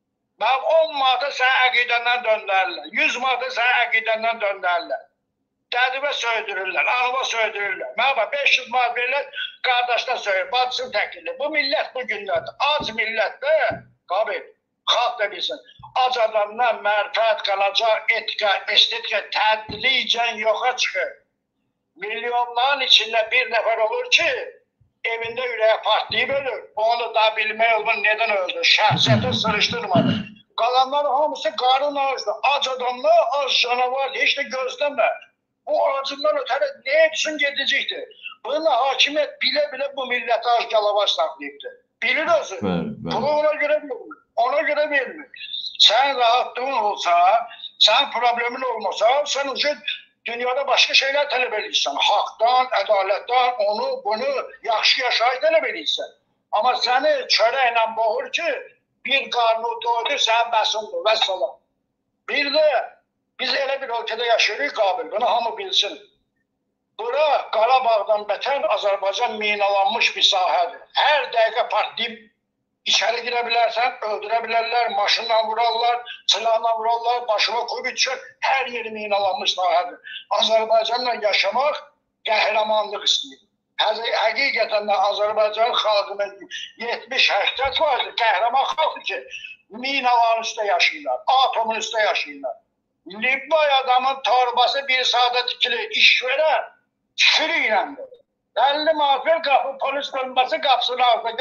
10 manata sən əqidəndən döndərlər, 100 manata sən əqidəndən döndərlər. Dədivə söydürürlər, ağıva söydürürlər. Mənə 500 manat verirlər, qardaşdan söylür, bacısını təkirlər. Bu millət bu günlərdir. Ac millətdə, Qabil, xalq da bilsin, ac adamdan mərfət qalacaq, etika, estetika tədricən yoxa çıxır. Milyonların içində bir nəfər olur ki, evində ürəyə partlayıb ölür. Onu da bilmək olmaz, nədən öldü? Şəxsiyyəti sırışdırmadı. Qalanlar hamısı qarın ağızda. Ac adamlar, az canavar, heç də gözləmər. Bu acından ötərə nə üçün gedəcəkdir? Bununla hakimiyyət bilə-bilə bu milləti az qalavaş saxlayıbdır. Bilir özü. Bunu ona görə vermir. Ona görə vermir. Sən rahatlığın olsa, sən problemin olmasa, sən üçün Dünyada başka şeyler talep edirsən. Haqdan, ədalətdən, onu, bunu, yaxşı yaşayı talep edirsən. Amma səni çörəklə boğur ki, bir qarnı doydur, sən bəsundur, vəssalam. Bir de biz elə bir ölkədə yaşayırıq Qabil, bunu hamı bilsin. Bura Qarabağdan bətər Azərbaycan minalanmış bir sahədir. Hər dəqiqə partlayıb içəri girə bilərsən, öldürə bilərlər, maşınla vurarlar, silahla vurarlar, başına koyub içər, hər yeri minalanmış sahədir. Azərbaycanla yaşamaq qəhrəmanlıq istəyir. Həqiqətən də Azərbaycan xalqının 70-80 vardır, qəhrəman xalqdır ki, minaların üstə yaşayırlar, atomun üstə yaşayırlar. Libbay adamın torbası bir saate dikili iş veren küfür ilandır. 50 mafya kapı, polis bölmesi kapısını aldı.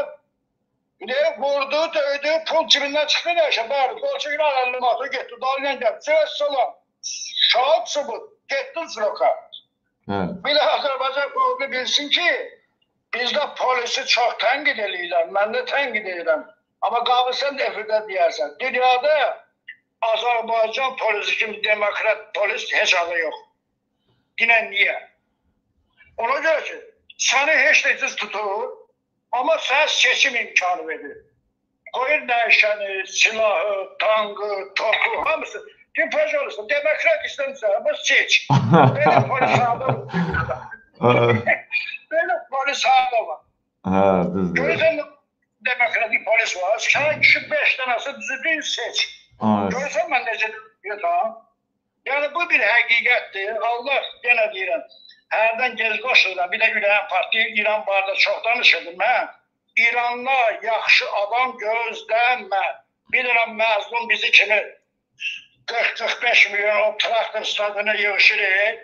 Vurdu, dövdü, pul cibinden çıktı ne yaşa. Bari kolçayla 50 mafya gitti, dalıyla geldi. Söz salam, şahit subut, gitti sıroka. Bir de Azerbaycan kuvvetli bilsin ki, bizde polisi çok tenkit ediyorlar, ben de tenkit ediyorum. Ama Qabil devirde diyersen, dünyada Azərbaycan polisi kimi demokrat polis heç adı yox. Yine niye? Ona göre ki, seni heç neysiz tutur, ama sen seçim imkanı verir. Koyun nəşəni, silahı, tankı, topu, hamısı. Dipaj olursun, demokrat istenirse, ama seç. Böyle polis adı var. Böyle polis adı var. Görürsen demokratik polis var, sen kişi 5 tanesi düzgün seç. Görürsen ben necə deyirəm. Yəni bu bir həqiqətdir. Allah yenə deyirəm. Hərdən gez qoşuram. Bir də Ürəyən Partiya İran barədə çox danışırdım mən. İranla yaxşı adam gözləmə. Bilirəm məzlum bizi kimi 40-45 milyon o traktor stadına yığışırıq.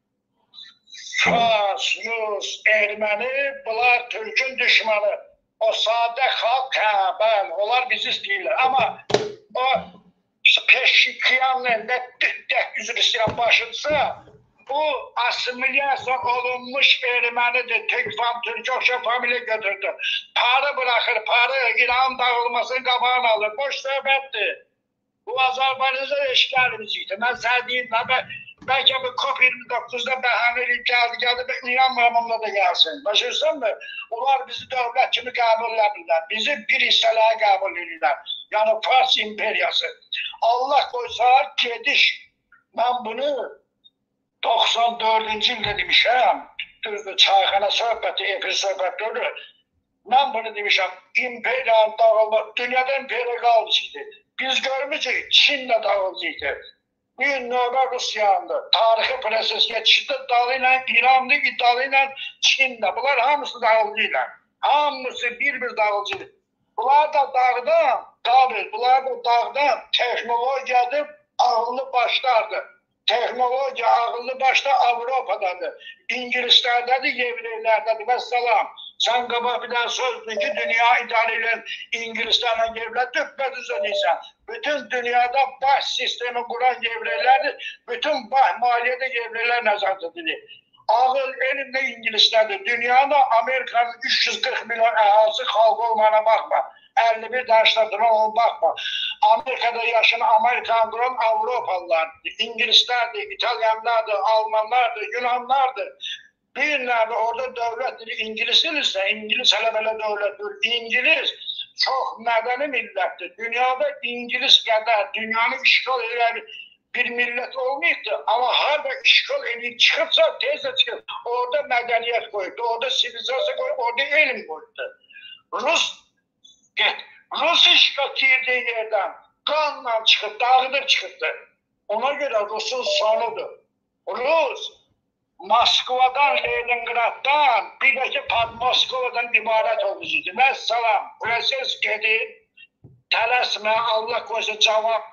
Fars, Rus, Erməni, bunlar Türk'ün düşmanı. O sadə xalq, bəli, onlar bizi istəyirlər. Amma o Peşkiyanın ne düddək üzrüsüyle başınsa, bu asimilyasyon olunmuş Ermenidir. Türk okşa familya götürdü. Para bırakır, para İran dağılmasının qabağını alır. Boş söhbətdir. Bu Azərbaycan'a eşkilərimizdir. Mən sənə deyim, bəlkə bu COP29'da bəhanə edib gəldi, İran məmurla da gəlsin. Başırsan mı? Onlar bizi dövlət kimi qəbul edirlər. Bizi bir hissələrə qəbul edirlər. Yani Fars imperiyası. Allah koysa gediş. Ben bunu 94. yılda demişim. Düzdür, çayxana söhbəti, efir söhbətleri. Ben bunu demişim. İmperiyanın dağılma, dünyada imperiya qalmışıydı. Biz görmüşük, Çin'le dağılmışıydı. Bir növbə Rusiyandı. Tarixi proses geçişdi. Dağıyla İran'dı, İtalya'yla Çin'de. Bunlar hamısı dağılıyla. Hamısı bir dağılıydı. Bunlar da dağdan, Qabil, bunlar da dağdan texnologiyadır, ağıllı başlardır. Texnologiya, ağıllı başlar Avrupa'dadır. İngilizlərdədir, Yevreylərdədir. Vəssalam. Sen qabaq bir dənə sözdün ki, dünya idarə edən İngilizlərlə Yevreylər düppədüz edirsən. Bütün dünyada baş sistemi quran Yevreylərdir, bütün baş maliyyədə Yevreylər nəzarət edilir. Ağıl elmlə İngilizlərdir. Dünyada Amerikanın 340 milyon əhalisi xalqı olmana baxma. 51 daşladığına ona bakma. Amerika'da yaşayan Amerikan duran Avrupalılardır. İngilizlerdir, İtalyanlardır, Almanlardır, Yunanlardır. Birlerle orada devlet dili İngiliz dilirse, İngiliz hele böyle devlettir. İngiliz çok medeni millettir. Dünyada İngiliz kadar dünyanın işgal eden bir millet olmayıptı. Ama harda işgal edip çıkırsa tezle çıkır. Orada medeniyet koydu, orada sivilizasyon koydu, orada ilim koydu. Rus işgal girdiği yerden kanla çıkıp, dağıdır çıkıptı. Ona göre Rus'un sonudur. Rus, Moskova'dan, Leningrad'dan, bir de ki Moskova'dan ibaret olmuştu. Mesela proses gedi, tələsmə, Allah koysa cavab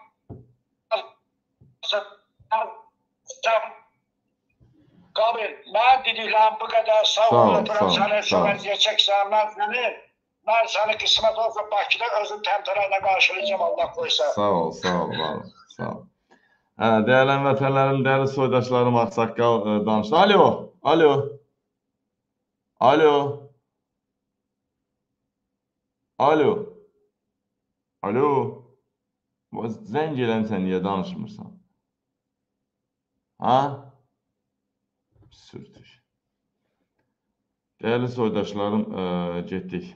Qabil, mən dediklərim bu qədər sağ ol, sənə şöbəziyə çəksən, mən səni qismət olsa Bakıda özüm təmtərələ qarşılayacağım, Allah koysa. Sağ ol, sağ ol, sağ ol. Değerli vətənlərim, değerli soydaşlarım, Ağsaqqal danışdı. Alo, alo, alo, alo, alo, zəng eləmsən, niyə danışmırsan? Ha? Sürtük. Değerli soydaşlarım, getdik.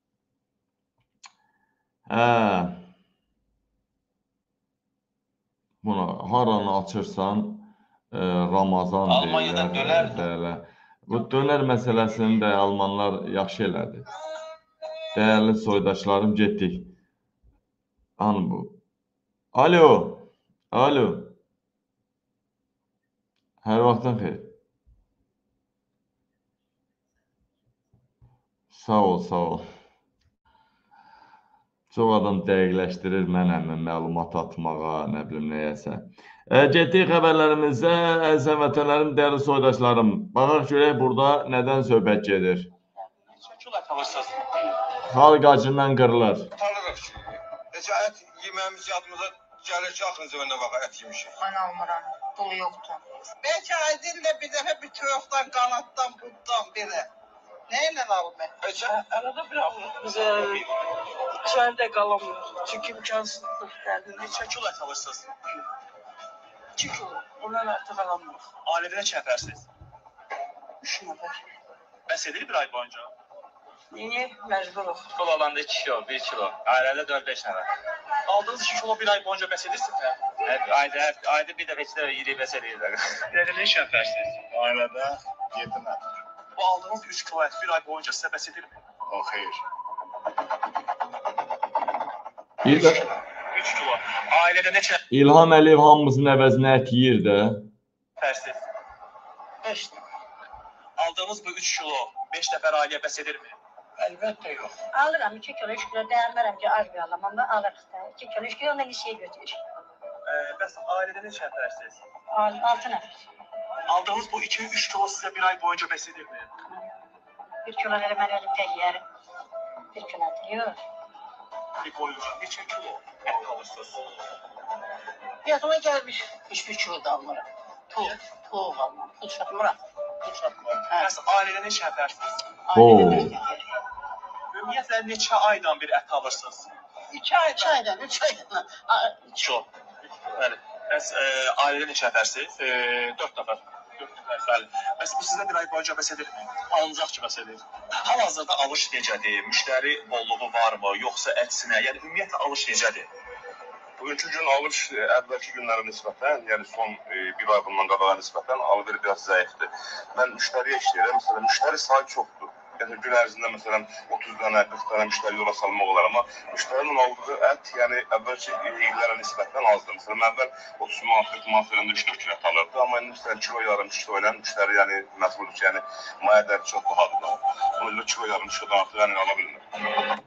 Buna haranı açırsan Ramazan Almanya'dan deyirlər. döner. Bəli. Bu dönər məsələsini də almanlar yaxşı elədi. Değerli soydaşlarım, getdik. An bu. Alo. Alo. Hər vaxtın xeyir. Sağ ol, sağ ol. Çox adam dəqiqləşdirir mənəmi məlumat atmağa, nə bilim nəyəsə. Getdik xəbərlərimizə, əziz həmvətənlərim, dəyərli soydaşlarım. Baxaq görək burada nədən söhbət gedir. Çəkilər kalırsınız. Xalq acından qırılır. Tanırıq ki, necə ət yeməyimiz yadımıza gəlir ki, axırıncı önünə baxa ət yemişik. Mən almıram, pulu yoxdur. Belki Aydın da bir dəfə bir tövfdən, qanatdan, buddan belə. Neyle alıb mən? Arada bir alırıq. Bizə içəridə qalamıyoruz. Çünki imkansızdır dərdində. Neçə kilo ət alırsınız? 2 kilo. Ondan artıq alamıyoruz. Ailədə neçə nəfərsiniz? 3 nəfər. Bəs edir bir ay boyunca? Niyə məcburuq? Kol alanda 2 kilo, 1 kilo. Ailədə 4-5 nəfər. Aldığınız 2 kilo bir ay boyunca bəs edirsiniz mi? Ayda bir dəfə içdə yiyib bəs edirlər. Ailədə neçə nəfərsiniz? Ailədə 7 nəfər. Bu aldığınız 3 kilo ət bir ay boyunca sizə bəs edirmi? O, xeyr. 3 kilo. Ailədə neçə İlham Əliyev hamımızın əvəzinə ət yeyir də. nəfərsiniz? 5 nəfər. Aldığınız bu 3 kilo 5 nəfər ailəyə bəs edirmi? Əlbəttə yox. Alıram 2 kilo, 3 kilo dəyərmərəm ki, az bir alam, amma alırıq da. 2 kilo, 3 kilo ondan bir şey götürür. Bəs ailədə neçə nəfərsiniz? 6 nəfər. Aldığınız bu 2-3 kilo sizə bir ay boyunca bəs edirmi? 1 kilo verir, mən özüm tək yerim. 1 kilo yox. Bir boyunca neçə kilo ət alırsınız? Yadıma gəlmiş. 3 kilo da almıram. Toğ almam. Pul çatmıram. Bəs ailədə neçə nəfərsiniz? Ailədə 5 nəfər. Ümumiyyətlə neçə aydan bir ət alırsınız? 2 aydan, 3 aydan. Çox. Bəli. Bəs ailədə neçə nəfərsiniz? 4 nəfər. 4 nəfər. Bəli. Bəs bu sizə bir ay boyunca bəs edirmi? Ancaq ki bəs edir. Hal-hazırda alış necədir? Müştəri bolluğu varmı, yoxsa əksinə? Yəni ümumiyyətlə alış necədir? Bugünkü gün alış əvvəlki günlərə nisbətən, yəni son bir ay bundan qabağa nisbətən alış biraz zəifdir. Mən müştəriyə işləyirəm. Məsələn, müştəri sayı çoxdur. Yəni gün ərzində məsələn 30 dənə, 40 dənə müştəri yola salmaq olar, amma müştərinin aldığı ət, yəni əvvəlki illərə nisbətən azdır. Məsələn, əvvəl 30 manat, 40 manat verəndə 3-4 kilo ət alırdı, amma indi məsələn kilo yarım, kilo ilə müştəri yəni məcburdur ki, yəni maya dərdi çox bahadır. Ona görə kilo yarım, kilodan artıq yəni ala bilmir.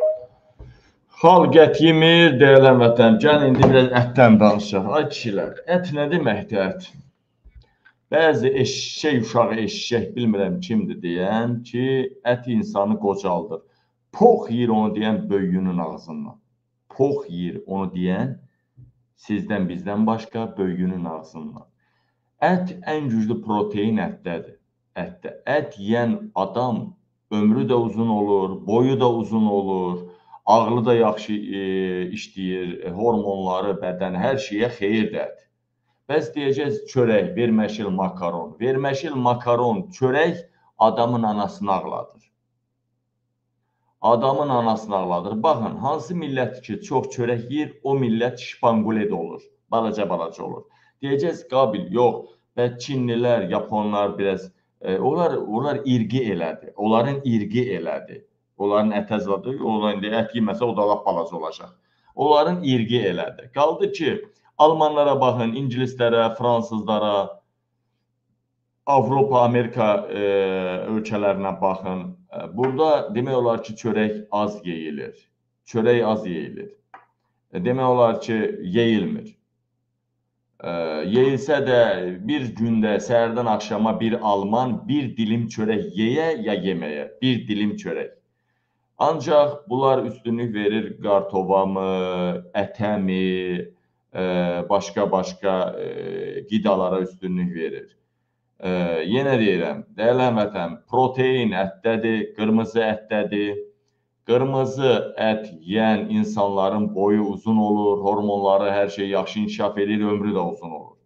Xalq ət yemir, deyilən həmvətən. Gəlin indi biraz ətdən danışaq. Ay kişilər, ət nə deməkdir ət? Bəzi eşşək uşağı eşşək bilmirəm kimdir deyən ki, ət insanı qocaldır. Pox yiyir onu deyən böyüyünün ağzından. Pox yiyir onu deyən sizdən bizdən başqa böyüyünün ağzından. Ət ən güclü protein ətdədir. Ətdə. Ət yiyən adam ömrü də uzun olur, boyu da uzun olur, ağlı da yaxşı işləyir, hormonları, bədən, hər şeyə xeyirdir ət. Bəs deyəcəz çörək, verməşil makaron. Verməşil makaron, çörək adamın anasını ağladır. Adamın anasını ağladır. Baxın, hansı millət ki, çox çörək yiyir, o millət şpanqulet olur. Balaca olur. Deyəcəz qabil, yox. Və Çinlilər, Yaponlar biraz, onlar irqi elədi. Onların irqi elədi. Onların ətə zadı, onların ət yeməsə o da lap balaca olacaq. Onların irqi elədi. Qaldı ki, Almanlara baxın, İngilislərə, Fransızlara, Avropa, Amerika ölkələrinə baxın. Burada demək olar ki, çörək az yeyilir. Çörək az yeyilir. Demək olar ki, yeyilmir. Yeyilsə də bir gündə səhərdən axşama bir Alman bir dilim çörək yeyə ya yeməyə. Bir dilim çörək. Ancaq bunlar üstünlük verir qartova mı, ətə mi, başqa qidalara üstünlük verir. Yenə deyirəm, dəyərli həmvətən, protein ətdədir, qırmızı ətdədir. Qırmızı ət yeyən insanların boyu uzun olur, hormonları, hər şey yaxşı inkişaf edir, ömrü də uzun olur.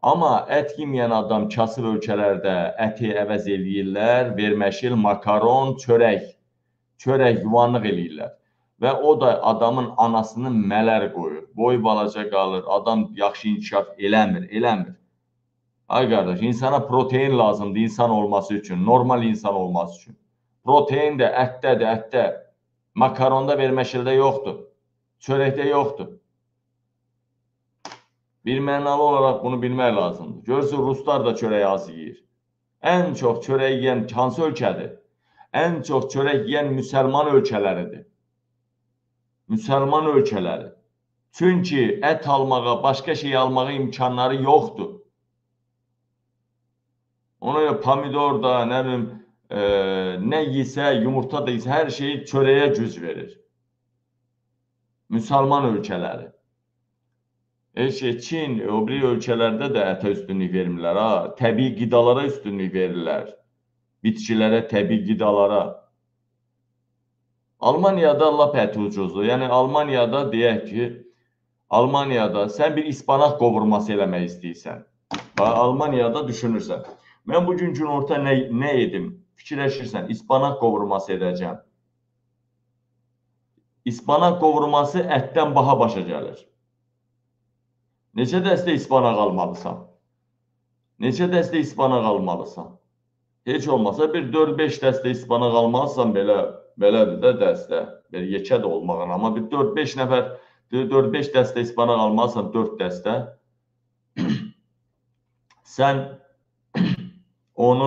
Amma ət yeməyən adam kasıb ölkələrdə əti əvəz eləyirlər, verməşil, makaron, çörək yuvanlıq eləyirlər. Və o da adamın anasını mələr qoyur. Boy balaca qalır, adam yaxşı inkişaf eləmir. Ay qardaş, insana protein lazımdır insan olması üçün, normal insan olması üçün. Protein də ətdədir, ətdə. Makaronda verməşildə yoxdur, çörəkdə yoxdur. Bir mənalı olaraq bunu bilmək lazımdır. Görürsün, Ruslar da çörək az yeyir. Ən çox çörək yeyən hansı ölkədir? Ən çox çörək yeyən müsəlman ölkələridir. Müsəlman ölkələri. Çünki ət almağa, başqa şey almağa imkanları yoxdur. Ona görə pomidor da, nə bilim, nə yesə, yumurta da yesə, hər şeyi çörəyə güc verir. Müsəlman ölkələri. Çin, o biri ölkələrdə də ətə üstünlük vermirlər. Təbii qidalara üstünlük verirlər. Bitkilərə, təbii qidalara. Almaniyada lap əti ucuzdur. Yəni, Almaniyada deyək ki, Almaniyada sən bir ispanaq qovurması eləmək istəyirsən. Almaniyada düşünürsən. Mən bugün günorta nə edim? Fikirləşirsən, ispanaq qovurması edəcəm. İspanaq qovurması ətdən baha başa gəlir. Neçə dəstə ispanaq almalısan? Neçə dəstə ispanaq almalısan? Heç olmasa bir 4-5 dəstə ispanaq almalısan belədir də dəstə. Belə yekə də olmağın. Amma bir 4-5 nəfər, 4-5 dəstə ispanaq almalısan, 4 dəstə. Sən onu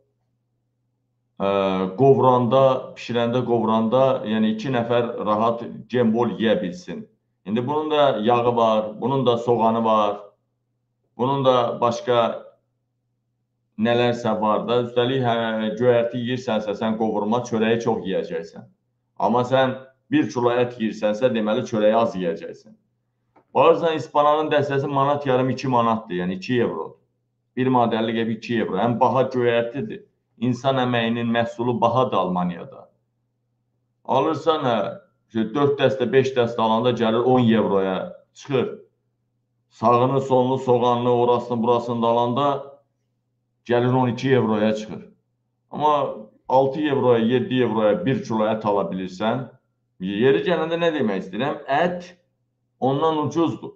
qovuranda, pişirəndə qovuranda, yəni 2 nəfər rahat gembol yeyə bilsin. İndi bunun da yağı var, bunun da soğanı var, bunun da başqa nələrsə var da. Üstəlik, göyərti yeyirsənsə, sən qovurma çörəyi çox yeyəcəksən. Amma sən 1 kilo ət yeyirsənsə, deməli çörəyi az yeyəcəksən. Baxırsan, ispanağın dəstəsi manat yarım 2 manatdır, yəni 2 evrodur. 1 manat 50 qəpik 2 evro. Həm baha göyərtidir. İnsan əməyinin məhsulu bahadır Almaniyada. Alırsan, 4 dəstə, 5 dəstə alanda gəlir 10 evroya çıxır. Sağını, solunu, soğanını, orasını, burasını da alanda gəlir 12 evroya çıxır. Amma 6 evroya, 7 evroya 1 kilo ət ala bilirsən, yeri gələndə nə demək istəyirəm? Ət ondan ucuzdur.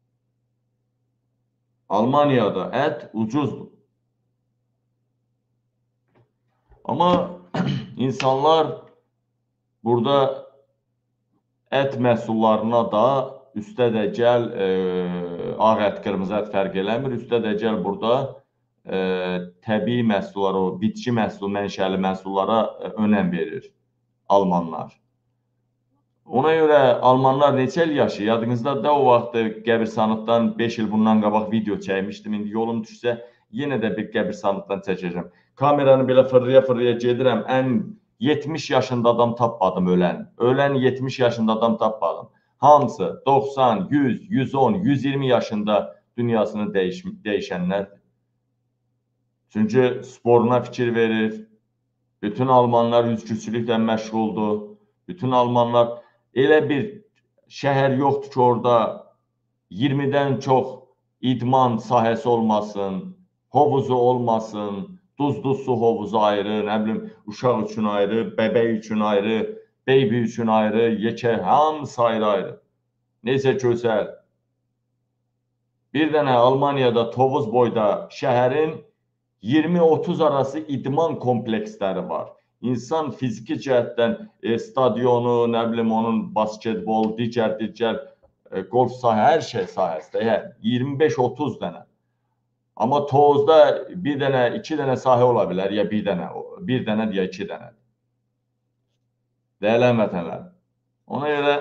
Almaniyada ət ucuzdur. Amma insanlar burada ət məhsullarına da üstə də gəl, ağ ət, qırmızı ət fərq eləmir. Üstə də gəl burada təbii məhsullara, o bitki məhsul, mənşəli məhsullara önəm verir almanlar. Ona görə almanlar neçə il yaşayır? Yadınızda da o vaxt qəbirstanlıqdan 5 il bundan qabaq video çəkmişdim. İndi yolum düşsə yenə də bir qəbirstanlıqdan çəkəcəm. Kameranı belə fırlaya gedirəm. Ən 70 yaşında adam tapmadım ölən. Ölən 70 yaşında adam tapmadım. Hamısı 90, 100, 110, 120 yaşında dünyasını dəyişənlərdir. Çünki sporuna fikir verir. Bütün almanlar üzgüçülüklə məşğuldur. Bütün almanlar elə bir şəhər yoxdur ki, orada 20-dən çox idman sahəsi olmasın, hovuzu olmasın, duzlu su hovuzu ayrı, nə bilim, uşaq üçün ayrı, bəbək üçün ayrı, beybi üçün ayrı, yekə, hamısı ayrı. Neysə gözəl. Bir dənə Almaniyada Tovuz boyda şəhərin 20-30 arası idman kompleksləri var. İnsan fiziki cəhətdən stadionu, nə bilim, onun basketbol, digər golf sahə, hər şey sahəsində, 25-30 dənə. Amma Tovuzda bir dənə, 2 dənə sahə ola bilər, ya bir dənə, ya 2 dənə. Dəyərli vətənlər. Ona görə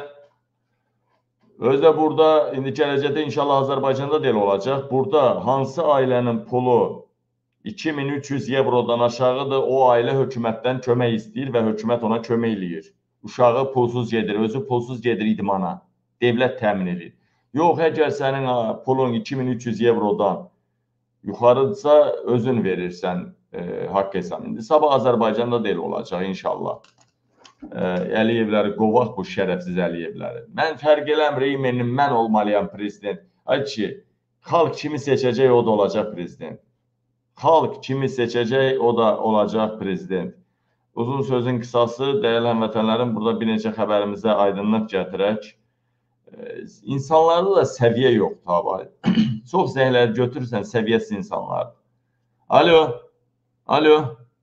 özdə burada, indi gələcəkdə inşallah Azərbaycanda da elə olacaq. Burada hansı ailənin pulu 2300 evrodan aşağıdır, o ailə hökumətdən kömək istəyir və hökumət ona kömək eləyir. Uşağı pulsuz gedir, özü pulsuz gedir idmana. Devlət təmin edir. Yox, əgər sənin pulun 2300 evrodan yuxarıdırsa, özün verirsən haqq hesab. İndi sabah Azərbaycanda da elə olacaq inşallah. Əliyevləri qovaq, bu şərəfsiz Əliyevləri. Mən fərq eləmir, mən olmalıyam prezident. Ay ki, Xalq kimi seçəcək, o da olacaq prezident. Xalq kimi seçəcək, o da olacaq prezident. Uzun sözün qısası, dəyərli həmvətənlərim, burada bir neçə xəbərimizə aydınlıq gətirək. İnsanlarda da səviyyə yoxdur, abi. Çox zəhləri götürürsən, səviyyəsiz insanlardır. Alo, alo.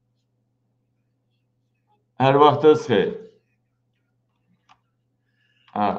Hər vaxtınız xeyir. Hə.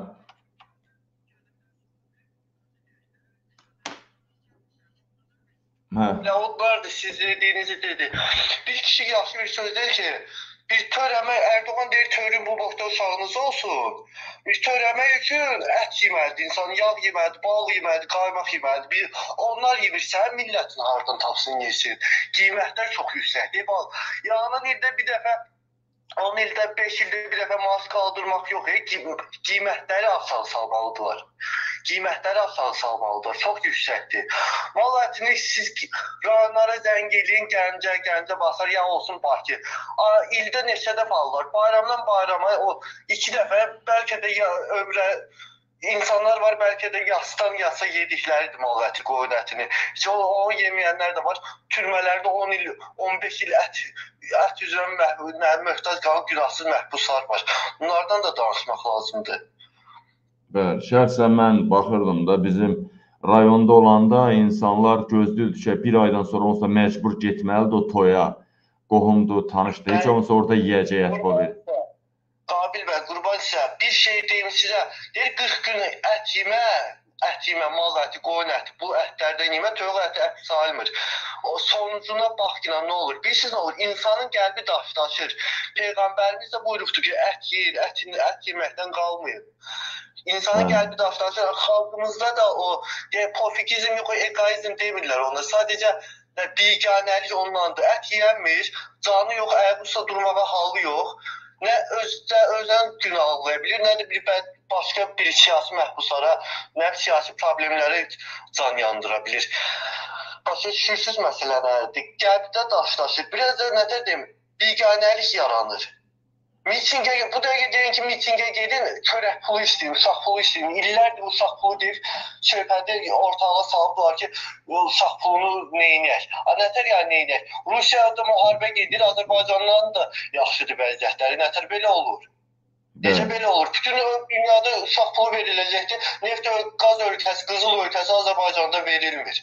Onlar da siz dediğinizi dedi. Bir kişi yaxşı bir söz deyir ki, bir törəmək, Erdoğan deyir törün bu boşda sağınız olsun. Bir törəmək üçün ət yeməlidir, insan yağ yeməlidir, bal yeməlidir, qaymaq yeməlidir. Onlar yemirsə, millətin hardan tapsın yesin. Qiymətlər çox yüksəkdir. Yağının ildə bir dəfə, 10 ildə, 5 ildə bir dəfə maaş qaldırmaq yox. Qiymətləri aşağı salmalıdırlar. Qiymətləri aşağı salmalıdır. Çox yüksəkdir. Mal ətini siz rayonlara zəng eləyin, gəncə basar, yağ olsun Bakı. İldə neçə dəfə alırlar. Bayramdan bayrama o 2 dəfə, bəlkə də ömrə insanlar var, bəlkə də yasdan yasa yedikləridir mal əti, qoyun ətini. Heç onu yeməyənlər də var. Türmələrdə 10 il, 15 il ət üzrə möhtac qalan günahsız məhbuslar var. Bunlardan da danışmaq lazımdır. Bəli, şəxsən mən baxırdım da bizim rayonda olanda insanlar gözlüydü ki, bir aydan sonra olsa məcbur getməlidir o toya, qohumdur, tanışdır, heç olmasa orada yiyəcək ət qoyur. Qabil bəy, qurban sizə, bir şey deyim sizə, deyir 40 gün ət yemə, mal əti, qoyun əti, bu ətlərdən yemə, toyuq əti sayılmır. O sonucuna baxqına nə olur? Bilirsiniz nə olur? İnsanın qəlbi daşlaşır. Peyğəmbərimiz də buyurubdur ki, ət yeyir, ət yeməkdən qalmayın. İnsanın qəlbi daşlaşır. Xalqımızda da o pofigizm yox, egoizm demirlər onlar. Sadəcə biganəlik ondandır. Ət yeyənmir, canı yox, ayaqüstə durmağa halı yox. Nə özdən günah ağlaya bilir, nə də başqa bir siyasi məhbuslara, nə siyasi problemləri can yandıra bilir. Başa düşürsüz məsələ nədir? Qəlbdə daşlaşır. Biraz da nə deyim, biganəlik yaranır. Mitingə, bu dəqiqə deyin ki, mitingə gedin, çörək pulu istəyin, uşaq pulu istəyin. İllərdir uşaq pulu deyib, söhbədə ortalığa salıblar ki, uşaq pulunu neynəyək. Nətər yəni neynəyək? Rusiyada müharibə gedir, Azərbaycanların da yaxşıdır vəziyyətləri. Nətər belə olur? Necə belə olur? Bütün dünyada uşaq pulu veriləcəkdir. Neft, qaz ölkəsi, qızıl ölkəsi Azərbaycanda verilmir.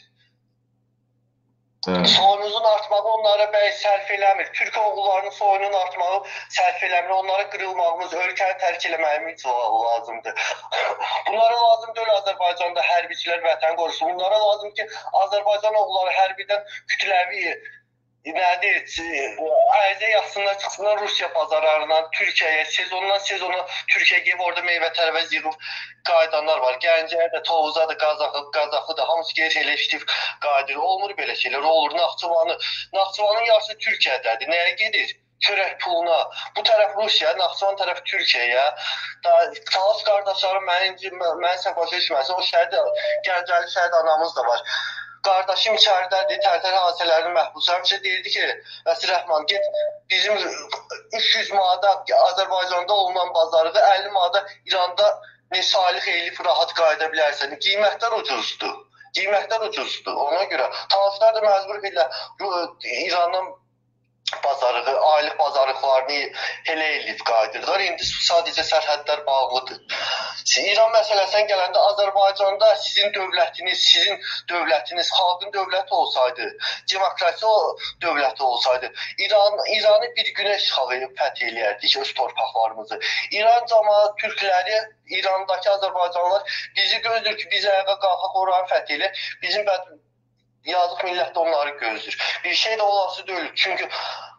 Soyunuzun artmağı onlara bəy sərf eləmir. Türk oğullarının soyunun artmağı sərf eləmir. Onlara qırılmağımız, ölkəni tərk eləməyimiz lazımdır. Bunlara lazım deyil Azərbaycanda hərbiçilər vətən qorusun. Bunlara lazım ki, Azərbaycan oğulları hərbidən kütləvi nədir, ərizə yazsınlar, çıxsınlar Rusiya bazarlarından Türkiyəyə, sezondan sezona Türkiyə gəlib orada meyvə tərəvəz yığıb qayıdanlar var. Gəncəyə də, Tovuza da, Qazaxı da, hamısı geri selektiv qayıdır. Olmur belə şeylər, olur. Naxçıvanın yarısı Türkiyədədir. Nəyə gedir? Çörək puluna. Bu tərəf Rusiya, Naxçıvan tərəf Türkiyəyə. Çalış qardaşlarım, mən sən başa düşməsin, o Gəncəli şəhid anamız da var. Qardaşım içəridədir, tərtər hadisələrinin məhbusu. Həmişə deyirdi ki, Vəsir Rəhman, get bizim 300 manada Azərbaycanda olunan bazarıda 50 manada İranda salih elif rahat qayıda bilərsən. Qiymətlər ucuzdur. Qiymətlər ucuzdur. Ona görə tanışlar da məcbur edirlər İrandan bazarlığı, aylıq bazarlıqlarını elə eləyib qayıdırlar. İndi sadəcə sərhədlər bağlıdır. İran məsələsinə gələndə Azərbaycanda sizin dövlətiniz xalqın dövləti olsaydı, demokrasi dövləti olsaydı, İranı bir günə işğal edib fəth eləyərdik öz torpaqlarımızı. İran cəmaət türkləri, İrandakı Azərbaycanlılar bizi gözlür ki, biz ayağa qalxaq oranı fəth elə. Bizim yazıq millət də onları gözlür. Bir şey də olası deyil. Çünki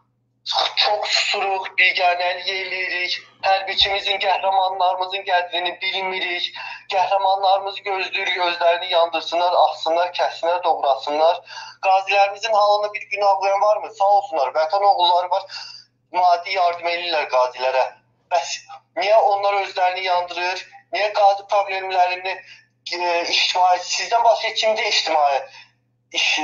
çox susuruq, biganəlik eləyirik, hərbiçimizin, qəhrəmanlarımızın qədrini bilmirik, qəhrəmanlarımızı gözləyirik, özlərini yandırsınlar, axsınlar, kəssinlər, doğrasınlar. Qazilərimizin halını bir gün ağlayan varmı? Sağ olsunlar, vətən oğulları var, maddi yardım edirlər qazilərə. Bəs niyə onlar özlərini yandırır? Niyə qazi problemlərini ictimai, sizdən başqa kimdə ictimai,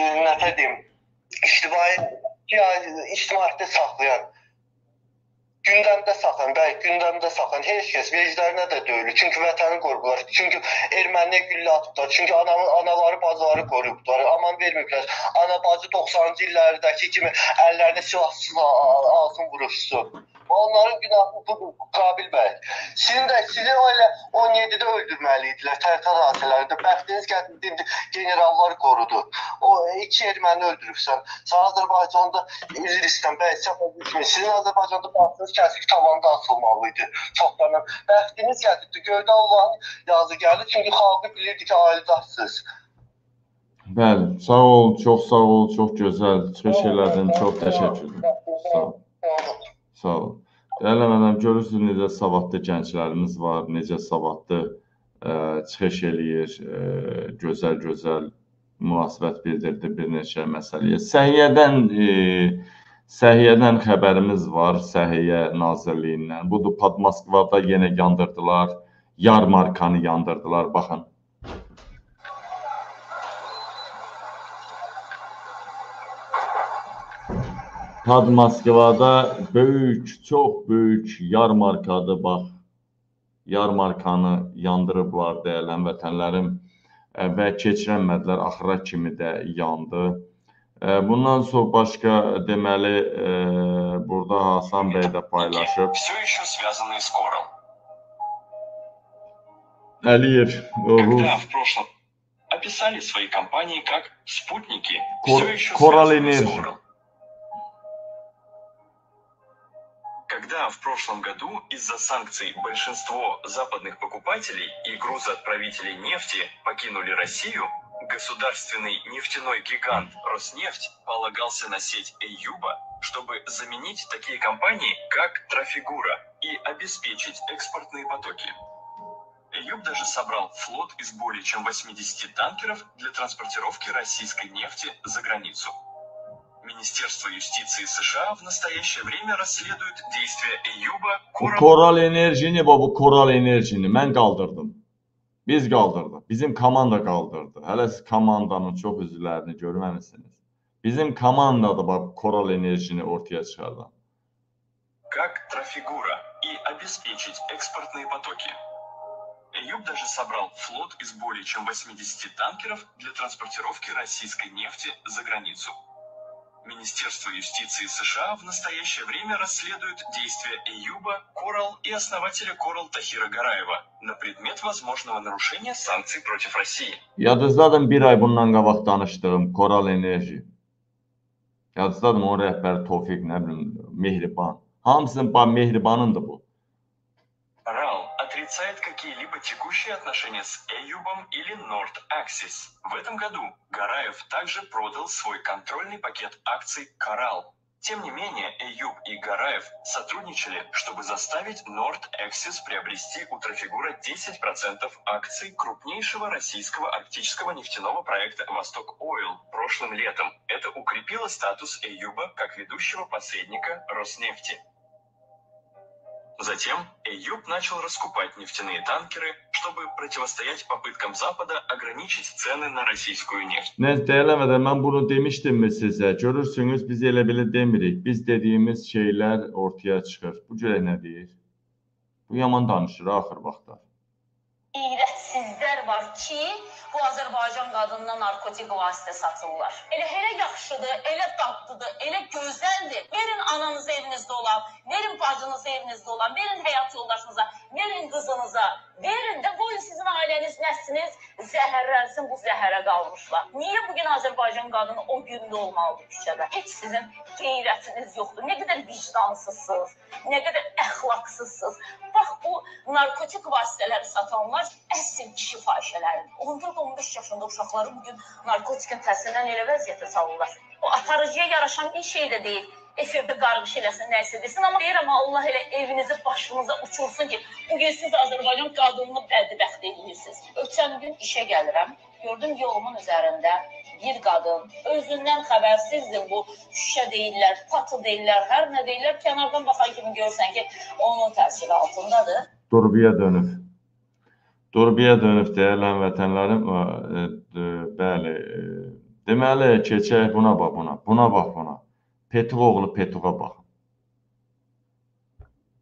ictimaiyyətdə saxlayan? gündəmdə saxlan, bəli, gündəmdə saxlan. Heç kəs veclərinə də deyil. Çünki vətəni qorublar. Çünki erməniyə güllə atıblar. Çünki anaları, bacıları qoruyublar. Aman verməyiblər. Ana bacı 90-cı illərdəki kimi əllərini silahsız alsın vuruşsun. Onların günahı budur, Qabil bəy. Sizi elə 17-də öldürməliydilər, tərtər hadisələrində. Bəxtiniz gətirdi, generallar qorudu. O 2 erməni öldürübsən. Sən Azərbaycanda üzr istəyirəm, bəy, səhv etmişsiniz. Sizin Azərbaycanda baxdığınız kəsik tavanda asılmalıydı. Çoxdan. Bəxtiniz gətirdi, göydə Allahın yazı gəldi. Çünki xalqı bilirdi ki, ailədarsınız. Bəli, sağ ol, çox sağ ol, çox gözəl. Çıxış elədin, çox təşəkkürlər. Sağ ol. Sağ ol. Dəyərli mənim, görürsünüz necə savadlı gənclərimiz var, necə savadlı çıxış eləyir, gözəl-gözəl münasibət bildirdi bir neçə məsələyə. Səhiyyədən xəbərimiz var, Səhiyyə Nazirliyindən. Budur, Moskvada yenə yandırdılar, yarmarkanı yandırdılar, baxın. Moskvada böyük, çox böyük yarmarkadır, bax. Yarmarkanı yandırıblar dəyərli həmvətənlərim və keçirənmədilər, axıra kimi də yandı. Bundan sonra başqa deməli, burada Hasan bəy də paylaşıb. Əliyev, Koral Enerji. Когда в прошлом году из-за санкций большинство западных покупателей и грузоотправителей нефти покинули Россию, государственный нефтяной гигант Роснефть полагался на сеть Эйюба, чтобы заменить такие компании, как Трафигура, и обеспечить экспортные потоки. Эйюб даже собрал флот из более чем 80 танкеров для транспортировки российской нефти за границу. Министерство юстиции США в настоящее время расследует действия Эйюба. Koral Enerjini, bu Koral Enerjini mən qaldırdım. Biz qaldırdıq. Bizim komanda qaldırdı. Hələ siz komandanın çox üzvlərini görməmisiniz. Bizim komandadır bax Koral Enerjini ortaya çıxardan. Как Трафигура и обеспечить экспортные потоки. Эйюб даже собрал флот из более чем 80 танкеров для транспортировки российской нефти за границу. Министерство юстиции США в настоящее время расследует действия Эйюба, Корал и основателя Корал Тахира Гараева на предмет возможного нарушения санкций против России. Yadınızdadır bir ay bundan qabaq danışdığım Koral Enerji. Yadınızdadır onun rəhbəri Tofiq, nə bilim, Mehriban. Hamısının Mehribanındır bu. Корал отрицает какие-либо текущие отношения с Эйюбом или Nord Axis. В этом году Гараев также продал свой контрольный пакет акций Корал. Тем не менее, Эйюб и Гараев сотрудничали, чтобы заставить Nord Axis приобрести у Трафигура 10% акций крупнейшего российского арктического нефтяного проекта «Восток Ойл» прошлым летом. Это укрепило статус Эйюба как ведущего посредника Роснефти. Затем Эйюб начал раскупать нефтяные танкеры, чтобы противостоять попыткам Запада ограничить цены на российскую нефть. Dəyərləmədən mən bunu demişdimmi sizə? Görürsünüz biz elə belə demirik. Biz dediyimiz şeylər ortaya çıxır. Bu görək nə deyir? Bu yaman danışır axır vaxtlar. İyrətsizlər var ki, bu Azərbaycan qadınına narkotik vasitə satırlar. Elə yaxşıdır, elə dadlıdır, elə gözəldir. Verin ananız evinizdə olan, verin bacınız evinizdə olan, verin həyat yoldaşınıza, verin qızınıza, verin də qoyun sizin ailəniz, nəsliniz zəhərlənsin, bu zəhərə qalmışlar. Niyə bugün Azərbaycan qadını o gündə olmalıdır küçədə? Heç sizin qeyrətiniz yoxdur. Nə qədər vicdansızsınız, nə qədər əxlaqsızsınız. Bax, bu narkotik vasitələri satanlar əsl kişi fahişələridir. 14-15 yaşında uşaqları bugün narkotikin təsirindən elə vəziyyətə salırlar. O aparıcıya yaraşan bir şey də deyil. Efirdə qarğış eləsin, nəsə desin. Amma deyirəm, Allah elə evinizi başınıza uçursun ki, bugün siz Azərbaycan qadınını bədbəxt edirsiniz. Ötən gün işə gəlirəm, gördüm yolumun üzərində bir qadın, özündən xəbərsizdir bu, şüşə deyirlər, patı deyirlər, hər nə deyirlər, kənardan baxan kimi görürsən ki, onun təsiri altındadır. Durbiyə dönüb. Durbiyə dönüb deyərlər vətənlərim, bəli, deməli, keçək buna bax buna, buna bax buna. Petuq oğlu Petuğa baxın.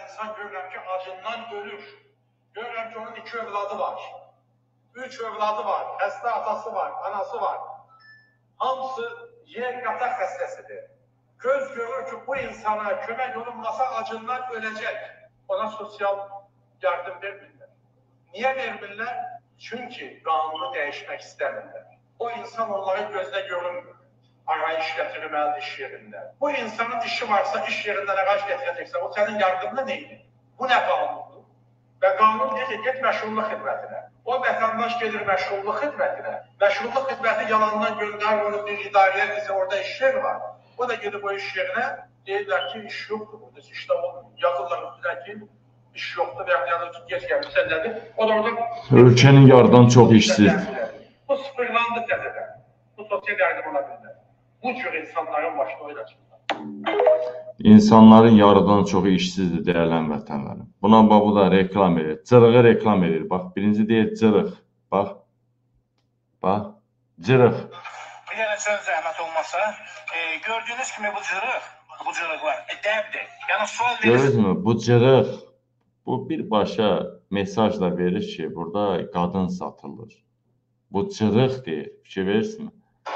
insan görürəm ki, acından ölür. Görürəm ki, onun 2 övladı var. 3 övladı var. Xəstə atası var, anası var. Hamısı yer qataq xəstəsidir. Göz görür ki, bu insana kömək olunmasa acından öləcək. Ona sosial yardım vermirlər. Niyə vermirlər? Çünki qanunu dəyişmək istəmirlər. O insan onları gözlə görünmür. Arayış gətirilməli iş yerində. Bu insanın işi varsa, iş yerindən arayış gətirəcəksə, o sənin yardımına neydir? Bu nə qanundur? Və qanun deyir ki, get məşğulluq xidmətinə. O vətəndaş gedir məşğulluq xidmətinə. Məşğulluq xidməti yalandan göndərir, onu bir idarəyə bizi orada iş yeri var. O da gedib o iş yerinə, deyirlər ki, iş yoxdur burada, işdə olmuyor. Yazırlar üstüne ki, iş yoxdur, və yazır ki, geç gəlmiş, sənlədir. O da orada... Ölkənin yarıdan çox işsiz. Bu sıfırlandı təzədən. Bu sosial yardım ola bilmez. Bu cür insanların başına oyla çıxır. İnsanların yarıdan çoxu işsizdir, dəyərlən vətənlərim. Buna bu da reklam edir. Cırığı reklam edir. Bax, birinci deyir cırıq. Bax. Bax. Cırıq. Bir dənə söz zəhmət olmasa, gördüyünüz kimi bu cırıqlar dəbdir. Yəni sual verir. Görürüz mü? Bu cırıq. Bu birbaşa mesaj da verir ki, burada qadın satılır. Bu cırıq deyir. Fikir verirsin mi?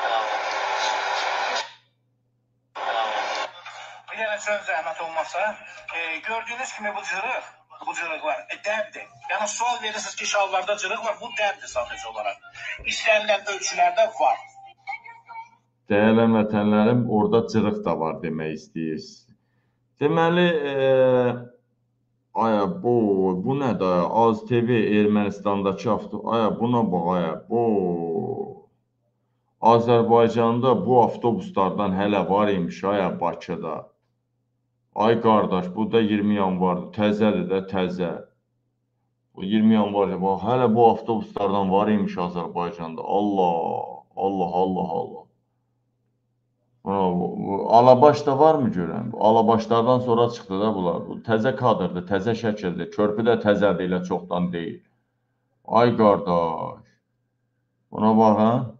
Söz zəhmət olmasa, gördüyünüz kimi bu cırıqlar dəbdir. Yəni sual verirsiniz ki, şalvarda cırıq var, bu dəbdir sadəcə olaraq. İstənilən ölçülərdə var. Dəyərlən vətənlərim, orada cırıq da var demək istəyirsiniz. Deməli, bu nədir? AzTV Ermənistandakı buna bax, Azərbaycanda bu avtobuslardan hələ var imiş, Bakıda. Ay qardaş, bu da 20 yanvardır, təzədir də, təzə. Bu 20 yanvardır, hələ bu avtobuslardan var imiş Azərbaycanda. Allah. Alabaşda var mı görən? Alabaşlardan sonra çıxdı da bunlar. Bu təzə kadrdır, təzə şəkildir. Körpü də təzədir, elə çoxdan deyil. Ay qardaş. Buna baxın.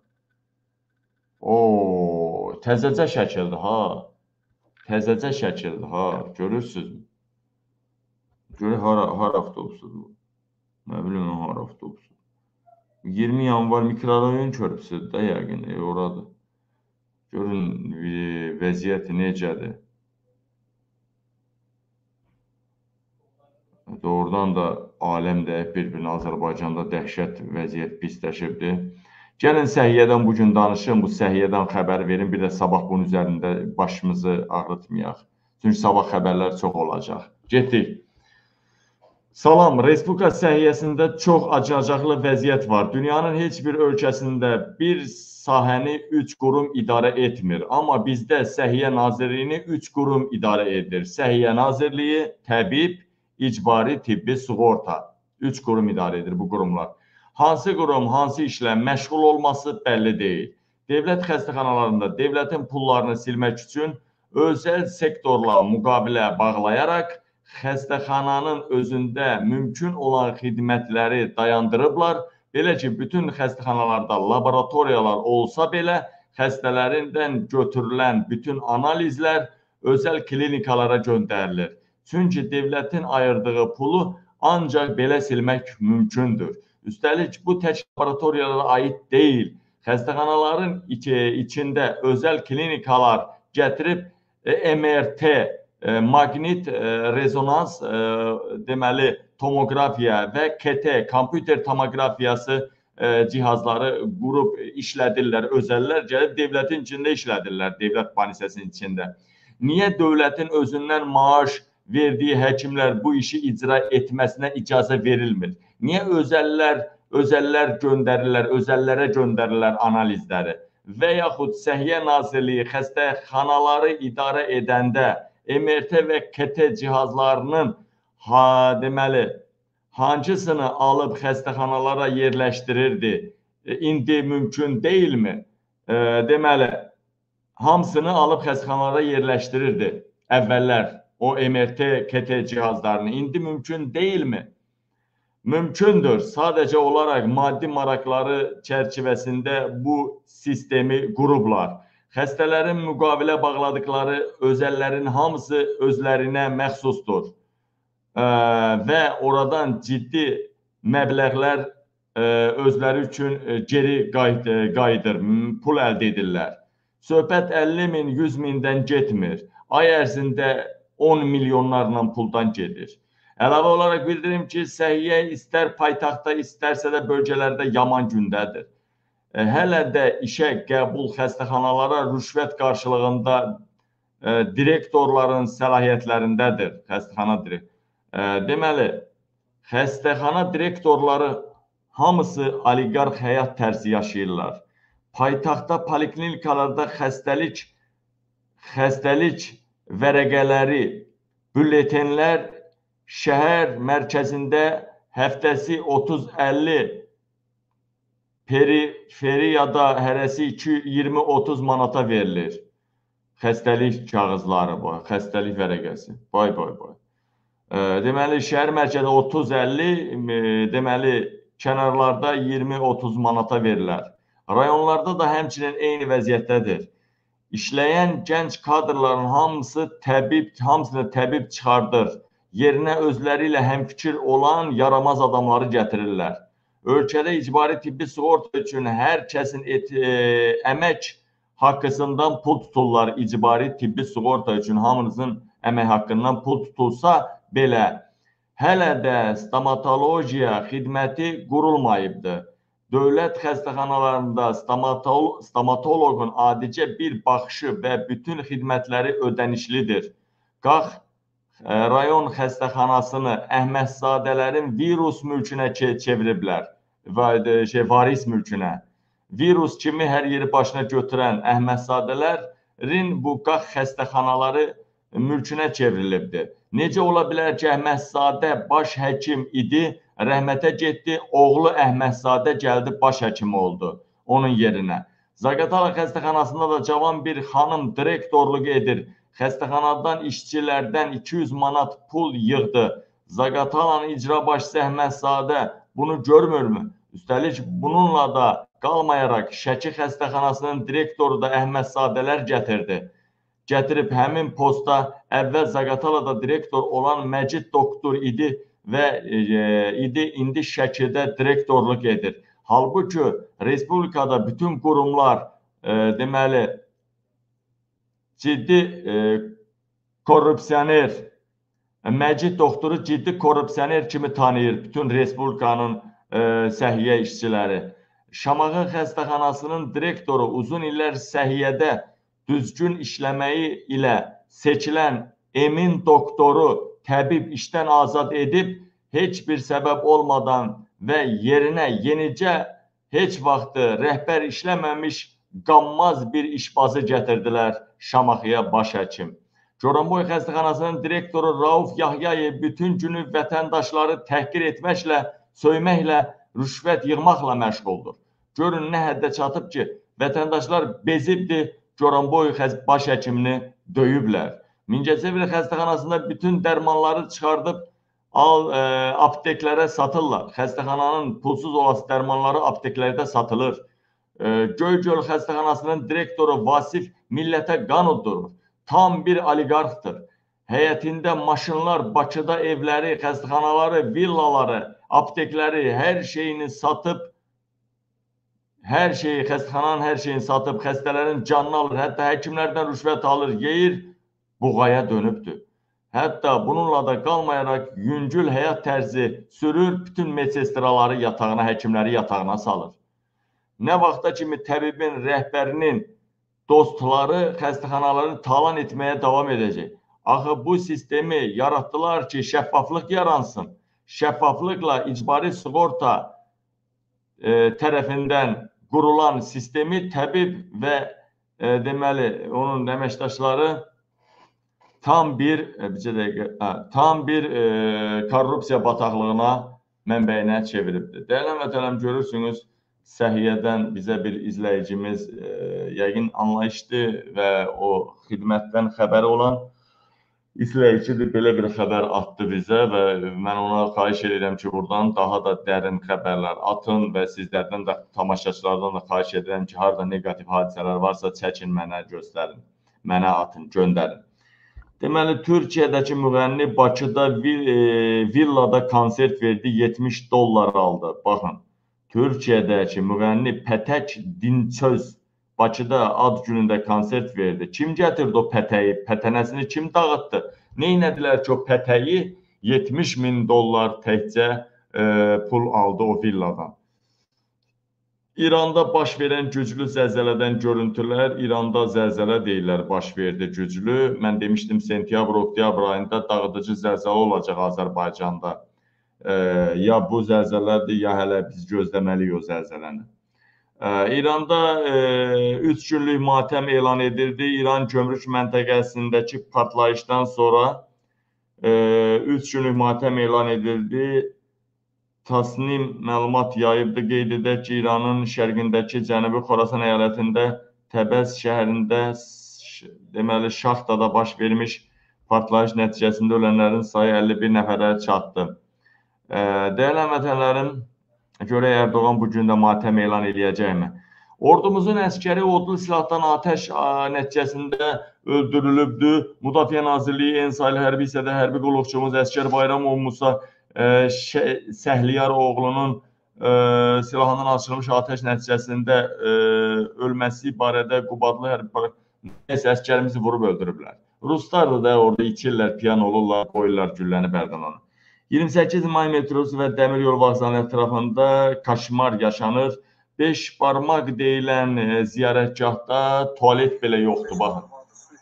Təzəcə şəkildir, ha. Təzəcə şəkildir, ha. Görürsünüzmü? Görək, har avtobusudur. Nə bilim, har avtobusudur. 20 yanvar mikrorayon körpüsüdür də, yəqin, oradır. Görün, vəziyyəti necədir. Doğrudan da aləm dəyib bir-birinə, Azərbaycanda dəhşət vəziyyət pisləşibdir. Gəlin səhiyyədən bugün danışın, bu səhiyyədən xəbər verin, bir də sabah bunun üzərində başımızı ağrıtmayaq. Çünki sabah xəbərlər çox olacaq. Getdik. Salam, Respublika səhiyyəsində çox acınacaqlı vəziyyət var. Dünyanın heç bir ölkəsində bir sahəni 3 qurum idarə etmir. Amma bizdə Səhiyyə Nazirliyini 3 qurum idarə edir. Səhiyyə Nazirliyi, təbib, icbari tibbi sığorta. 3 qurum idarə edir bu qurumlar. Hansı qurum, hansı işlə məşğul olması bəlli deyil. Dövlət xəstəxanalarında dövlətin pullarını silmək üçün özəl sektorla müqavilə bağlayaraq xəstəxananın özündə mümkün olan xidmətləri dayandırıblar. Belə ki, bütün xəstəxanalarda laboratoriyalar olsa belə, xəstələrindən götürülən bütün analizlər özəl klinikalara göndərilir. Çünki dövlətin ayırdığı pulu ancaq belə silmək mümkündür. Üstəlik, bu tək laboratoriyalara aid deyil. Xəstəxanaların içində özəl klinikalar gətirib MRT, maqnit rezonans, deməli, tomografiya və KT, kompüter tomografiyası cihazları qurub işlədirlər, özəllər gəlib dövlətin içində işlədirlər, dövlət banisəsinin içində. Niyə dövlətin özündən maaş verdiyi həkimlər bu işi icra etməsinə icazə verilmir? Niyə özəllər göndərirlər, özəllərə göndərirlər analizləri? Və yaxud Səhiyyə Nazirliyi xəstəxanaları idarə edəndə MRT və KT cihazlarının deməli, hansısını alıb xəstəxanalara yerləşdirirdi? İndi mümkün deyilmi? Deməli, hamısını alıb xəstəxanalara yerləşdirirdi əvvəllər o MRT, KT cihazlarını. İndi mümkün deyilmi? Mümkündür. Sadəcə olaraq maddi maraqları çərçivəsində bu sistemi qurublar. Xəstələrin müqavilə bağladıkları özəllərin hamısı özlərinə məxsusdur. və oradan ciddi məbləğlər özləri üçün geri qayıdır, pul əldə edirlər. Söhbət 50 min, 100 mindən getmir. Ay ərzində 10 milyonlarla puldan gedir. Əlavə olaraq bildirim ki, səhiyyə istər paytaxtda, istərsə də bölgələrdə yaman gündədir. Hələ də işə qəbul xəstəxanalara rüşvət qarşılığında direktorların səlahiyyətlərindədir xəstəxana direktorları. Deməli, xəstəxana direktorları hamısı oliqarx həyat tərzi yaşayırlar. Paytaxtda, poliklinikalarda xəstəlik vərəqələri, bülletenlər şəhər mərkəzində həftəsi 30-50 periferiyada hərəsi 20-30 manata verilir. Xəstəlik kağızları bu, xəstəlik vərəqəsi. Vay. Deməli, şəhər mərkəzində 30-50, deməli, kənarlarda 20-30 manata verirlər. Rayonlarda da həmçinin eyni vəziyyətdədir. İşləyən gənc kadrların hamısını təbib çıxardır. Yerinə özləri ilə həmfikir olan yaramaz adamları gətirirlər. Ölkədə icbari tibbi sığorta üçün hər kəsin əmək haqqısından pul tuturlar. İcbari tibbi sığorta üçün hamınızın əmək haqqından pul tutulsa belə, hələ də stomatologiya xidməti qurulmayıbdır. Dövlət xəstəxanalarında stomatoloqun adicə bir baxışı və bütün xidmətləri ödənişlidir. Qax, rayon xəstəxanasını Əhmədzadələrin virus mülkünə çeviriblər, varis mülkünə. Virus kimi hər yeri başına götürən Əhmədzadələrin bu qax xəstəxanaları mülkünə çevrilibdir. Necə ola bilər ki, Əhmədzadə baş həkim idi, rəhmətə getdi, oğlu Əhmədzadə gəldi, baş həkimi oldu onun yerinə. Zaqatala xəstəxanasında da cavan bir xanım direktorluq edir. Xəstəxanadan işçilərdən 200 manat pul yığdı. Zaqatalanın icra başçısı Əhmədzadə bunu görmürmü? Üstəlik bununla da qalmayaraq Şəki xəstəxanasının direktoru da Əhmədzadələr gətirdi. Gətirib həmin posta əvvəl Zaqatalada direktor olan Məcid doktor idi və indi Şəkidə direktorluq edir. Halbuki respublikada bütün qurumlar deməli ciddi korrupsioner, Məcid doktoru ciddi korrupsioner kimi tanıyır bütün respublikanın səhiyyə işçiləri. Şamaxı xəstəxanasının direktoru uzun illər səhiyyədə düzgün işləməyi ilə seçilən Emin doktoru təbib işdən azad edib, heç bir səbəb olmadan və yerinə yenicə heç vaxtı rəhbər işləməmiş qanmaz bir işbazı gətirdilər Şamaxıya baş həkim. Goranboy xəstəxanasının direktoru Rauf Yahyayev bütün günü vətəndaşları təhqir etməklə, söyməklə, rüşvət yığmaqla məşğuldur. Görün nə həddə çatıb ki, vətəndaşlar bezibdir, Goranboy baş həkimini döyüblər. Mingəçevir xəstəxanasında bütün dərmanları çıxardıb apteklərə satırlar. Xəstəxananın pulsuz olası dərmanları apteklərdə satılır. Göygöl xəstəxanasının direktoru Vasif millətə qan uddurur. Tam bir oliqarxdır. Həyətində maşınlar, Bakıda evləri, xəstəxanaları, villaları, aptekləri, hər şeyini satıb, hər şeyi, xəstəxananın hər şeyini satıb, xəstələrin canını alır, hətta həkimlərdən rüşvət alır, yeyir, buğaya dönübdür. Hətta bununla da qalmayaraq yüngül həyat tərzi sürür, bütün medsestraları yatağına, həkimləri yatağına salır. Nə vaxta kimi təbibin rəhbərinin dostları xəstəxanaları talan etməyə davam edəcək. Axı bu sistemi yaratdılar ki, şəffaflıq yaransın. Şəffaflıqla icbari sığorta tərəfindən qurulan sistemi təbib və deməli onun əməkdaşları tam bir korrupsiya bataqlığına, mənbəyinə çeviribdir. Dəyərli vətəndaşlar, görürsünüz, səhiyyədən bizə bir izləyicimiz yəqin anlayışlı və o xidmətdən xəbəri olan izləyicidir, belə bir xəbər atdı bizə və mən ona xahiş edirəm ki, buradan daha da dərin xəbərlər atın və sizlərdən də, tamaşaçılardan da xahiş edirəm ki, harada negativ hadisələr varsa çəkin mənə göstərin, mənə atın, göndərin. Deməli, Türkiyədəki müğənni Bakıda villada konsert verdi, $70 aldı. Baxın, Türkiyədəki müğənni Pətək Dinçöz Bakıda ad günündə konsert verdi. Kim gətirdi o pətəyi? Pətənəsini kim dağıtdı? Neynədilər ki, o pətəyi $70.000 təkcə pul aldı o villadan. İranda baş verən güclü zəlzələdən görüntülər, İranda zəlzələ deyirlər baş verdi güclü. Mən demişdim, sentyabr-oktyabr ayında dağıdıcı zəlzələ olacaq Azərbaycanda. Ya bu zəlzələdir, ya hələ biz gözləməliyik o zəlzələni. İranda 3 günlük matəm elan edildi. İran gömrük məntəqəsindəki partlayışdan sonra 3 günlük matəm elan edildi. Tasnim məlumat yayıbdı, qeyd edək ki, İranın şərqindəki Cənubi Xorasan əyalətində Təbəz şəhərində deməli şaxtada baş vermiş partlayış nəticəsində ölənlərin sayı 51 nəfərə çatdı. Dəyərli həmvətənlərim, görək Ərdoğan bu gün də matəm elan eləyəcəkmi? Ordumuzun əskəri odlu silahdan atəş nəticəsində öldürülübdü. Müdafiə Nazirliyi Ensaylı hərbi hissədə hərbi qulluqçumuz Əskər Bayramov Musa Səhliyar oğlunun silahından açılmış atəş nəticəsində ölməsi barədə Qubadlı hərbi əskərimizi vurub öldürüblər. Ruslar da orada içirlər, piyan olurlar, qoyurlar gülləni bərdən onu. 28 may metrosu və dəmir yol vağzalının ətrafında kaşmar yaşanır. 5 barmaq deyilən ziyarətgahda tualet belə yoxdur, baxın.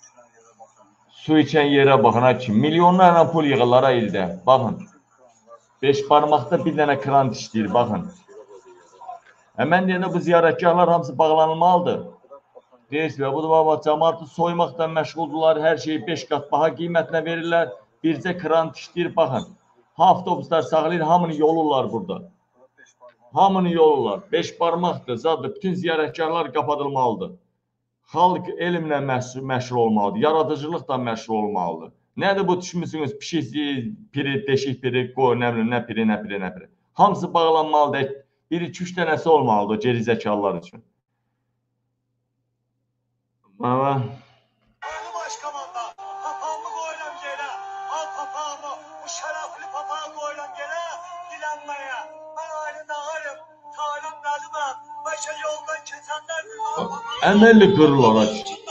Su içən yerə baxın, ki, milyonlarla pul yığırlar ildə, baxın. 5 barmaqda bir dənə krant işləyir, baxın. Mən deyəndə bu ziyarətgahlar hamısı bağlanılmalıdır. Deyirsilər, bu da cəmaatı soymaqdan məşğuldurlar, hər şeyi 5 qat baha qiymətinə verirlər, bircə krant işləyir, baxın. Avtobuslar saxlayır, hamını yolurlar burada. Hamını yolurlar. 5 barmaqdır, zadır, bütün ziyarətgahlar qapadılmalıdır. Xalq elmlə məşğul olmalıdır, yaradıcılıqla məşğul olmalıdır. Nədir bu düşmüsünüz? Pişik piri, deşik piri, qoy, nə bilim, nə piri, nə piri, nə piri. Hamısı bağlanmalıdır. 1-2-3 dənəsi olmalıdır geri zəkalılar üçün. Baba. Əməlli qırırlar.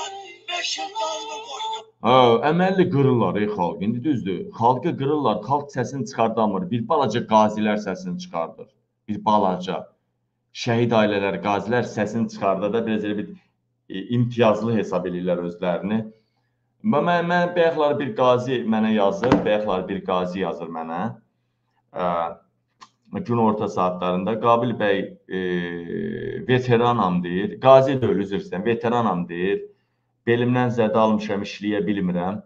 Əməlli qırırlar xalq. İndi düzdür. Xalqı qırırlar. Xalq səsini çıxardamır. Bir balaca qazilər səsini çıxardır. Bir balaca. Şəhid ailələr, qazilər səsini çıxardır da biraz elə bir imtiyazlı hesab edirlər özlərini. Mən bayaqlar bir qazi mənə yazır. Bayaqlar bir qazi yazır mənə. Gün orta saatlarında Qabil bəy veteranam deyir. Qazi deyil, üzr istəyirəm. Veteranam deyir. Belimdən zədə almışam, işləyə bilmirəm.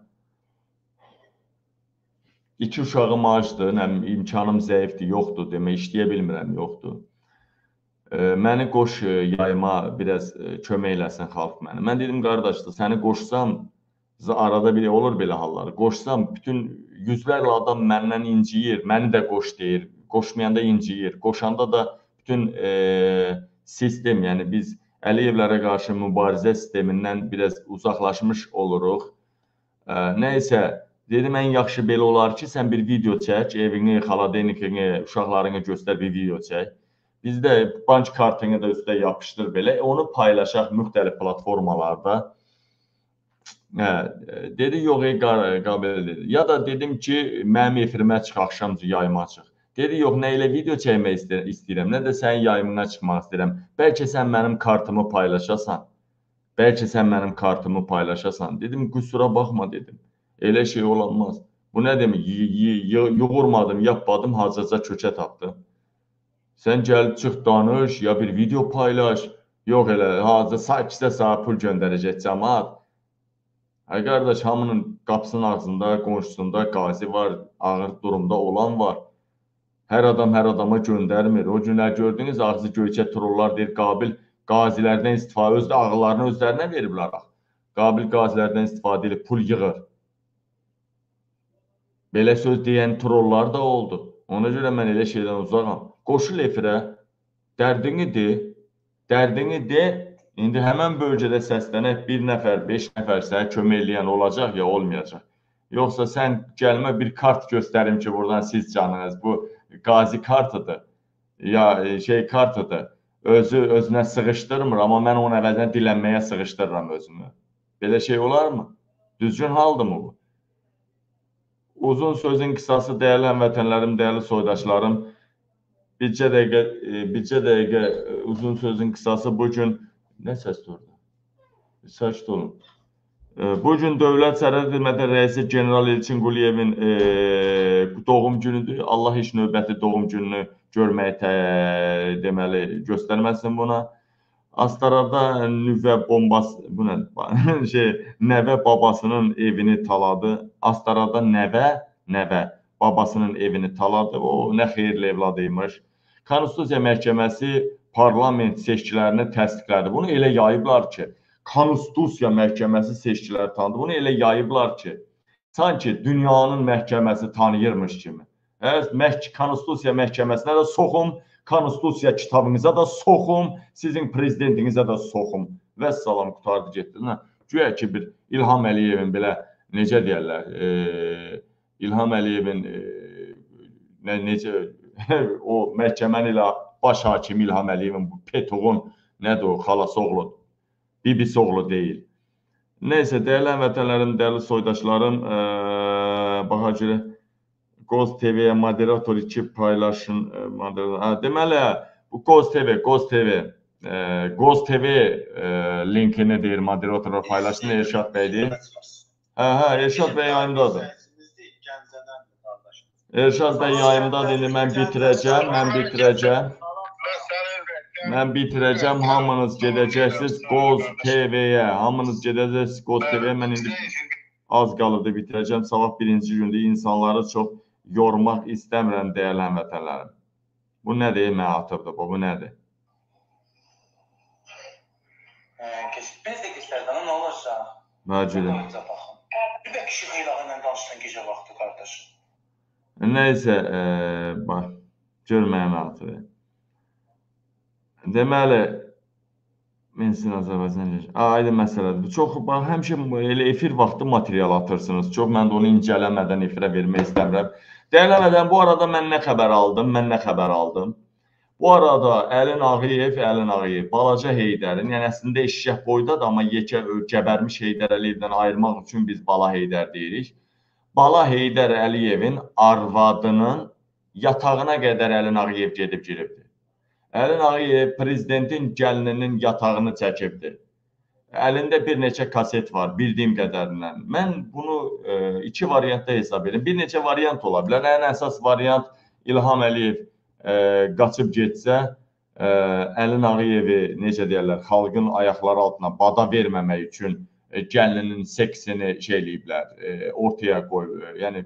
2 uşağım acdır, imkanım zəifdir, yoxdur, demək, işləyə bilmirəm, yoxdur. Məni qoş yayma biraz kömək eləsin xalq mənə. Mən dedim, qardaşdır, səni qoşsam, arada bir olur belə hallar, qoşsam, bütün yüzlərlə adam məndən inciyir, məni də qoş deyir, qoşmayanda inciyir, qoşanda da bütün sistem, yəni biz Əliyevlərə qarşı mübarizə sistemindən biraz uzaqlaşmış oluruq. Nəysə, dedim, ən yaxşı belə olar ki, sən bir video çək, evini, xaladenikini, uşaqlarını göstər, bir video çək. Bizdə bank kartını da üstə yapışdır belə, onu paylaşaq müxtəlif platformalarda. Dedi, yox, Qabil dedi. Ya da dedim ki, mənim efirimə çıx, axşamcı yayıma çıx. Dedi, yox, nə ilə video çəkmək istəyirəm, nə də sənin yayımına çıxmaq istəyirəm. Bəlkə sən mənim kartımı paylaşasan. Bəlkə sən mənim kartımı paylaşasan. Dedim, qüsura baxma, dedim. Elə şey olanmaz. Bu nə demək? Yoğurmadım, yapmadım, hacaca kökə tapdım. Sən gəl, çıx, danış, ya bir video paylaş. Yox elə, sakisə sağa pul göndərəcək cəmaat. Ay qardaş, hamının qapısının ağzında, qonşusunda qazi var, ağır durumda olan var. Hər adam hər adama göndərmir. O günlər gördünüz, ağzı göyçə trollar deyir, Qabil qazilərdən istifadə, öz ağıllarını özlərinə veriblər. Qabil qazilərdən istifadə edib, pul yığır. Belə söz deyən trollar da oldu. Ona görə mən elə şeydən uzaqam. Qoşul efirə, dərdini de, indi həmən bölgədə səslənək, 1 nəfər, 5 nəfər sənə kömək eləyən olacaq ya olmayacaq. Yoxsa sən gəlmə bir kart göstərim ki, buradan siz canınız. Bu qazi kartıdır. Ya kartıdır. Özünə sığışdırmır, amma mən onun əvəzinə dilənməyə sığışdırıram özümü. Belə şey olarmı? Düzgün haldırmı bu? Uzun sözün qısası, dəyərli həmvətənlərim, dəyərli soydaşlarım, bircə dəqiqə uzun sözün qısası bugün, nə səsdir orada? Sakit olun. Bugün Dövlət Sərhəd Xidməti rəisi General İlçin Quliyevin doğum günüdür. Allah heç növbəti doğum gününü görməyi deməli göstərməsin buna. Astarada nüvə bombası, bu nə? Nəvə babasının evini taladı. Astarada nəvə babasının evini taladı. O nə xeyirli evladıymış. Konstitusiya Məhkəməsi parlament seçkilərini təsdiqlədi. Bunu elə yayıblar ki, Konstitusiya Məhkəməsi seçkiləri tanıdı. Bunu elə yayıblar ki, sanki dünyanın məhkəməsi tanıyırmış kimi. Konstitusiya Məhkəməsinə də soxum, Konstitusiya kitabınıza da soxum, sizin prezidentinizə də soxum. Vəssalam, qutardı getdi. Güya ki, bir İlham Əliyevin belə, necə deyərlər, İlham Əliyevin necə, o məhkəməni ilə baş hakimi İlham Əliyevin bu Petoğun, nədir o, xalası oğludur. Bibisi oğlu deyil. Neysə, dəyərli həmvətənlərim, dəyərli soydaşlarım, baxa görə Qoz TV-yə moderator 2 paylaşın. Deməli, bu Qoz TV linkini deyir, moderatorlar paylaşsın, Elşad bəydir. Elşad bəy yayımdadır. Elşad bəy yayımdadır, indi mən bitirəcəm, hamınız gedəcəksiniz Qoz TV-yə, mən indi az qalıbdır bitirəcəm, sabah birinci gündür, insanları çox yormaq istəmirəm, dəyərli həmvətənlərim. Bu nədir, mənə atırdı bu nədir? Biz də keçlərdən nə olacaq? Bəcilə. Bir də kişi xeylağıyla danışsan gecə vaxtı, qardaşım. Neysə, bax, görməyə mənə atırdı. Deməli, Mensin Azərbaycan aydın məsələdir. Çox, həmişə elə efir vaxtı material atırsınız. Çox, mən də onu incələmədən efirə vermək istəmirəm. Dəyərləmədən, bu arada mən nə xəbər aldım? Bu arada Əlin Ağayev, Balaca Heydərin, yəni əslində eşşək boydadır, amma yekə gəbərmiş Heydər Əliyevdən ayırmaq üçün biz Bala Heydər deyirik. Bala Heydər Əliyevin arvadının yatağına qədər Əlin Ağayev gedib giribdir. Əlin Ağayev prezidentin gəlininin yatağını çəkibdir. Əlində bir neçə kaset var, bildiyim qədərindən. Mən bunu iki variantda hesab edirəm. Bir neçə variant ola bilər. Ən əsas variant İlham Əliyev qaçıb getsə, Əlin Ağayevi, necə deyərlər, xalqın ayaqları altına bada verməmək üçün gəlininin seksini ortaya qoyub. Yəni,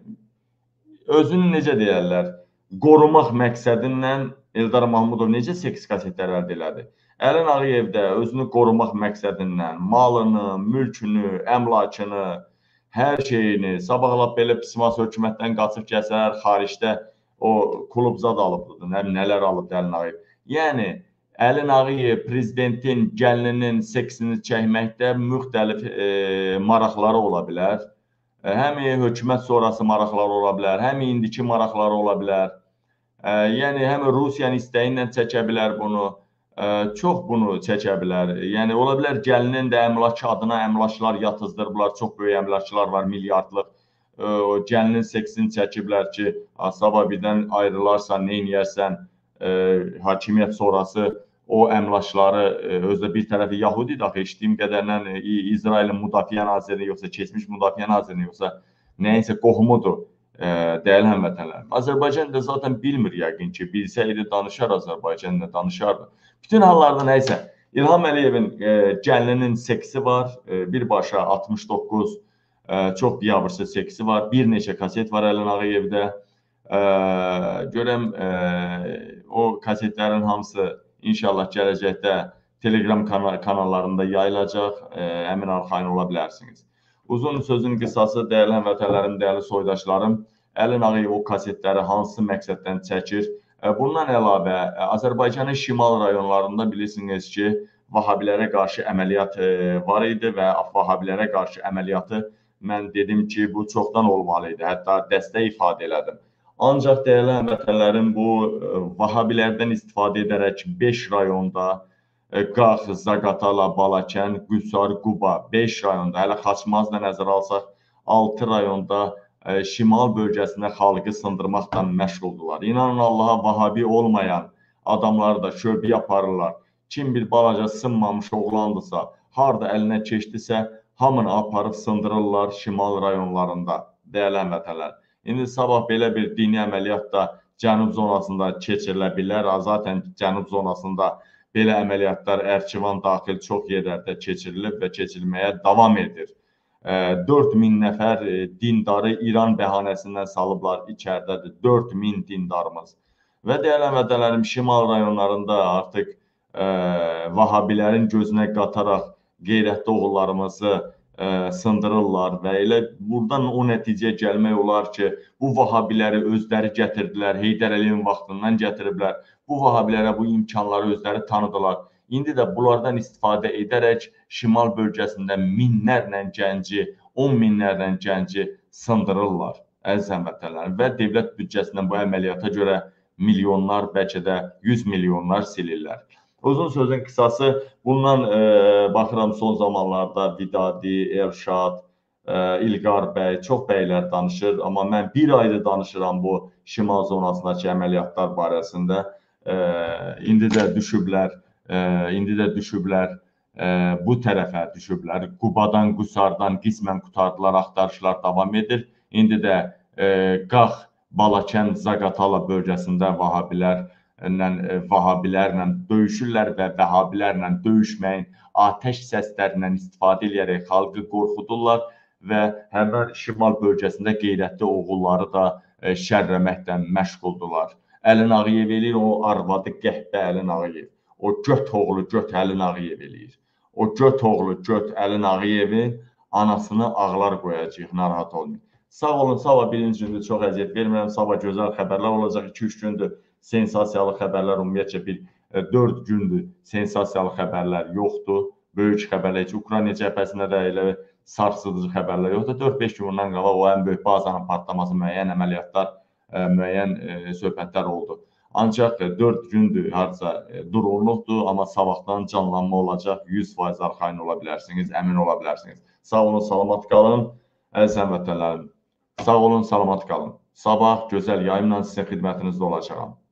özünü necə deyərlər, qorumaq məqsədilə Eldar Mahmudov necə seks kasetlər əldə elədi? Əlin Ağayev də özünü qorumaq məqsədindən malını, mülkünü, əmlakını, hər şeyini, sabahlar belə pismas hökumətdən qaçıb gəlsələr, xaricdə o klubzad alıbdır, nələr alıbdır Əlin Ağayev. Yəni, Əlin Ağayev prezidentin gəlininin seksini çəkməkdə müxtəlif maraqları ola bilər. Həm hökumət sonrası maraqları ola bilər, həm indiki maraqları ola bilər. Yəni, həm Rusiyanın istəyi ilə çəkə bilər bunu, çox bunu çəkə bilər. Yəni, ola bilər gəlinin də əmlakı adına əmlaklar yatızdırıblar, çox böyük əmlaklar var, milyardlıq. Gəlinin seksini çəkiblər ki, sabah birdən ayrılarsan, neyniyərsən, hakimiyyət sonrası o əmlakları, özdə bir tərəfi Yahudidir, axı, eşitdiyim qədərlə İsrailin müdafiə nazirini, yoxsa keçmiş müdafiə nazirini, yoxsa nəyinsə qohumudur. Dəyərli həmvətənlərim. Azərbaycan da zaten bilmir yəqin ki, bilsəydi danışar Azərbaycanla danışardı. Bütün hallarda nəysə, İlham Əliyevin gəlininin seksi var, birbaşa 69 çox biabırçı seksi var, bir neçə kaset var Əlin Ağayevdə. Görəm, o kasetlərin hamısı inşallah gələcəkdə Telegram kanallarında yayılacaq, əmin arxayın ola bilərsiniz. Uzun sözün qısası, dəyərli həmvətənlərim, dəyərli soydaşlarım, Əlin Ağayev o kasetləri hansı məqsəddən çəkir? Bundan əlavə, Azərbaycanın şimal rayonlarında bilirsiniz ki, Vahabilərə qarşı əməliyyat var idi və Vahabilərə qarşı əməliyyatı mən dedim ki, bu çoxdan olmalı idi. Hətta dəstək ifadə elədim. Ancaq dəyərli həmvətənlərim, bu Vahabilərdən istifadə edərək 5 rayonda Qax, Zaqatala, Balakən, Qusar, Quba 5 rayonda, hələ Xaçmazı da nəzərə alsaq 6 rayonda şimal bölgəsində xalqı sındırmaqla məşğuldular. İnanın Allaha, Vahabi olmayan adamları da şöbəyə aparırlar. Kim bir balaca sınmamış oğlandısa, harda əlinə keçdisə, hamını aparıb sındırırlar şimal rayonlarında, dəyərli həmvətənlər. İndi sabah belə bir dini əməliyyat da cənub zonasında keçirilə bilər. Zaten cənub zonasında belə əməliyyatlar Ərkivan daxil çox yerlərdə keçirilib və keçirilməyə davam edir. 4000 nəfər dindarı İran bəhanəsindən salıblar içəridədir. 4000 dindarımız. Və dəyərli həmvətənlərim, şimal rayonlarında artıq Vahabilərin gözünə qataraq qeyrətli oğullarımızı sındırırlar və elə buradan o nəticəyə gəlmək olar ki, bu Vahabiləri özləri gətirdilər, Heydər Əliyevin vaxtından gətiriblər. Bu Vahabilərə bu imkanları özləri tanıdılar. İndi də bunlardan istifadə edərək şimal bölgəsində minlərlə gənci, 10 minlərlə gənci sındırırlar, əziz həmvətənlərim. Və dövlət büdcəsindən bu əməliyyata görə milyonlar, bəlkə də 100 milyonlar silirlər. Uzun sözün qısası, bundan baxıram son zamanlarda Vidadi, Elşad, İlqar bəy, çox bəylər danışır. Amma mən bir aydır danışıram bu şimal zonasındakı əməliyyatlar barəsində. İndi də düşüblər, bu tərəfə düşüblər. Qubadan, Qusardan qismən qurtardılar, axtarışlar davam edir. İndi də Qax, Balakən, Zaqatala bölgəsində Vahabilərlə döyüşürlər və Vahabilərlə döyüşməyin atəş səslərindən istifadə edərək xalqı qorxudurlar və həmin şimal bölgəsində qeyrətli oğulları da şərləməklə məşğuldurlar. Əlin Ağayev eləyir, o arvadı qəhbə Əlin Ağayev. O göt oğlu göt Əlin Ağayev eləyir. O göt oğlu göt Əlin Ağayevin anasını ağlar qoyacaq, narahat olmayın. Sağ olun, sabah birinci gündür, çox əziyyət vermirəm. Sabah gözəl xəbərlər olacaq, 2-3 gündür. Sensasiyalı xəbərlər ümumiyyətcə bir 4 gündür sensasiyalı xəbərlər yoxdur. Böyük xəbərlər heç Ukrayna cəbhəsində də elə sarsıdıcı xəbərlər yoxdur. 4-5 gün bundan qabaq o ən böyük bazanın partlaması, müəyyən əməliyyatlar, müəyyən söhbətlər oldu. Ancaq 4 gündür harca durğunluqdur, amma sabahdan canlanma olacaq. 100% arxayın ola bilərsiniz, əmin ola bilərsiniz. Sağ olun, salamat qalın, əziz həmvətənlərim. Sağ olun, salamat qalın. Sabah gözəl yayımla sizin xidmətinizdə olacağam.